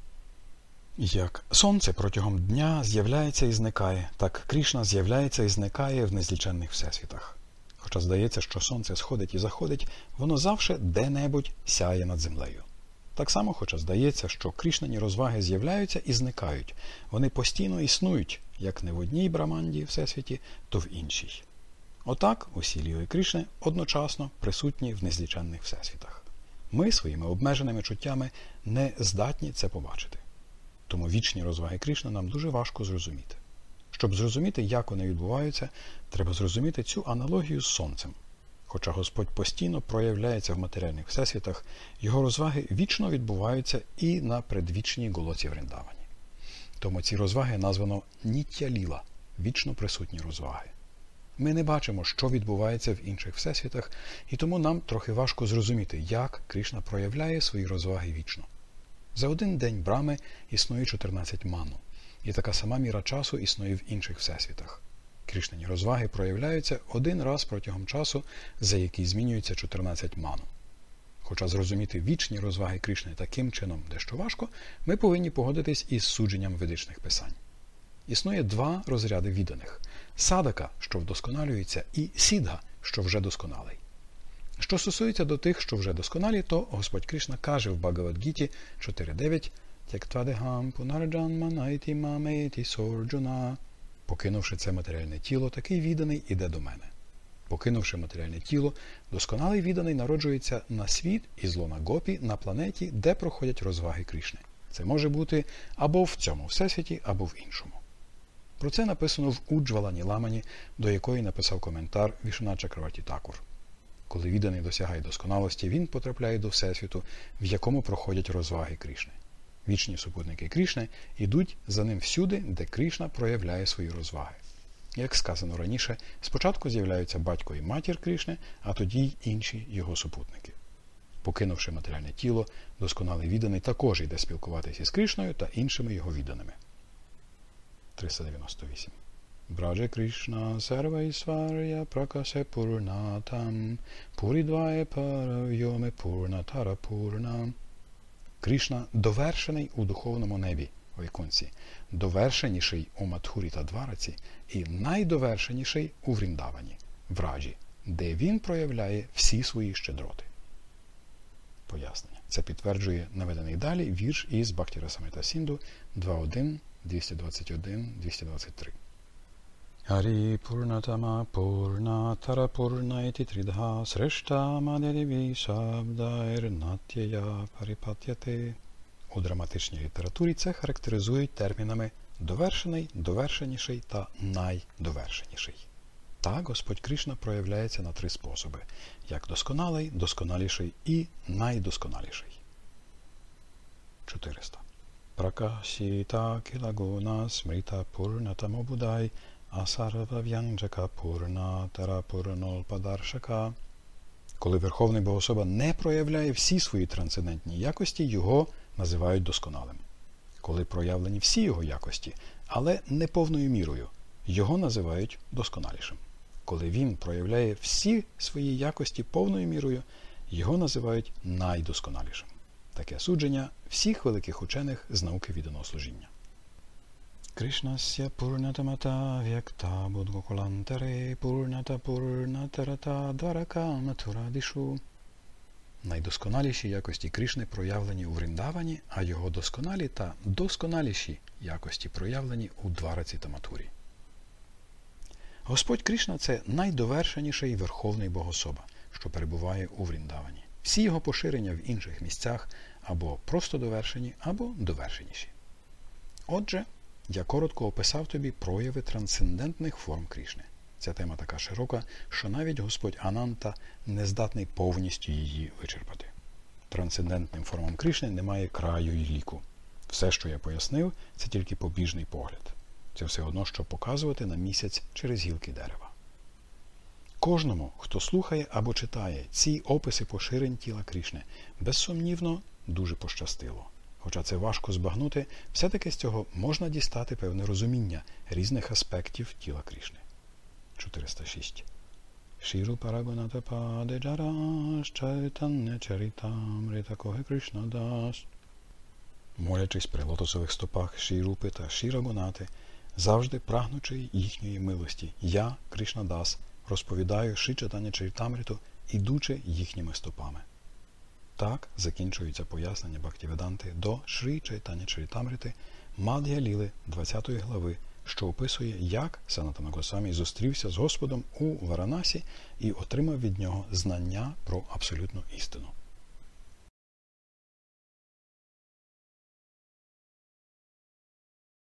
Як сонце протягом дня з'являється і зникає, так Крішна з'являється і зникає в незліченних всесвітах. Хоча здається, що сонце сходить і заходить, воно завжди де-небудь сяє над землею. Так само, хоча здається, що Крішнані розваги з'являються і зникають. Вони постійно існують, як не в одній Браманді Всесвіті, то в іншій. Отак усі ліли Крішни одночасно присутні в незліченних всесвітах. Ми своїми обмеженими чуттями не здатні це побачити. Тому вічні розваги Крішни нам дуже важко зрозуміти. Щоб зрозуміти, як вони відбуваються, треба зрозуміти цю аналогію з сонцем. Хоча Господь постійно проявляється в матеріальних всесвітах, його розваги вічно відбуваються і на предвічній Голоці Вріндавані. Тому ці розваги названо Нітя-ліла – вічно присутні розваги. Ми не бачимо, що відбувається в інших всесвітах, і тому нам трохи важко зрозуміти, як Крішна проявляє свої розваги вічно. За один день Брами існує 14 ману, і така сама міра часу існує в інших всесвітах. Крішнані розваги проявляються один раз протягом часу, за який змінюється 14 ману. Хоча зрозуміти вічні розваги Крішни таким чином дещо важко, ми повинні погодитись із судженням ведичних писань. Існує два розряди відданих – садака, що вдосконалюється, і сідга, що вже досконалий. Що стосується до тих, що вже досконалі, то Господь Кришна каже в Бхагавад-гіті 4.9 «Тяктвадехам пунарджанма найти мамейти сорджуна». Покинувши це матеріальне тіло, такий відданий іде до мене. Покинувши матеріальне тіло, досконалий відданий народжується на світ із лона Гопі на планеті, де проходять розваги Крішни. Це може бути або в цьому всесвіті, або в іншому. Про це написано в Уджвалані Ламані, до якої написав коментар Вішванат Чакраварті Такур. Коли відданий досягає досконалості, він потрапляє до всесвіту, в якому проходять розваги Крішни. Вічні супутники Крішни йдуть за ним всюди, де Крішна проявляє свої розваги. Як сказано раніше, спочатку з'являються батько і матір Крішни, а тоді й інші його супутники. Покинувши матеріальне тіло, досконалий відданий також йде спілкуватися із Крішною та іншими його відданими. 398. Брадже Кришна Сарвайсваря Пракасе Пурнатам Пурідває Паравйоме Пурнатара Пурна. Кришна довершений у духовному небі, Вайкунці, довершеніший у Мадхурі та Двараці і найдовершеніший у Вріндавані, Враджі, де він проявляє всі свої щедроти. Пояснення. Це підтверджує наведений далі вірш із Бхактирасамрита Сінду 2.1, 221, 223. Ари Пурнатама Пурнатара Пурнайти Тридха Срешта Мадеві Шабдайр Натяя Парипатяте. У драматичній літературі це характеризують термінами довершений, довершеніший та найдовершеніший. Так Господь Кришна проявляється на три способи – як досконалий, досконаліший і найдосконаліший. 400. Пракашіта кілагуна смрита пурнатамобудай асарвав'янджака пурнатара пурнолпадаршака. Коли Верховний Богособа не проявляє всі свої трансцендентні якості, його називають досконалим. Коли проявлені всі його якості, але не повною мірою, його називають досконалішим. Коли він проявляє всі свої якості повною мірою, його називають найдосконалішим. Таке судження всіх великих учених з науки відданого служіння. Кришнася пурнатамата в'якта будгоколантаре пурната пурнатарата дварака матурадишу. Найдосконаліші якості Кришни проявлені у Вріндавані, а його досконалі та досконаліші якості проявлені у Двараці та Матурі. Господь Кришна – це найдовершеніший Верховний Богособа, що перебуває у Вріндавані. Всі його поширення в інших місцях або просто довершені, або довершеніші. Отже, я коротко описав тобі прояви трансцендентних форм Кришни. Ця тема така широка, що навіть Господь Ананта не здатний повністю її вичерпати. Трансцендентним формам Кришни немає краю й ліку. Все, що я пояснив, це тільки побіжний погляд. Це все одно, що показувати на місяць через гілки дерева. Кожному, хто слухає або читає ці описи поширень тіла Кришни, безсумнівно, дуже пощастило. Хоча це важко збагнути, все-таки з цього можна дістати певне розуміння різних аспектів тіла Кришни. 406. Шіру Парагоната Паде Джараш Чайтанне Чарітам Ритакоге Кришна Дас. Молячись при лотосових стопах Шірупи та Шірагонати, завжди прагнучи їхньої милості, я, Кришна Дас, розповідаю Шрі Чайтання Чарітамриту, ідучи їхніми стопами. Так закінчується пояснення Бхактивіданти до Шрі Чайтання Чарітамрити Мад'я Ліли 20 глави, що описує, як Санатана Госвамі зустрівся з Господом у Варанасі і отримав від нього знання про абсолютну істину.